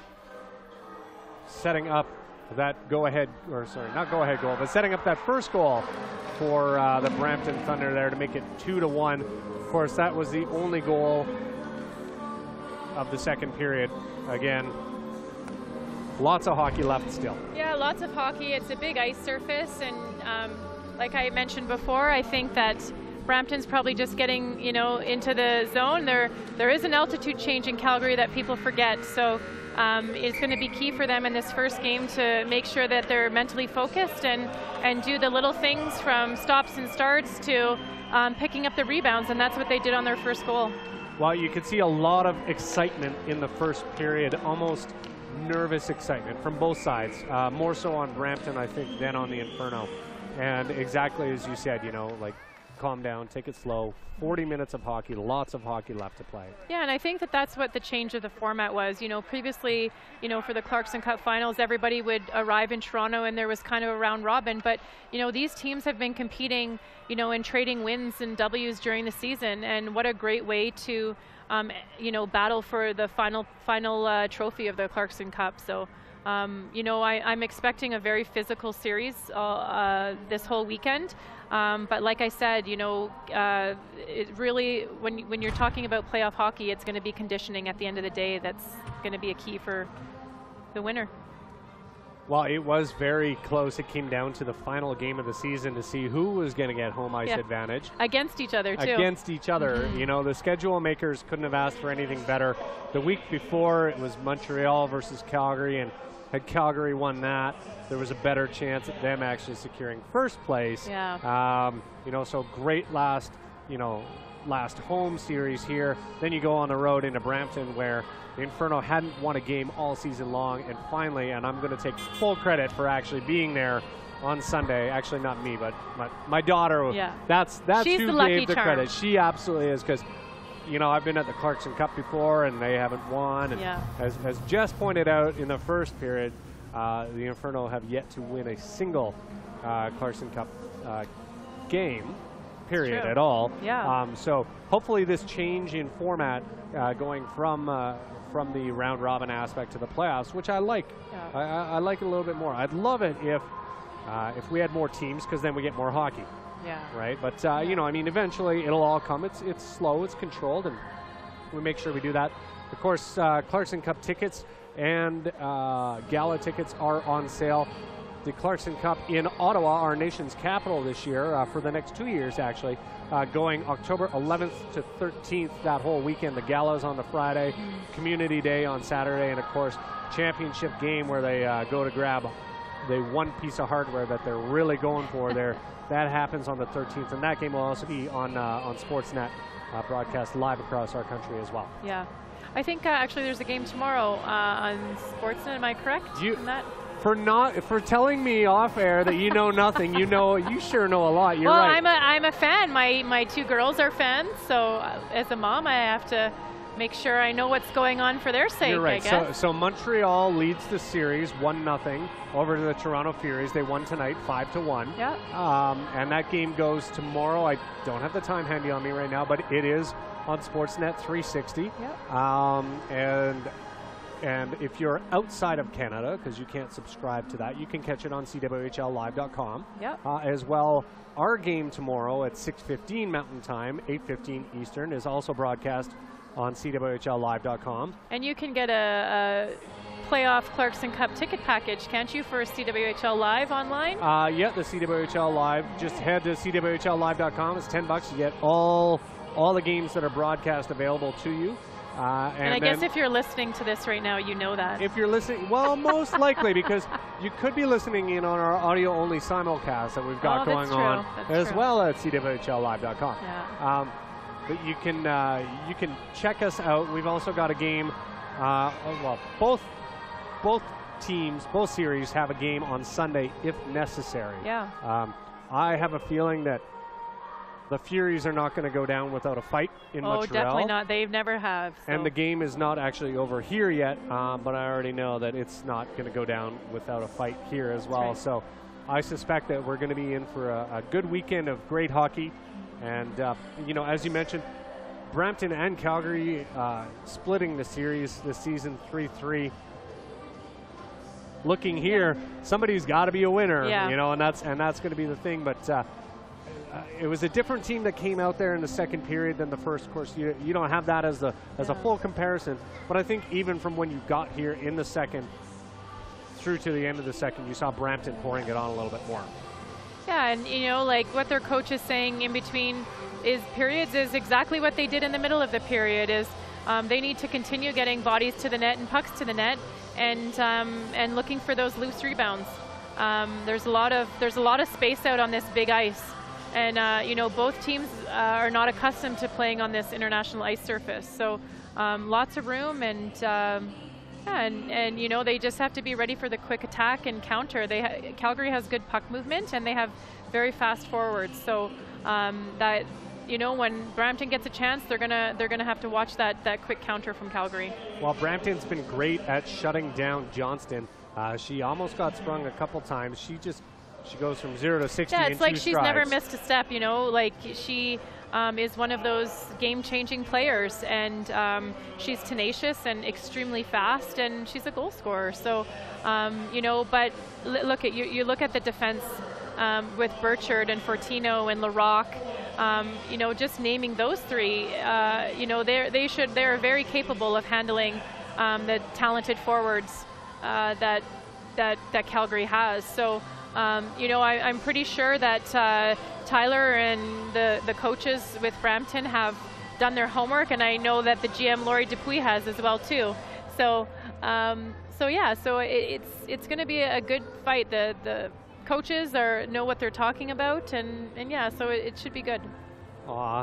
setting up that go-ahead, or sorry, not go-ahead goal, but setting up that first goal for the Brampton Thunder there to make it 2-1. Of course, that was the only goal of the second period. Again, lots of hockey left still. Yeah, lots of hockey. It's a big ice surface, and like I mentioned before, I think that Brampton's probably just getting, you know, into the zone. There is an altitude change in Calgary that people forget, so it's going to be key for them in this first game to make sure that they're mentally focused and do the little things from stops and starts to picking up the rebounds, and that's what they did on their first goal. Well, you could see a lot of excitement in the first period, almost nervous excitement from both sides, more so on Brampton, I think, than on the Inferno. And exactly as you said, you know, like, calm down, take it slow. 40 minutes of hockey, lots of hockey left to play. Yeah, and I think that that's what the change of the format was. You know, previously, you know, for the Clarkson Cup finals, everybody would arrive in Toronto and there was kind of a round robin. But, you know, these teams have been competing, you know, and trading wins and W's during the season. And what a great way to, you know, battle for the final trophy of the Clarkson Cup. So, you know, I'm expecting a very physical series this whole weekend. But like I said, you know, it really, when you're talking about playoff hockey, it's going to be conditioning at the end of the day. That's going to be a key for the winner. Well, it was very close. It came down to the final game of the season to see who was going to get home ice advantage. Against each other, too. Against each other. You know, the schedule makers couldn't have asked for anything better. The week before, it was Montreal versus Calgary, and had Calgary won that, there was a better chance at them actually securing first place. Yeah. You know, so great last home series here. Then you go on the road into Brampton, where the Inferno hadn't won a game all season long, and finally, and I'm going to take full credit for actually being there on Sunday. Actually, not me, but my daughter. Yeah. That's She's who the lucky gave the charm. credit. She absolutely is, because, you know, I've been at the Clarkson Cup before, and they haven't won. And as Jess pointed out in the first period, the Inferno have yet to win a single Clarkson Cup game, period, at all. Yeah. So hopefully this change in format, going from the round robin aspect to the playoffs, which I like. Yeah. I like it a little bit more. I'd love it if we had more teams, because then we get more hockey. Yeah. Right. But you know, I mean, eventually it'll all come. It's slow, it's controlled, and we make sure we do that. Of course, Clarkson Cup tickets and gala tickets are on sale. The Clarkson Cup in Ottawa, our nation's capital this year, for the next 2 years actually, going October 11th to 13th, that whole weekend. The gala's on the Friday, Community Day on Saturday, and of course, championship game where they go to grab the one piece of hardware that they're really going for there. That happens on the 13th, and that game will also be on Sportsnet, broadcast live across our country as well. Yeah. I think actually there's a game tomorrow on Sportsnet. Am I correct in that? For telling me off air that you know nothing, you sure know a lot. You're right. Well, I'm a fan. My two girls are fans, so as a mom, I have to make sure I know what's going on for their sake. You're right. I guess. So Montreal leads the series 1-0 over to the Toronto Furies. They won tonight 5-1. Yeah. And that game goes tomorrow. I don't have the time handy on me right now, but it is on Sportsnet 360. Yeah. And if you're outside of Canada, because you can't subscribe to that, you can catch it on CWHLlive.com. Yep. As well, our game tomorrow at 6:15 Mountain Time, 8:15 Eastern, is also broadcast on CWHLlive.com. And you can get a playoff Clarkson Cup ticket package, can't you, for CWHL Live online? Yeah, the CWHL Live. Just head to CWHLlive.com. It's $10. You get all the games that are broadcast available to you. And I guess if you're listening to this right now, you know that. If you're listening, well, most likely, because you could be listening in on our audio-only simulcast that we've got going on, as well at CWHLlive.com. Yeah. But you can check us out. We've also got a game. Well, both teams, both series have a game on Sunday if necessary. Yeah. I have a feeling that the Furies are not going to go down without a fight in Montreal. Oh, definitely not. They've never have. So. And the game is not actually over here yet, but I already know that it's not going to go down without a fight here as well. Right. So I suspect that we're going to be in for a good weekend of great hockey. And, you know, as you mentioned, Brampton and Calgary splitting the series this season 3-3. Looking here, somebody's got to be a winner, you know, and that's going to be the thing. But it was a different team that came out there in the second period than the first. Of course, you don't have that as a full comparison. But I think even from when you got here in the second, through to the end of the second, you saw Brampton pouring it on a little bit more. Yeah, and you know, like what their coach is saying in between periods is exactly what they did in the middle of the period. Is they need to continue getting bodies to the net and pucks to the net, and looking for those loose rebounds. There's a lot of space out on this big ice, and you know, both teams are not accustomed to playing on this international ice surface. So lots of room, and you know, they just have to be ready for the quick attack and counter. Calgary has good puck movement, and they have very fast forwards. So that, you know, when Brampton gets a chance, they're gonna have to watch that quick counter from Calgary. Well, Brampton's been great at shutting down Johnston. She almost got sprung a couple times. She goes from 0 to 60 in 2 strides. Yeah, it's like she's never missed a step. You know, like she is one of those game-changing players, and she's tenacious and extremely fast, and she's a goal scorer. So, you know, but look at you look at the defense with Burchard and Fortino and Larocque. You know, just naming those three, you know, they're very capable of handling the talented forwards that Calgary has. So. You know, I'm pretty sure that Tyler and the coaches with Brampton have done their homework, and I know that the GM Laurie Dupuis has as well too. So, yeah, so it's going to be a good fight. The coaches know what they're talking about, and yeah, so it should be good. Aw.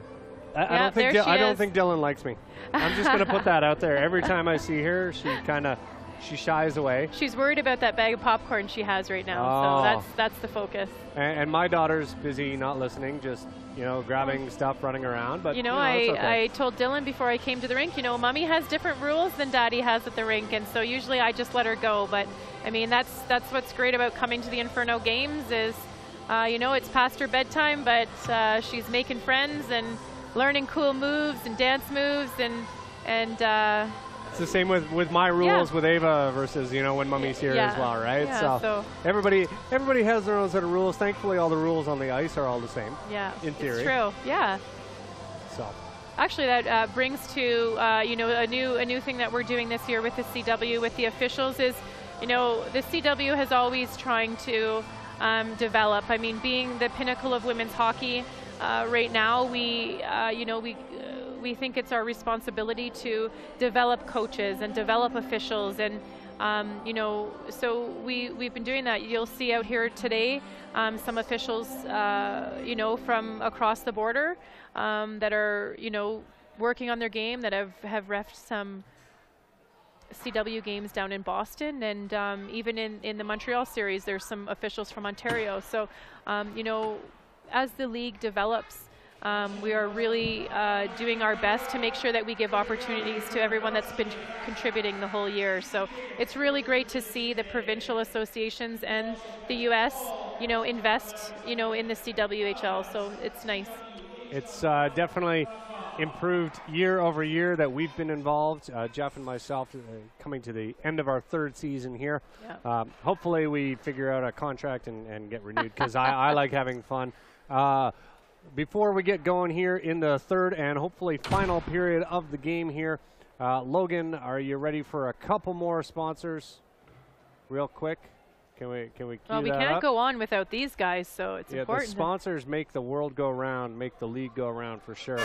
I don't think Dylan likes me. I'm just going to put that out there. Every time I see her, she shies away. She's worried about that bag of popcorn she has right now, so that's the focus. And my daughter's busy not listening, just, you know, grabbing stuff, running around. But you know, I told Dylan before I came to the rink, you know, Mommy has different rules than Daddy has at the rink, and so usually I just let her go. But I mean, that's what's great about coming to the Inferno games is, you know, it's past her bedtime, but she's making friends and learning cool moves and dance moves and. It's the same with my rules with Ava versus, you know, when Mummy's here as well, right? Yeah, so everybody has their own set of rules. Thankfully, all the rules on the ice are all the same. Yeah, in theory. It's true. Yeah. So. Actually, that brings to you know, a new thing that we're doing this year with the CW with the officials is, you know, the CW has always trying to develop. I mean, being the pinnacle of women's hockey right now, we think it's our responsibility to develop coaches and develop officials, and you know, so we've been doing that. You'll see out here today some officials, you know, from across the border that are, you know, working on their game, that have reffed some CW games down in Boston, and even in the Montreal series, there's some officials from Ontario. So, you know, as the league develops, we are really doing our best to make sure that we give opportunities to everyone that's been contributing the whole year. So it's really great to see the provincial associations and the U.S., you know, invest, you know, in the CWHL. So it's nice. It's definitely improved year over year that we've been involved. Jeff and myself coming to the end of our 3rd season here. Yeah. Hopefully we figure out a contract and get renewed, because I like having fun. Before we get going here in the 3rd and hopefully final period of the game here, Logan, are you ready for a couple more sponsors real quick? Can we cue well, we that can't up? go on without these guys, so it's important. The sponsors make the world go round, make the league go round for sure.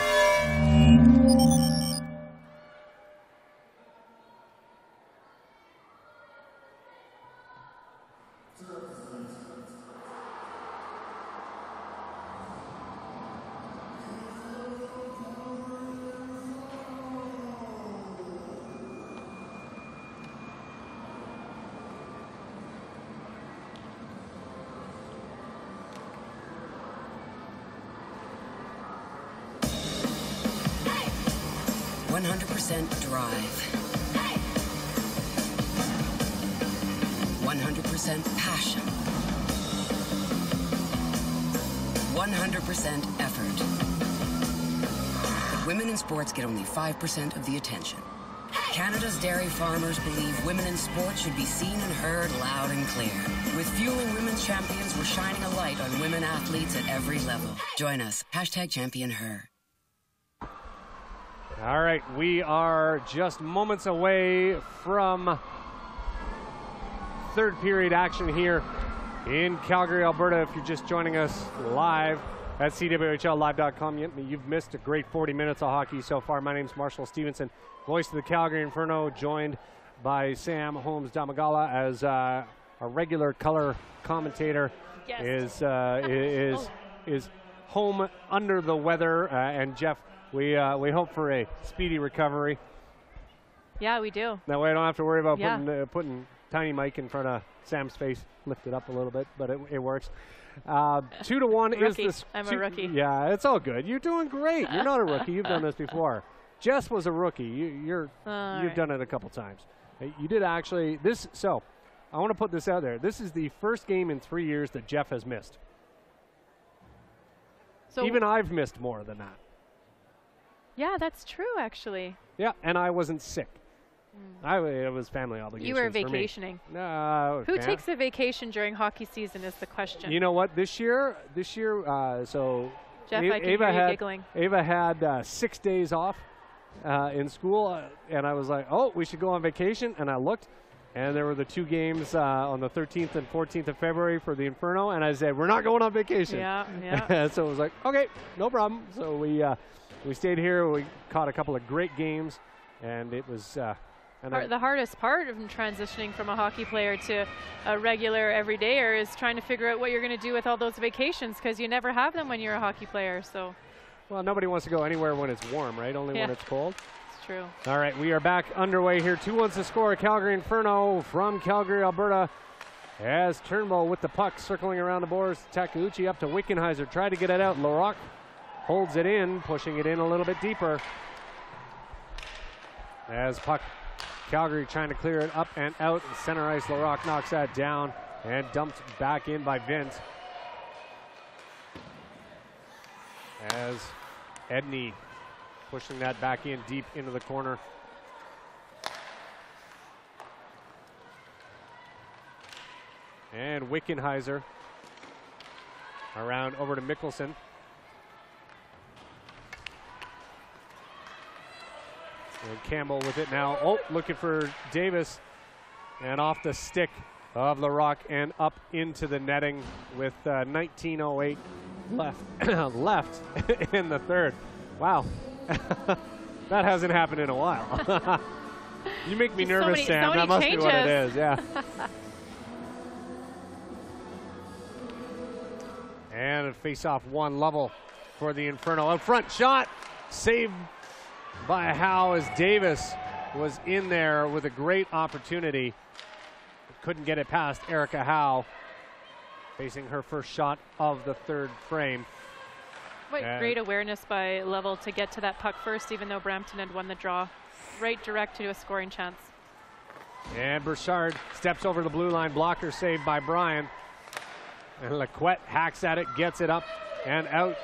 100% drive. 100% passion. 100% effort. But women in sports get only 5% of the attention. Canada's dairy farmers believe women in sports should be seen and heard loud and clear. With Fueling Women's Champions, we're shining a light on women athletes at every level. Join us. #ChampionHer. All right, we are just moments away from third period action here in Calgary, Alberta. If you're just joining us live at CWHLlive.com, you've missed a great 40 minutes of hockey so far. My name's Marshall Stevenson, voice of the Calgary Inferno, joined by Sam Holmes-Damagala as a regular color commentator. Yes. is home under the weather, and Jeff, we hope for a speedy recovery. Yeah, we do. That way I don't have to worry about putting Tiny Mike in front of Sam's face, lift it up a little bit, but it works. 2-1 is this. I'm a rookie. Yeah, it's all good. You're doing great. You're not a rookie. You've done this before. Jess was a rookie. You've done it a couple times. You did actually this. So I want to put this out there. This is the first game in 3 years that Jeff has missed. So even I've missed more than that. Yeah, that's true, actually. Yeah, and I wasn't sick. It was family obligations. You were vacationing. No. Who takes a vacation during hockey season is the question. You know what? This year, so Jeff, I can hear you giggling. Ava had 6 days off in school, and I was like, oh, we should go on vacation. And I looked, and there were the 2 games on the 13th and 14th of February for the Inferno, and I said, we're not going on vacation. Yeah. So it was like, okay, no problem. So we stayed here. We caught a couple of great games, and it was the hardest part of transitioning from a hockey player to a regular everydayer is trying to figure out what you're going to do with all those vacations, because you never have them when you're a hockey player. So, well, nobody wants to go anywhere when it's warm, right? Only when it's cold. It's true. All right, we are back underway here. 2-1 to score. Calgary Inferno from Calgary, Alberta. As Turnbull with the puck circling around the boards. Takeuchi up to Wickenheiser. Tried to get it out. Larocque holds it in, pushing it in a little bit deeper. As puck, Calgary trying to clear it up and out. Center ice, Larocque knocks that down and dumped back in by Vince. As Edney pushing that back in deep into the corner. And Wickenheiser around over to Mickelson. And Campbell with it now. Oh, looking for Davis. And off the stick of Larocque and up into the netting with 19:08 left in the third. Wow. That hasn't happened in a while. You make me nervous, Sam. That must be what it is. Yeah. And a face-off one level for the Inferno. Out front shot. Saved by Howe as Davis was in there with a great opportunity. Couldn't get it past Erica Howe, facing her first shot of the third frame. What great awareness by Level to get to that puck first, even though Brampton had won the draw. Right direct to a scoring chance. And Burchard steps over the blue line. Blocker saved by Bryan. And Laquette hacks at it, gets it up and out.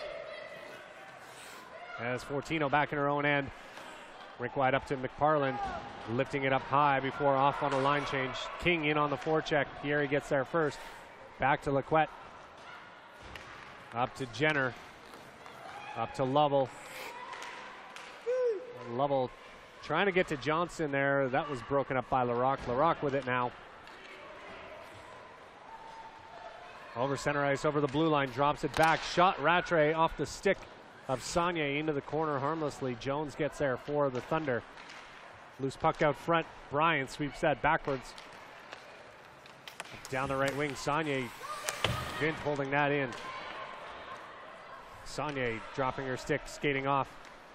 As Fortino back in her own end. Rink wide up to McParland, lifting it up high before off on a line change. King in on the forecheck. Pierre gets there first. Back to Laquette. Up to Jenner. Up to Lovell. Lovell trying to get to Johnson there. That was broken up by Larocque. Larocque with it now. Over center ice, over the blue line, drops it back. Shot Rattray off the stick of Saunier into the corner harmlessly. Jones gets there for the Thunder. Loose puck out front. Bryan sweeps that backwards. Down the right wing, Saunier. Vint holding that in. Saunier dropping her stick, skating off.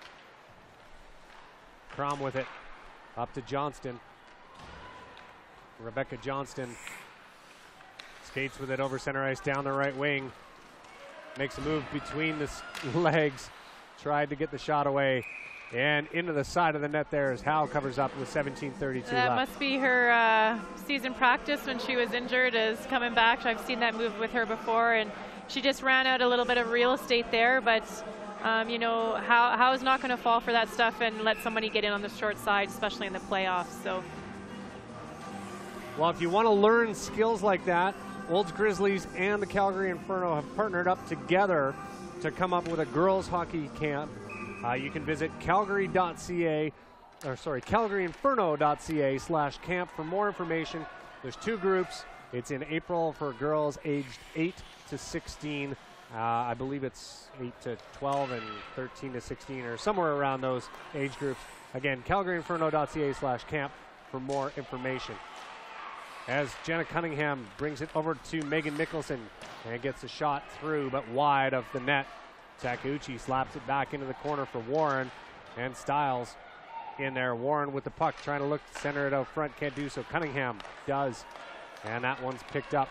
Crom with it. Up to Johnston. Rebecca Johnston skates with it over center ice, down the right wing. Makes a move between the legs. Tried to get the shot away. And into the side of the net there as Howe covers up with 17:32 left. That must be her season practice when she was injured, is coming back. I've seen that move with her before, and she just ran out a little bit of real estate there. But, you know, Howe's not going to fall for that stuff and let somebody get in on the short side, especially in the playoffs. So, well, if you want to learn skills like that, Olds Grizzlies and the Calgary Inferno have partnered up together to come up with a girls hockey camp. You can visit calgaryinferno.ca/camp for more information There's 2 groups. It's in April for girls aged 8 to 16. I believe it's 8 to 12 and 13 to 16 or somewhere around those age groups. Again, calgaryinferno.ca/camp for more information. As Jenna Cunningham brings it over to Megan Mickelson and gets a shot through but wide of the net. Takeuchi slaps it back into the corner for Warren, and Stiles in there. Warren with the puck trying to look to center it out front, can't do so. Cunningham does, and that one's picked up.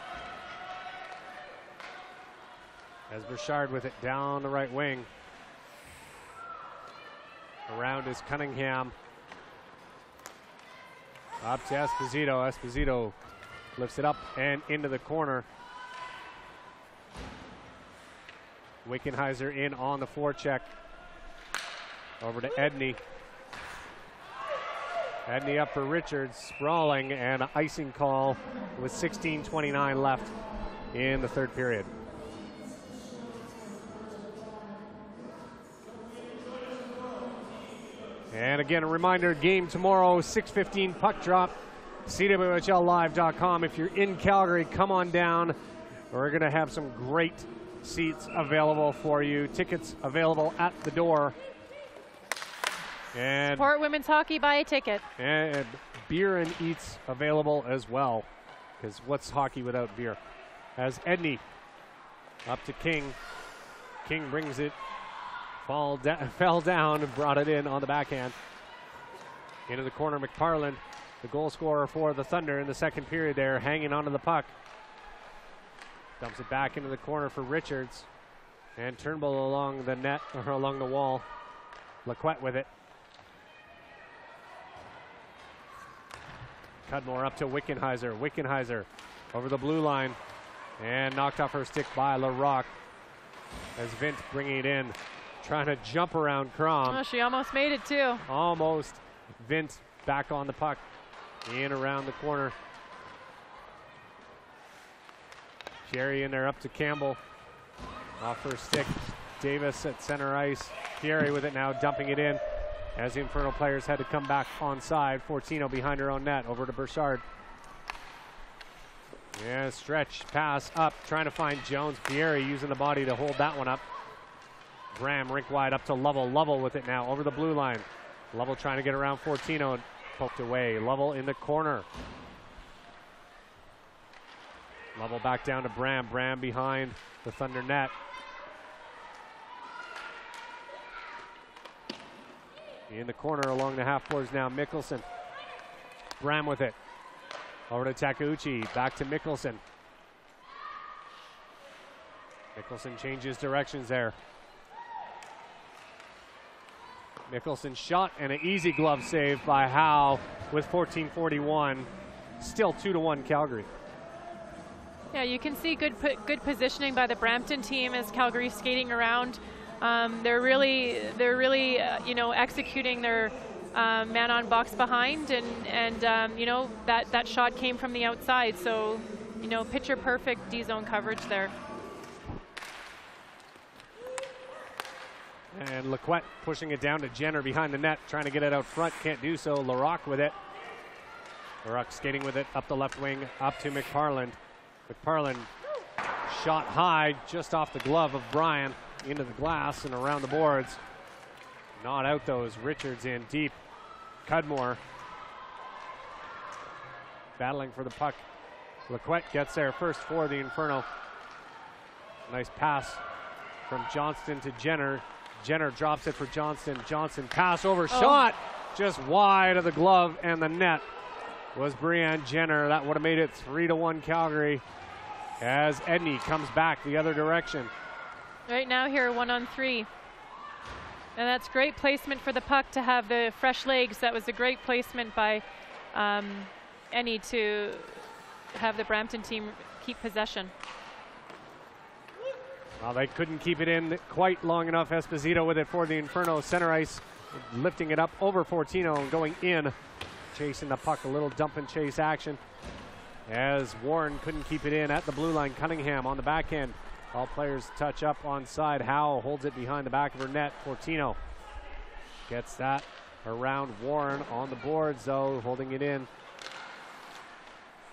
As Burchard with it down the right wing. Around is Cunningham. Up to Esposito. Esposito lifts it up and into the corner. Wickenheiser in on the forecheck. Over to Edney. Edney up for Richards, sprawling, and an icing call with 16:29 left in the third period. And again, a reminder, game tomorrow, 6:15 puck drop, CWHLlive.com. If you're in Calgary, come on down. We're going to have some great seats available for you. Tickets available at the door. And support women's hockey, buy a ticket. And beer and eats available as well, because what's hockey without beer? As Edney up to King. King brings it. Fell down and brought it in on the backhand. Into the corner, McParland, the goal scorer for the Thunder in the second period there, hanging onto the puck. Dumps it back into the corner for Richards. And Turnbull along the net, or along the wall. Laquette with it. Cudmore up to Wickenheiser. Wickenheiser over the blue line. And knocked off her stick by Larocque. As Vint bringing it in. Trying to jump around Crom. Oh, she almost made it too. Almost. Vint back on the puck. In around the corner. Jerry in there up to Campbell. Off her stick. Davis at center ice. Jerry with it now, dumping it in. As the Inferno players had to come back onside. Fortino behind her own net. Over to Burchard. Yeah, stretch, pass up. Trying to find Jones. Pierre using the body to hold that one up. Graham rink wide up to Lovell. Lovell with it now over the blue line. Lovell trying to get around Fortino and poked away. Lovell in the corner. Lovell back down to Bram. Bram behind the Thunder net. In the corner along the half boards now, Mickelson. Bram with it. Over to Takeuchi. Back to Mickelson. Mickelson changes directions there. Mickelson shot and an easy glove save by Howe with 14:41. Still 2-1 Calgary. Yeah, you can see good positioning by the Brampton team as Calgary skating around. They're really executing their man on box behind, and you know, that shot came from the outside. So, you know, picture perfect D zone coverage there. And Laquette pushing it down to Jenner behind the net, trying to get it out front. Can't do so. Larocque with it. Larocque skating with it up the left wing, up to McParland. McParland shot high, just off the glove of Bryan, into the glass and around the boards. Not out though, as Richards in deep. Cudmore battling for the puck. Laquette gets there first for the Inferno. Nice pass from Johnston to Jenner. Jenner drops it for Johnston. Johnston pass over, shot just wide of the glove and the net was Brianne Jenner. That would have made it 3-1 Calgary as Edney comes back the other direction. Right now here, 1-on-3. And that's great placement for the puck to have the fresh legs. That was a great placement by Edney to have the Brampton team keep possession. Well, they couldn't keep it in quite long enough. Esposito with it for the Inferno. Center ice, lifting it up over Fortino and going in. Chasing the puck, a little dump and chase action. As Warren couldn't keep it in at the blue line. Cunningham on the backhand. All players touch up on side. Howe holds it behind the back of her net. Fortino gets that around Warren on the boards, though, holding it in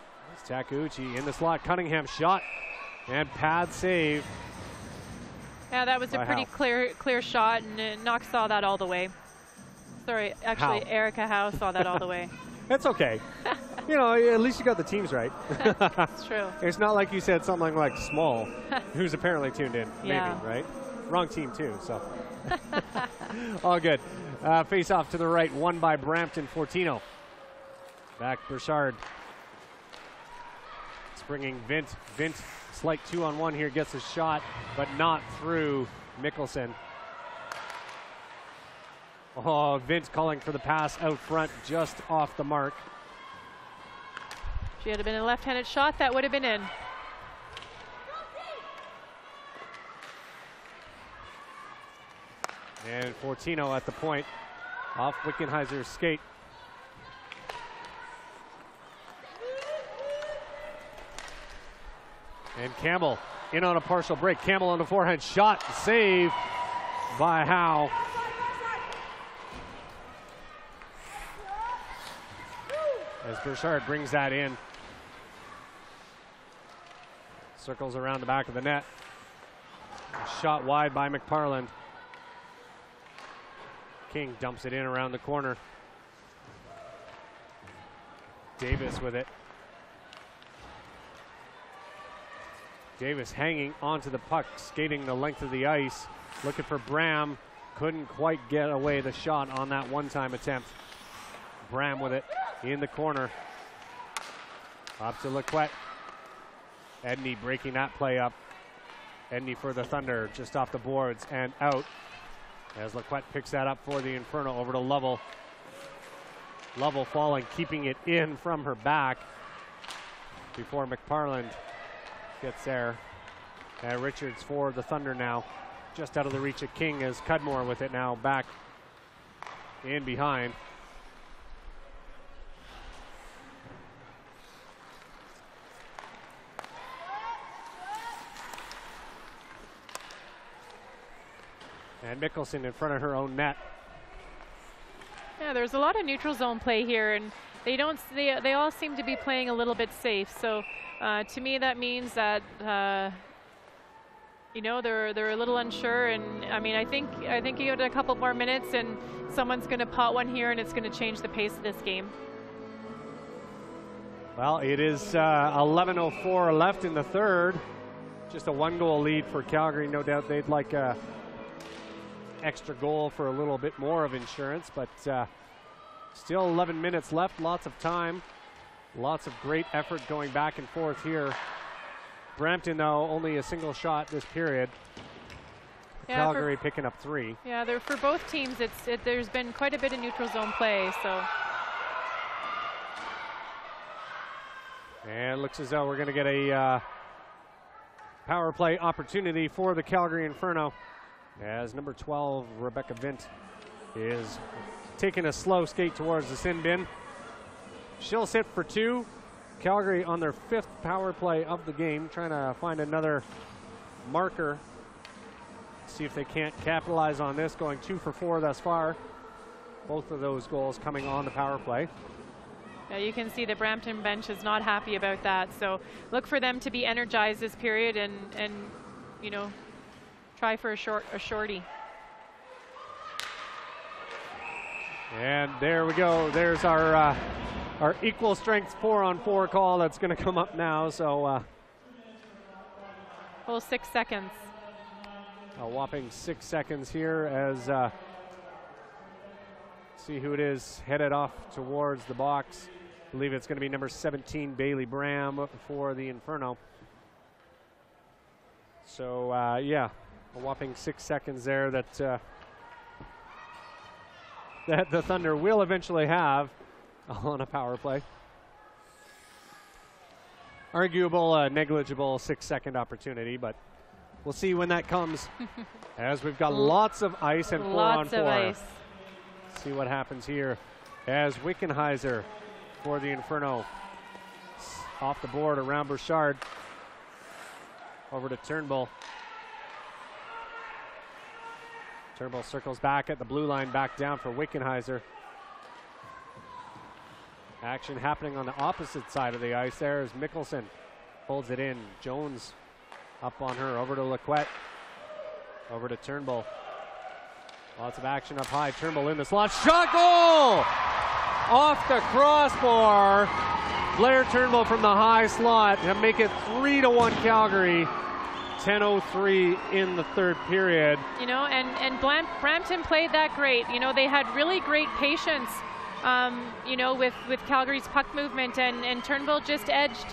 It's Takeuchi in the slot. Cunningham shot and pad save. Yeah, that was a pretty clear shot, and Knox saw that all the way. Sorry, actually, Erica Howe saw that all the way. That's okay. You know, at least you got the teams right. That's true. It's not like you said something like Small, who's apparently tuned in. Yeah. Maybe, right? Wrong team, too, so. All good. Face off to the right, won by Brampton. Fortino. Back Burchard. Springing Vint. Vint, slight 2-on-1 here, gets a shot, but not through Mickelson. Oh, Vince calling for the pass out front, just off the mark. If she had been a left-handed shot, that would have been in. And Fortino at the point, off Wickenheiser's skate. And Campbell in on a partial break. Campbell on the forehand shot, save by Howe. As Burchard brings that in. Circles around the back of the net. Shot wide by McParland. King dumps it in around the corner. Davis with it. Davis hanging onto the puck, skating the length of the ice. Looking for Bram. Couldn't quite get away the shot on that one-time attempt. Bram with it in the corner. Up to Lequette. Edney breaking that play up. Edney for the Thunder, just off the boards and out. As Lequette picks that up for the Inferno, over to Lovell. Lovell falling, keeping it in from her back before McParland gets there. And Richards for the Thunder now, just out of the reach of King, as Cudmore with it now back in behind. And Mickelson in front of her own net. Yeah, there's a lot of neutral zone play here, and they all seem to be playing a little bit safe. So to me, that means that you know, they're a little unsure. And I mean, I think you go to a couple more minutes, and someone's going to pot one here, and it's going to change the pace of this game. Well, it is 11:04 left in the third. Just a 1-goal lead for Calgary. No doubt they'd like a extra goal for a little bit more of insurance, but still 11 minutes left, lots of time, lots of great effort going back and forth here. Brampton, though, only a single shot this period. Yeah, Calgary picking up 3. Yeah, for both teams, there's been quite a bit of neutral zone play. So. And it looks as though we're going to get a power play opportunity for the Calgary Inferno, as number 12, Rebecca Vint, is taking a slow skate towards the sin bin. She'll sit for 2. Calgary on their 5th power play of the game, trying to find another marker. See if they can't capitalize on this, going 2 for 4 thus far. Both of those goals coming on the power play. Yeah, you can see the Brampton bench is not happy about that. So look for them to be energized this period and you know, try for a shorty. And there we go. There's our equal strength 4-on-4 call that's going to come up now. So whole 6 seconds. A whopping 6 seconds here as see who it is headed off towards the box. I believe it's going to be number 17, Bailey Bram, for the Inferno. So yeah, a whopping 6 seconds there that that the Thunder will eventually have on a power play. Arguable, negligible 6-second opportunity, but we'll see when that comes. As we've got lots of ice and 4-on-4. Lots of ice. See what happens here as Wickenheiser for the Inferno. Off the board around Burchard. Over to Turnbull. Turnbull circles back at the blue line, back down for Wickenheiser. Action happening on the opposite side of the ice there as Mickelson holds it in. Jones up on her, over to Lacquette, over to Turnbull. Lots of action up high. Turnbull in the slot. Shot goal! Off the crossbar. Blair Turnbull from the high slot to make it 3-1 Calgary. 10:03 in the third period. You know, and Brampton played that great. You know, they had really great patience, you know, with Calgary's puck movement, and Turnbull just edged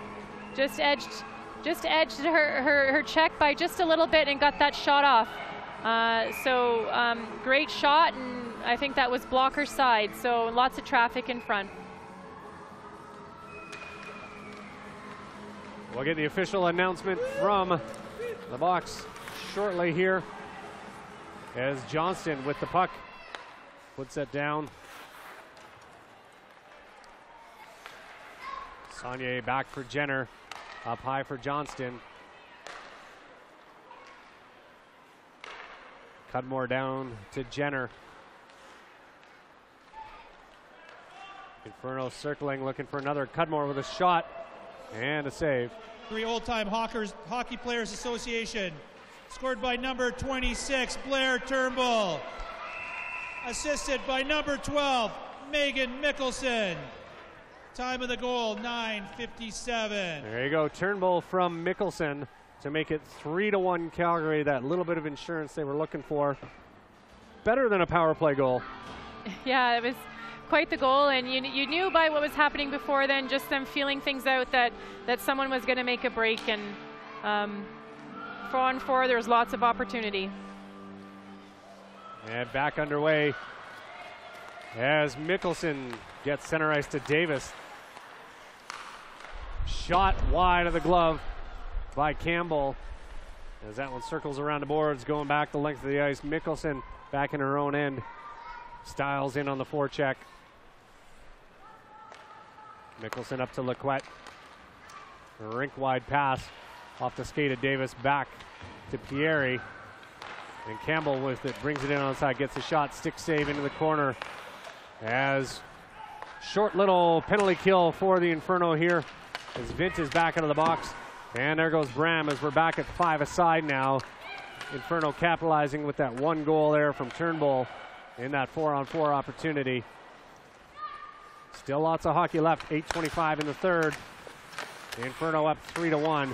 her check by just a little bit and got that shot off. Great shot, and I think that was blocker side, so lots of traffic in front. We'll get the official announcement from the box shortly here as Johnston with the puck puts it down. Saunier back for Jenner, up high for Johnston. Cudmore down to Jenner. Inferno circling, looking for another. Cudmore with a shot and a save. Old-time Hockey Players Association. Scored by number 26, Blair Turnbull. Assisted by number 12, Megan Mickelson. Time of the goal, 9:57. There you go, Turnbull from Mickelson to make it 3-1 Calgary. That little bit of insurance they were looking for. Better than a power play goal. Yeah, it was quite the goal, and you knew by what was happening before then, just them feeling things out, that someone was going to make a break, and 4-on-4, there was lots of opportunity. And back underway as Mickelson gets center ice to Davis. Shot wide of the glove by Campbell as that one circles around the boards, going back the length of the ice. Mickelson back in her own end. Styles in on the forecheck. Mickelson up to Lacquette. A rink-wide pass off the skate of Davis, back to Pieri. And Campbell with it, brings it in on the side, gets a shot, stick save into the corner. As short little penalty kill for the Inferno here as Vint is back into the box. And there goes Bram as we're back at 5 aside now. Inferno capitalizing with that one goal there from Turnbull in that 4-on-4 opportunity. Still lots of hockey left, 8:25 in the third. The Inferno up 3-1.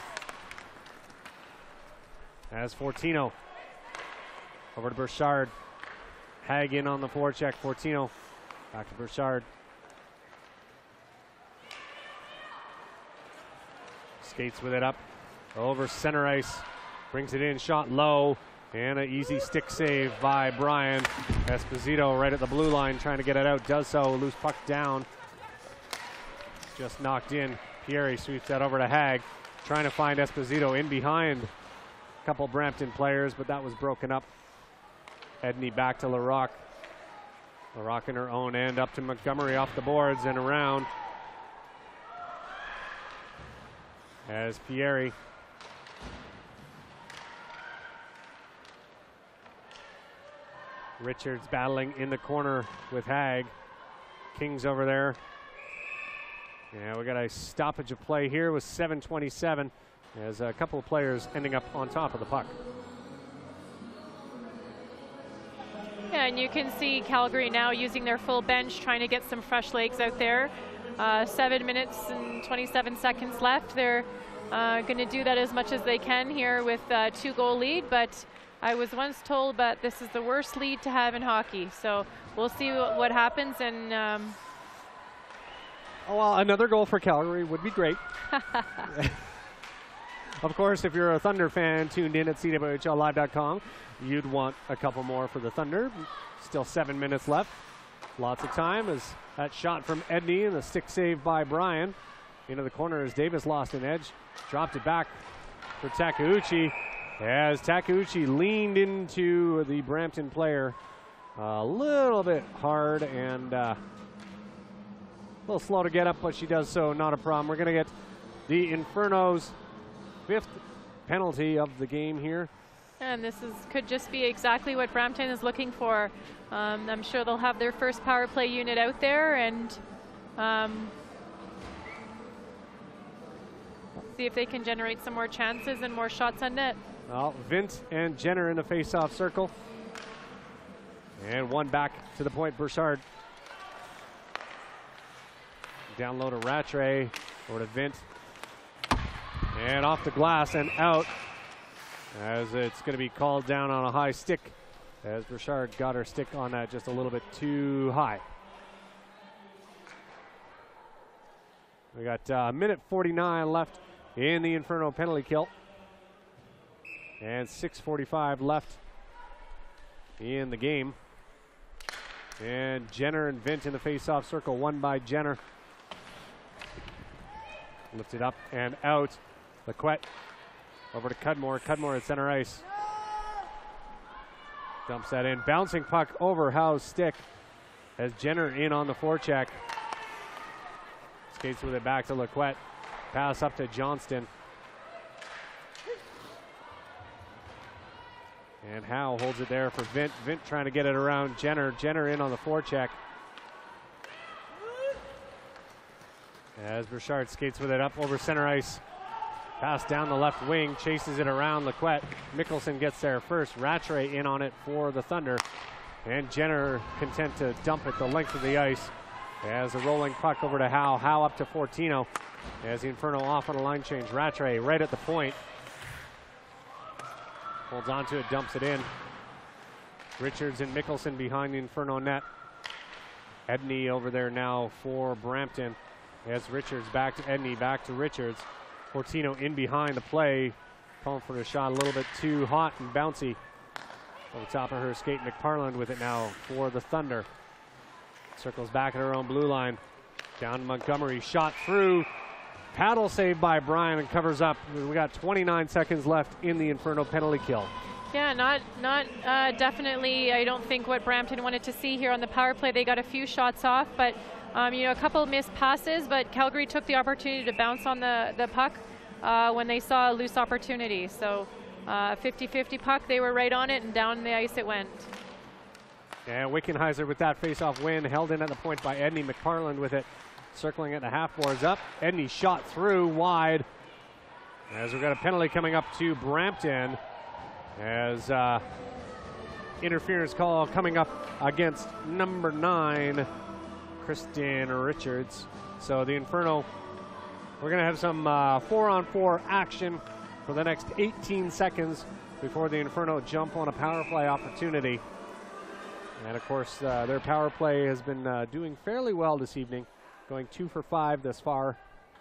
As Fortino over to Burchard. Hag in on the forecheck. Fortino back to Burchard. Skates with it up over center ice. Brings it in, shot low. And an easy stick save by Brian. Esposito right at the blue line trying to get it out. Does so. Loose puck down. Just knocked in. Pieri sweeps that over to Hag. Trying to find Esposito in behind a couple Brampton players, but that was broken up. Edney back to Larocque. Larocque in her own end up to Montgomery off the boards and around. As Pieri Richards battling in the corner with Hag. Kings over there. Yeah, we got a stoppage of play here with 7:27 as a couple of players ending up on top of the puck. Yeah, and you can see Calgary now using their full bench, trying to get some fresh legs out there. 7 minutes and 27 seconds left. They're going to do that as much as they can here with a 2-goal lead, but I was once told that this is the worst lead to have in hockey. So we'll see what happens. And oh, well, another goal for Calgary would be great. Of course, if you're a Thunder fan tuned in at CWHLlive.com, you'd want a couple more for the Thunder. Still 7 minutes left. Lots of time as that shot from Edney and the stick save by Brian. Into the corner as Davis lost an edge. Dropped it back for Takeuchi as Takeuchi leaned into the Brampton player a little bit hard and a little slow to get up, but she does so, not a problem. We're going to get the Inferno's 5th penalty of the game here. And this could just be exactly what Brampton is looking for. I'm sure they'll have their first power play unit out there, and See if they can generate some more chances and more shots on net. Well, Vint and Jenner in the face-off circle. And one back to the point, Burchard. Down low to Rattray, or to Vint. And off the glass and out, as it's going to be called down on a high stick, as Burchard got her stick on that just a little bit too high. We got a minute 49 left in the Inferno penalty kill. And 6:45 left in the game. And Jenner and Vint in the face-off circle, won by Jenner. Lifted up and out. Lequette over to Cudmore. Cudmore at center ice. Dumps that in. Bouncing puck over Howe's stick as Jenner in on the forecheck. Skates with it back to Lequette. Pass up to Johnston. And Howe holds it there for Vint. Vint trying to get it around Jenner. Jenner in on the forecheck. As Burchard skates with it up over center ice. Pass down the left wing, chases it around Lequette. Mickelson gets there first. Rattray in on it for the Thunder. And Jenner content to dump it the length of the ice. As a rolling puck over to Howe. Howe up to Fortino. As the Inferno off on a line change. Rattray right at the point. Holds onto it, dumps it in. Richards and Mickelson behind the Inferno net. Edney over there now for Brampton. As Richards back to Edney, back to Richards. Fortino in behind the play. Calling for the shot a little bit too hot and bouncy. Over the top of her skate, McParland with it now for the Thunder. Circles back at her own blue line. Down to Montgomery, shot through. Paddle save by Bryan and covers up. We got 29 seconds left in the Inferno penalty kill. Yeah, not definitely, I don't think what Brampton wanted to see here on the power play. They got a few shots off, but a couple missed passes, but Calgary took the opportunity to bounce on the puck when they saw a loose opportunity. So 50-50 puck, they were right on it, and down the ice it went. And Wickenheiser with that face-off win, held in at the point by Edney. McParland with it, circling at the half boards up. Edney shot through wide. As we've got a penalty coming up to Brampton, as interference call coming up against number 9, Kristen Richards. So the Inferno, we're going to have some 4-on-4 action for the next 18 seconds before the Inferno jump on a power play opportunity. And of course, their power play has been doing fairly well this evening, going 2 for 5 thus far.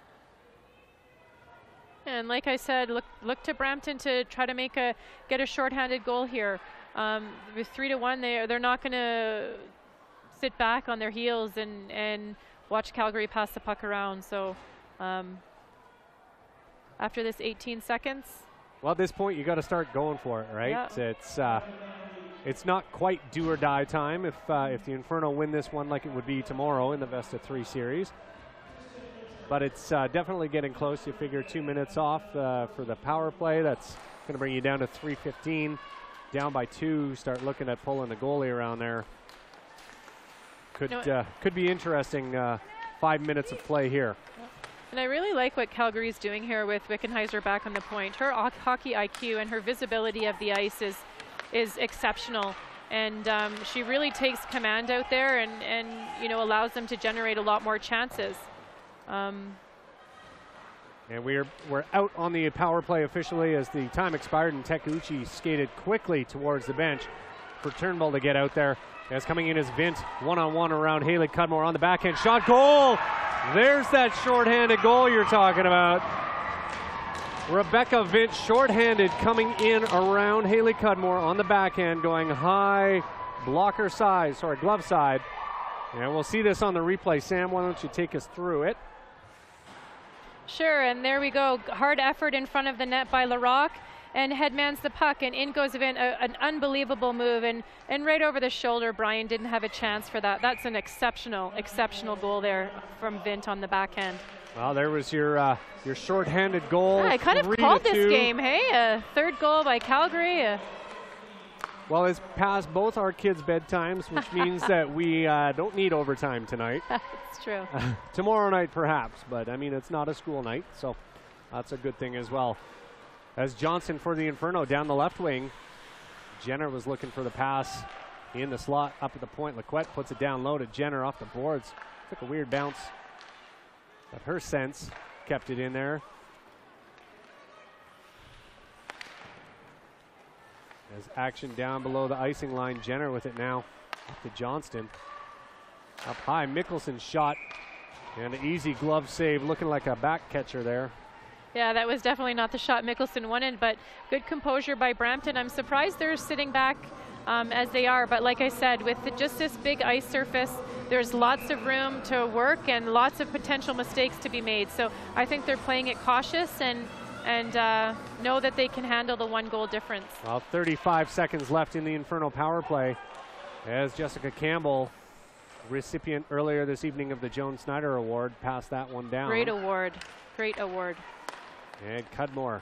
And like I said, look to Brampton to try to get a shorthanded goal here. With 3-1, they're not going to sit back on their heels and watch Calgary pass the puck around. So after this 18 seconds. Well, at this point, you got to start going for it, right? Yeah. It's not quite do or die time if the Inferno win this one like it would be tomorrow in the best of 3 series. But it's definitely getting close. You figure 2 minutes off for the power play. That's going to bring you down to 3:15. Down by 2. Start looking at pulling the goalie around there. Could be interesting. 5 minutes of play here. And I really like what Calgary's doing here with Wickenheiser back on the point. Her hockey IQ and her visibility of the ice is exceptional, and she really takes command out there and allows them to generate a lot more chances. And we're out on the power play officially as the time expired, and Takeuchi skated quickly towards the bench for Turnbull to get out there. As coming in is Vint, one-on-one around Haley Cudmore on the backhand shot, goal! There's that shorthanded goal you're talking about. Rebecca Vint shorthanded coming in around Haley Cudmore on the backhand, going high glove side. And we'll see this on the replay. Sam, why don't you take us through it? Sure, and there we go. Hard effort in front of the net by Larocque, and headmans the puck, and in goes Vint, an unbelievable move, and right over the shoulder. Bryan didn't have a chance for that. That's an exceptional goal there from Vint on the backhand. Well, there was your shorthanded goal. Yeah, I kind of called this game, hey? A third goal by Calgary. Well, it's past both our kids' bedtimes, which means that we don't need overtime tonight. That's true. Tomorrow night, perhaps, but I mean, it's not a school night, so that's a good thing as well. As Johnson for the Inferno down the left wing. Jenner was looking for the pass in the slot up at the point. Laquette puts it down low to Jenner off the boards. Took a weird bounce, but her sense kept it in there. As action down below the icing line, Jenner with it now up to Johnston. Up high, Mickelson shot, and an easy glove save, looking like a back catcher there. Yeah, that was definitely not the shot Mickelson wanted, but good composure by Brampton. I'm surprised they're sitting back as they are, but like I said, with just this big ice surface, there's lots of room to work and lots of potential mistakes to be made. So I think they're playing it cautious and know that they can handle the 1-goal difference. Well, 35 seconds left in the Inferno power play as Jessica Campbell, recipient earlier this evening of the Joan Snyder Award, passed that one down. Great award. Great award. And Cudmore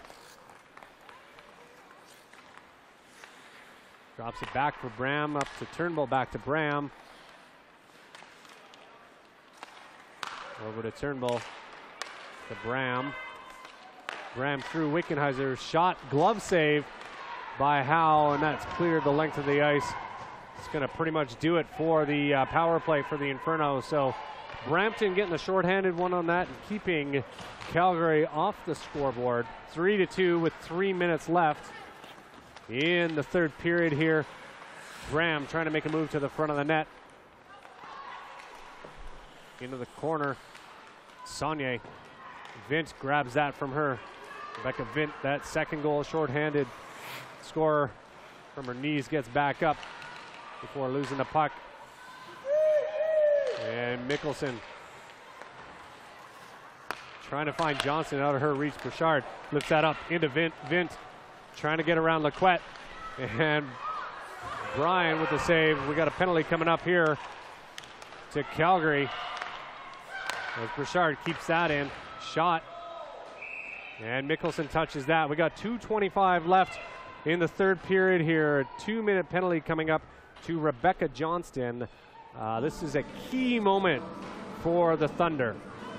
drops it back for Bram, up to Turnbull, back to Bram. Over to Turnbull, to Bram. Bram through Wickenheiser, shot, glove save by Howe, and that's cleared the length of the ice. It's going to pretty much do it for the power play for the Inferno. So Brampton getting the shorthanded one on that and keeping Calgary off the scoreboard. 3-2 with 3 minutes left in the third period here. Bram trying to make a move to the front of the net. Into the corner. Saunier. Vint grabs that from her. Rebecca Vint, that second goal shorthanded scorer from her knees, gets back up before losing the puck. And Mickelson trying to find Johnson out of her reach. Bouchard lifts that up into Vint. Vint trying to get around Laquette. And Bryan with the save. We got a penalty coming up here to Calgary. As Bouchard keeps that in. Shot. And Mickelson touches that. We got 2:25 left in the third period here. A 2-minute penalty coming up to Rebecca Johnston. This is a key moment for the Thunder.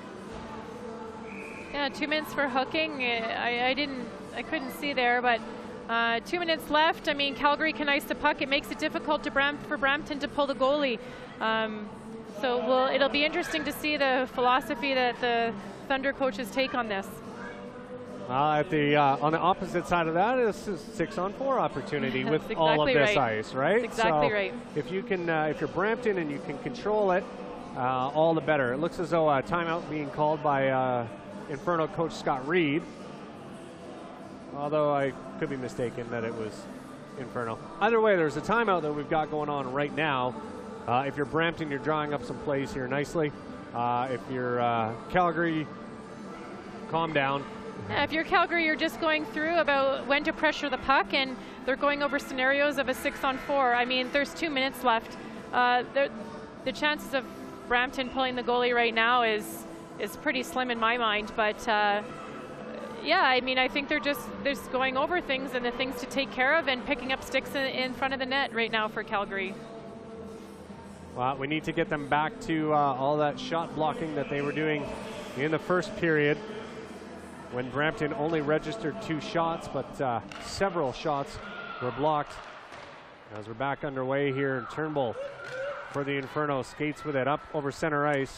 Yeah, 2 minutes for hooking. I couldn't see there, but 2 minutes left. I mean, Calgary can ice the puck. It makes it difficult for Brampton to pull the goalie. So it'll be interesting to see the philosophy that the Thunder coaches take on this. On the opposite side of that is a 6-on-4 opportunity with exactly all of this right. ice, right? That's exactly so right. If you can, if you're Brampton and you can control it, all the better. It looks as though a timeout being called by Inferno coach Scott Reed. Although I could be mistaken that it was Inferno. Either way, there's a timeout that we've got going on right now. If you're Brampton, you're drawing up some plays here nicely. If you're Calgary, calm down. Yeah, if you're Calgary, you're just going through about when to pressure the puck, and they're going over scenarios of a 6-on-4. I mean, there's 2 minutes left. The chances of Brampton pulling the goalie right now is pretty slim in my mind. But yeah, I mean, I think they're just going over things and the things to take care of and picking up sticks in front of the net right now for Calgary. Well, we need to get them back to all that shot blocking that they were doing in the first period, when Brampton only registered 2 shots, but several shots were blocked. As we're back underway here, Turnbull for the Inferno skates with it up over center ice.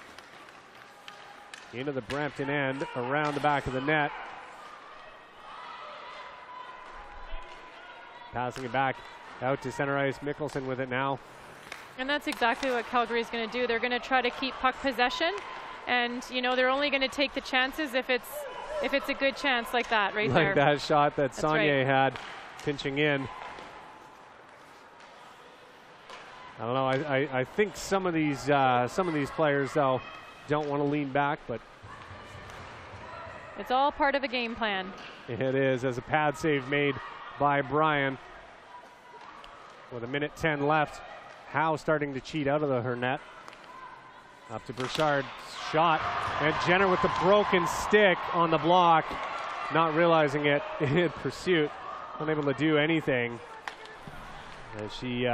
Into the Brampton end, around the back of the net. Passing it back out to center ice. Mickelson with it now. And that's exactly what Calgary is going to do. They're going to try to keep puck possession, and you know they're only going to take the chances if it's a good chance like that right there. Like that shot that Saunier right. had, pinching in. I don't know. I think some of these players though don't want to lean back, but it's all part of a game plan. It is, as a pad save made by Bryan. With 1:10 left, Howe starting to cheat out of her net. Up to Bouchard, shot, and Jenner with the broken stick on the block, not realizing it in pursuit, unable to do anything. As she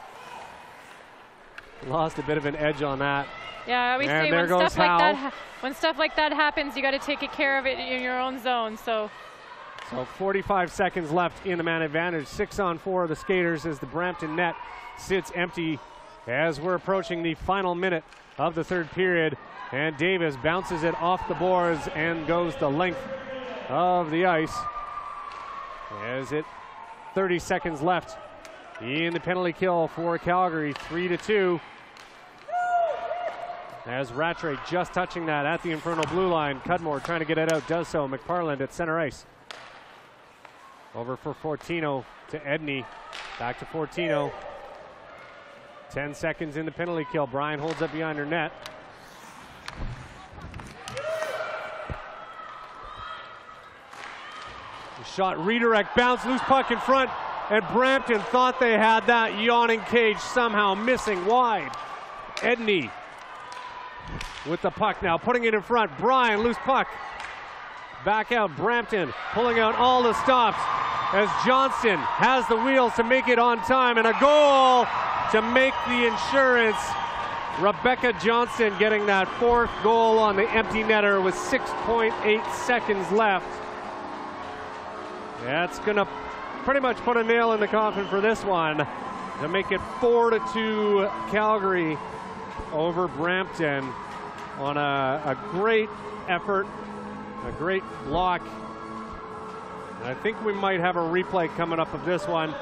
lost a bit of an edge on that. Yeah, I always say when stuff like that happens, you got to take care of it in your own zone. So 45 seconds left in the man advantage. 6-on-4 of the skaters as the Brampton net sits empty as we're approaching the final minute of the third period. And Davis bounces it off the boards and goes the length of the ice. As 30 seconds left in the penalty kill for Calgary, 3-2. As Rattray just touching that at the Inferno blue line. Cudmore trying to get it out, does so. McFarland at center ice. Over for Fortino to Edney. Back to Fortino. 10 seconds in the penalty kill. Bryan holds up behind her net. The shot, redirect, bounce, loose puck in front. And Brampton thought they had that yawning cage, somehow missing wide. Edney with the puck now, putting it in front. Bryan, loose puck. Back out, Brampton pulling out all the stops as Johnston has the wheels to make it on time, and a goal to make the insurance. Rebecca Johnston getting that fourth goal on the empty netter with 6.8 seconds left. That's gonna pretty much put a nail in the coffin for this one to make it 4-2 Calgary over Brampton on a great effort, a great block. And I think we might have a replay coming up of this one.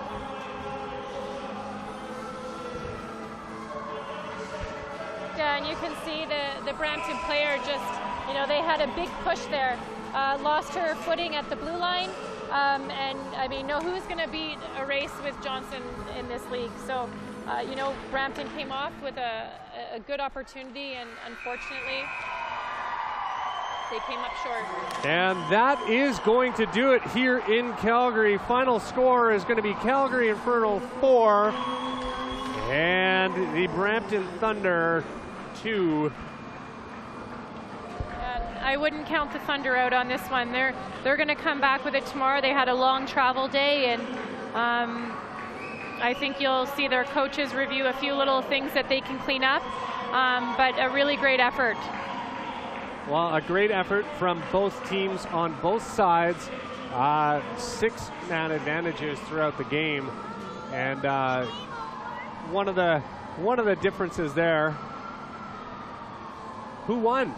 Yeah, and you can see the Brampton player just, you know, they had a big push there. Lost her footing at the blue line. And I mean, who's going to beat a race with Johnson in this league? So, you know, Brampton came off with a good opportunity, and unfortunately, they came up short. And that is going to do it here in Calgary. Final score is going to be Calgary Inferno 4 and the Brampton Thunder 2. I wouldn't count the Thunder out on this one. They're going to come back with it tomorrow. They had a long travel day, and I think you'll see their coaches review a few little things that they can clean up, but a really great effort. Well, a great effort from both teams on both sides. 6-man advantages throughout the game, and one of the differences there. Who won?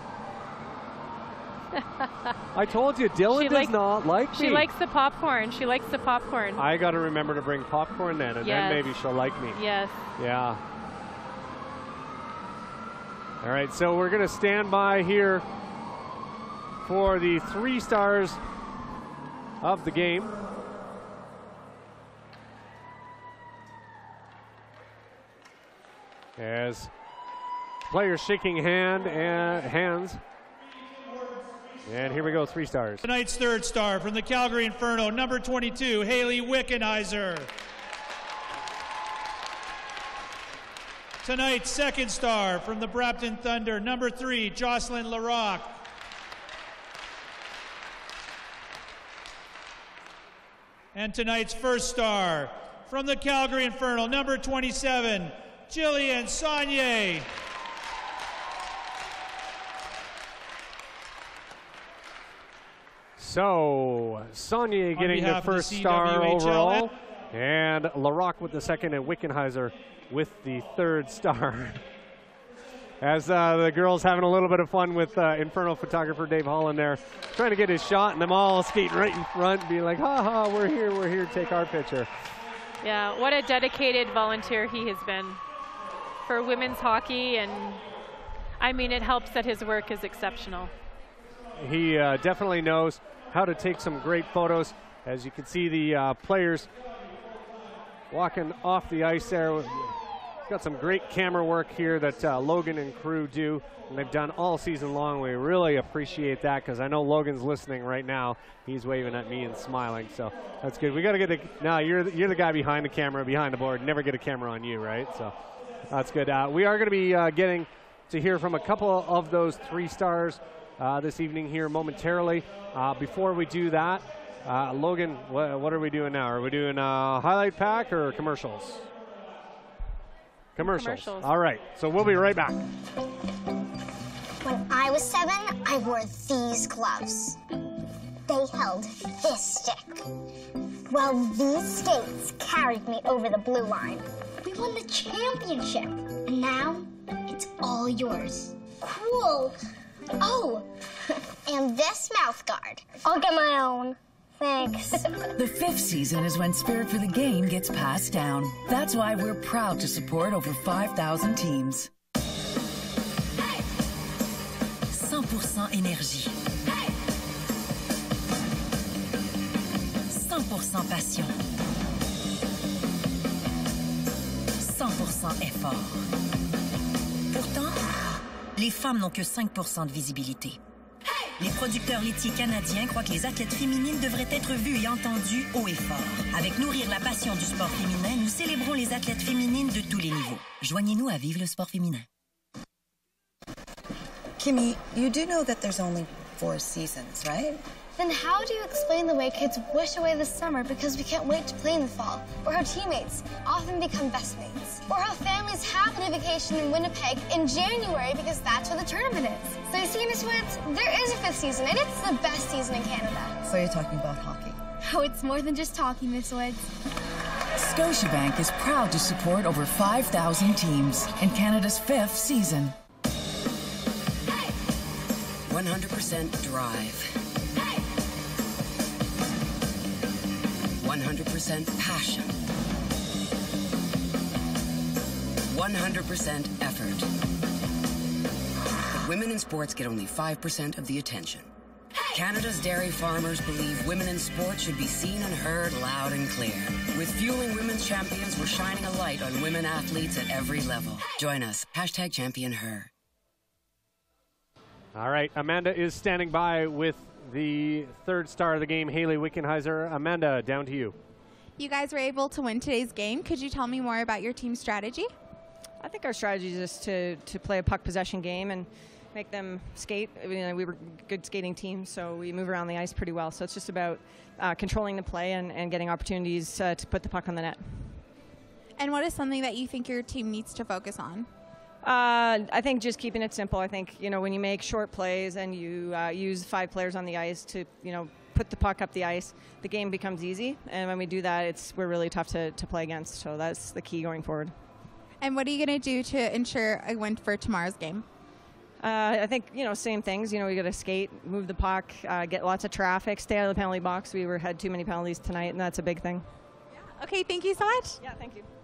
I told you, Dylan does not like me. She likes the popcorn. She likes the popcorn. I got to remember to bring popcorn then, and then maybe she'll like me. Yes. Yeah. All right, so we're going to stand by here for the 3 stars of the game. As players shaking hands. And here we go, 3 stars. Tonight's 3rd star from the Calgary Inferno, number 22, Haley Wickenheiser. Tonight's 2nd star from the Brampton Thunder, number 3, Jocelyn Larocque. And tonight's 1st star from the Calgary Inferno, number 27, Jillian Saunier. So, Saunier getting the 1st star overall, and Larocque with the 2nd, and Wickenheiser with the 3rd star. As the girls having a little bit of fun with Inferno photographer Dave Holland there, trying to get his shot, and them all skating right in front, being like, ha ha, we're here, take our picture. Yeah, what a dedicated volunteer he has been for women's hockey, and I mean, it helps that his work is exceptional. He definitely knows how to take some great photos. As you can see, the players walking off the ice there. Got some great camera work here that Logan and crew do, and they've done all season long. We really appreciate that, because I know Logan's listening right now. He's waving at me and smiling, so that's good. We got to get you're the guy behind the camera, behind the board. Never get a camera on you, right? So that's good. We are going to be getting to hear from a couple of those 3 stars this evening here momentarily. Before we do that, Logan, what are we doing now? Are we doing a highlight pack or commercials? Commercials. All right, so we'll be right back. When I was 7, I wore these gloves. They held this stick. Well, these skates carried me over the blue line. We won the championship, and now it's all yours. Cool. Oh, and this mouth guard. I'll get my own. Thanks. The 5th season is when Spirit for the Game gets passed down. That's why we're proud to support over 5,000 teams. 100% énergie. 100% passion. 100% effort. Pourtant, les femmes n'ont que 5% de visibilité. Les producteurs laitiers canadiens croient que les athlètes féminines devraient être vues et entendues haut et fort. Avec Nourrir la passion du sport féminin, nous célébrons les athlètes féminines de tous les niveaux. Joignez-nous à Vive le sport féminin. Kimmy, you do know that there's only 4 seasons, right? Then how do you explain the way kids wish away the summer because we can't wait to play in the fall? Or how teammates often become best mates? Or how families have a vacation in Winnipeg in January because that's where the tournament is? So you see, Miss Woods, there is a 5th season, and it's the best season in Canada. So you're talking about hockey? Oh, it's more than just hockey, Miss Woods. Scotiabank is proud to support over 5,000 teams in Canada's 5th season. 100% drive. 100% passion. 100% effort. But women in sports get only 5% of the attention. Canada's dairy farmers believe women in sports should be seen and heard loud and clear. With Fueling Women's Champions, we're shining a light on women athletes at every level. Join us. #ChampionHer. All right, Amanda is standing by with the 3rd star of the game, Hayley Wickenheiser. Amanda, down to you. You guys were able to win today's game. Could you tell me more about your team's strategy? I think our strategy is just to play a puck possession game and make them skate. We were a good skating team, so we move around the ice pretty well. So it's just about controlling the play and getting opportunities to put the puck on the net. And what is something that you think your team needs to focus on? I think just keeping it simple. I think, when you make short plays and you use 5 players on the ice to, put the puck up the ice, the game becomes easy. And when we do that, we're really tough to play against. So that's the key going forward. And what are you going to do to ensure a win for tomorrow's game? I think, same things. We got to skate, move the puck, get lots of traffic, stay out of the penalty box. We had too many penalties tonight, and that's a big thing. Yeah. Okay, thank you so much. Yeah, thank you.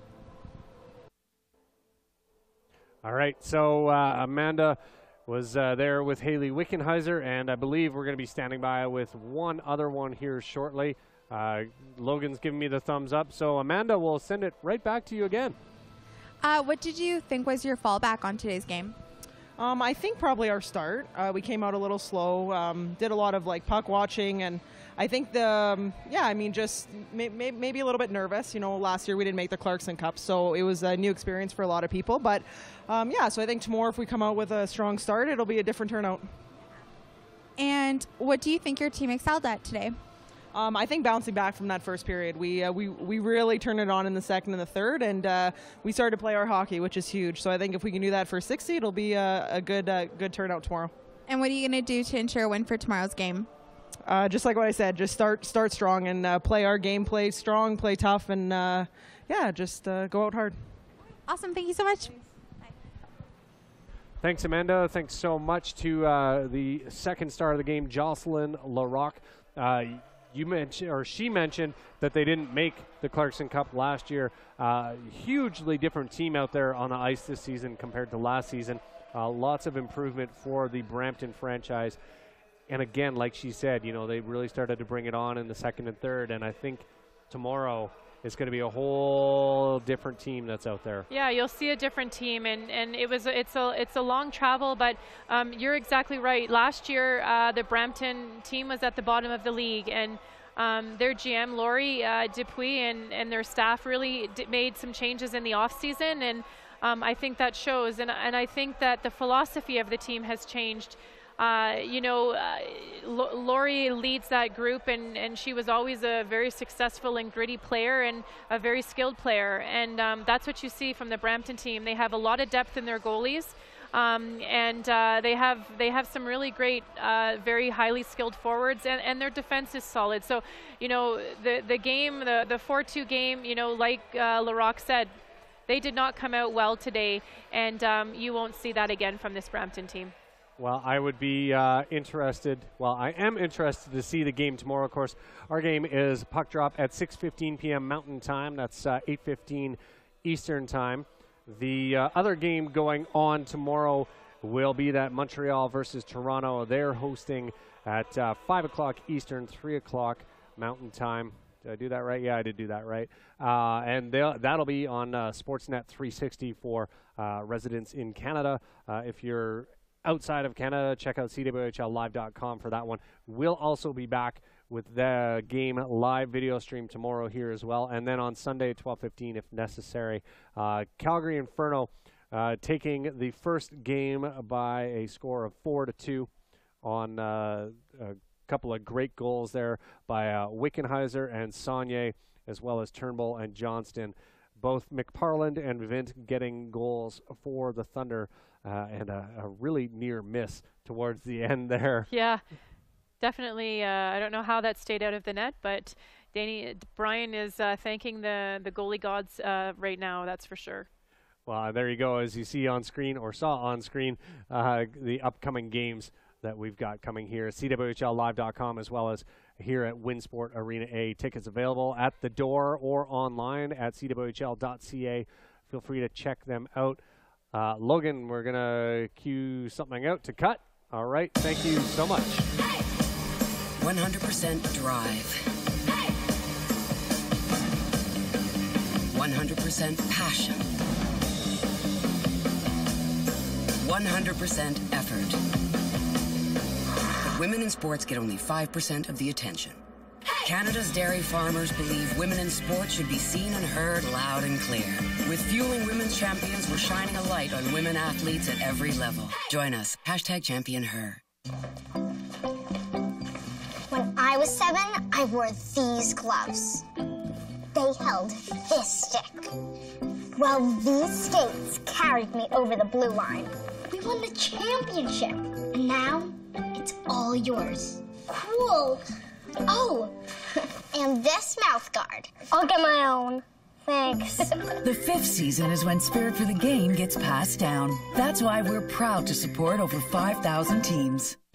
All right, so Amanda was there with Hayley Wickenheiser, and I believe we're going to be standing by with one other one here shortly. Logan's giving me the thumbs up, so Amanda, we'll send it right back to you again. What did you think was your fallback on today's game? I think probably our start. We came out a little slow, did a lot of puck watching, and I think just maybe a little bit nervous. Last year we didn't make the Clarkson Cup, so it was a new experience for a lot of people. But so I think tomorrow if we come out with a strong start, it'll be a different turnout. And what do you think your team excelled at today? I think bouncing back from that first period, we really turned it on in the second and the third, and we started to play our hockey, which is huge. So I think if we can do that for 60, it'll be a good turnout tomorrow. And what are you going to do to ensure a win for tomorrow's game? Just like what I said, just start strong and play our game, play strong, play tough, and just go out hard. Awesome. Thank you so much. Thanks, Amanda. Thanks so much to the 2nd star of the game, Jocelyn Larocque. She mentioned that they didn't make the Clarkson Cup last year. Hugely different team out there on the ice this season compared to last season. Lots of improvement for the Brampton franchise. And again, like she said, they really started to bring it on in the 2nd and 3rd. And I think tomorrow is going to be a whole different team that's out there. Yeah, you'll see a different team, and it's a long travel, but you're exactly right. Last year, the Brampton team was at the bottom of the league, and their GM, Laurie Dupuis, and their staff really made some changes in the off-season, and I think that shows. And I think that the philosophy of the team has changed. Lori leads that group, and she was always a very successful and gritty player and a very skilled player. And that's what you see from the Brampton team. They have a lot of depth in their goalies. And they have some really great, very highly skilled forwards, and their defense is solid. So, the game, the 4-2 game, like LaRock said, they did not come out well today, and you won't see that again from this Brampton team. Well, I would be interested. Well, I am interested to see the game tomorrow. Of course, our game is puck drop at 6:15 p.m. Mountain Time. That's 8:15 Eastern Time. The other game going on tomorrow will be that Montreal versus Toronto. They're hosting at 5 o'clock Eastern, 3 o'clock Mountain Time. Did I do that right? Yeah, I did do that right. And that'll be on Sportsnet 360 for residents in Canada. If you're outside of Canada, check out CWHLlive.com for that one. We'll also be back with the game live video stream tomorrow here as well. And then on Sunday at 12:15 if necessary. Calgary Inferno taking the first game by a score of 4-2 on a couple of great goals there by Wickenheiser and Saunier, as well as Turnbull and Johnston. Both McParland and Vint getting goals for the Thunder, and a really near miss towards the end there. Yeah, definitely. I don't know how that stayed out of the net, but Brian is thanking the goalie gods right now, that's for sure. Well, there you go. As you see on screen, or saw on screen, the upcoming games that we've got coming here. CWHLlive.com, as well as here at Winsport Arena A. Tickets available at the door or online at cwhl.ca. Feel free to check them out. Logan, we're going to cue something out to cut. All right. Thank you so much. 100% drive. 100% passion. 100% effort. But women in sports get only 5% of the attention. Canada's dairy farmers believe women in sports should be seen and heard loud and clear. With Fueling Women's Champions, we're shining a light on women athletes at every level. Join us. #ChampionHer. When I was 7, I wore these gloves. They held this stick. Well, these skates carried me over the blue line. We won the championship, and now it's all yours. Cool. Oh, and this mouth guard. I'll get my own. Thanks. The 5th season is when spirit for the game gets passed down. That's why we're proud to support over 5,000 teams.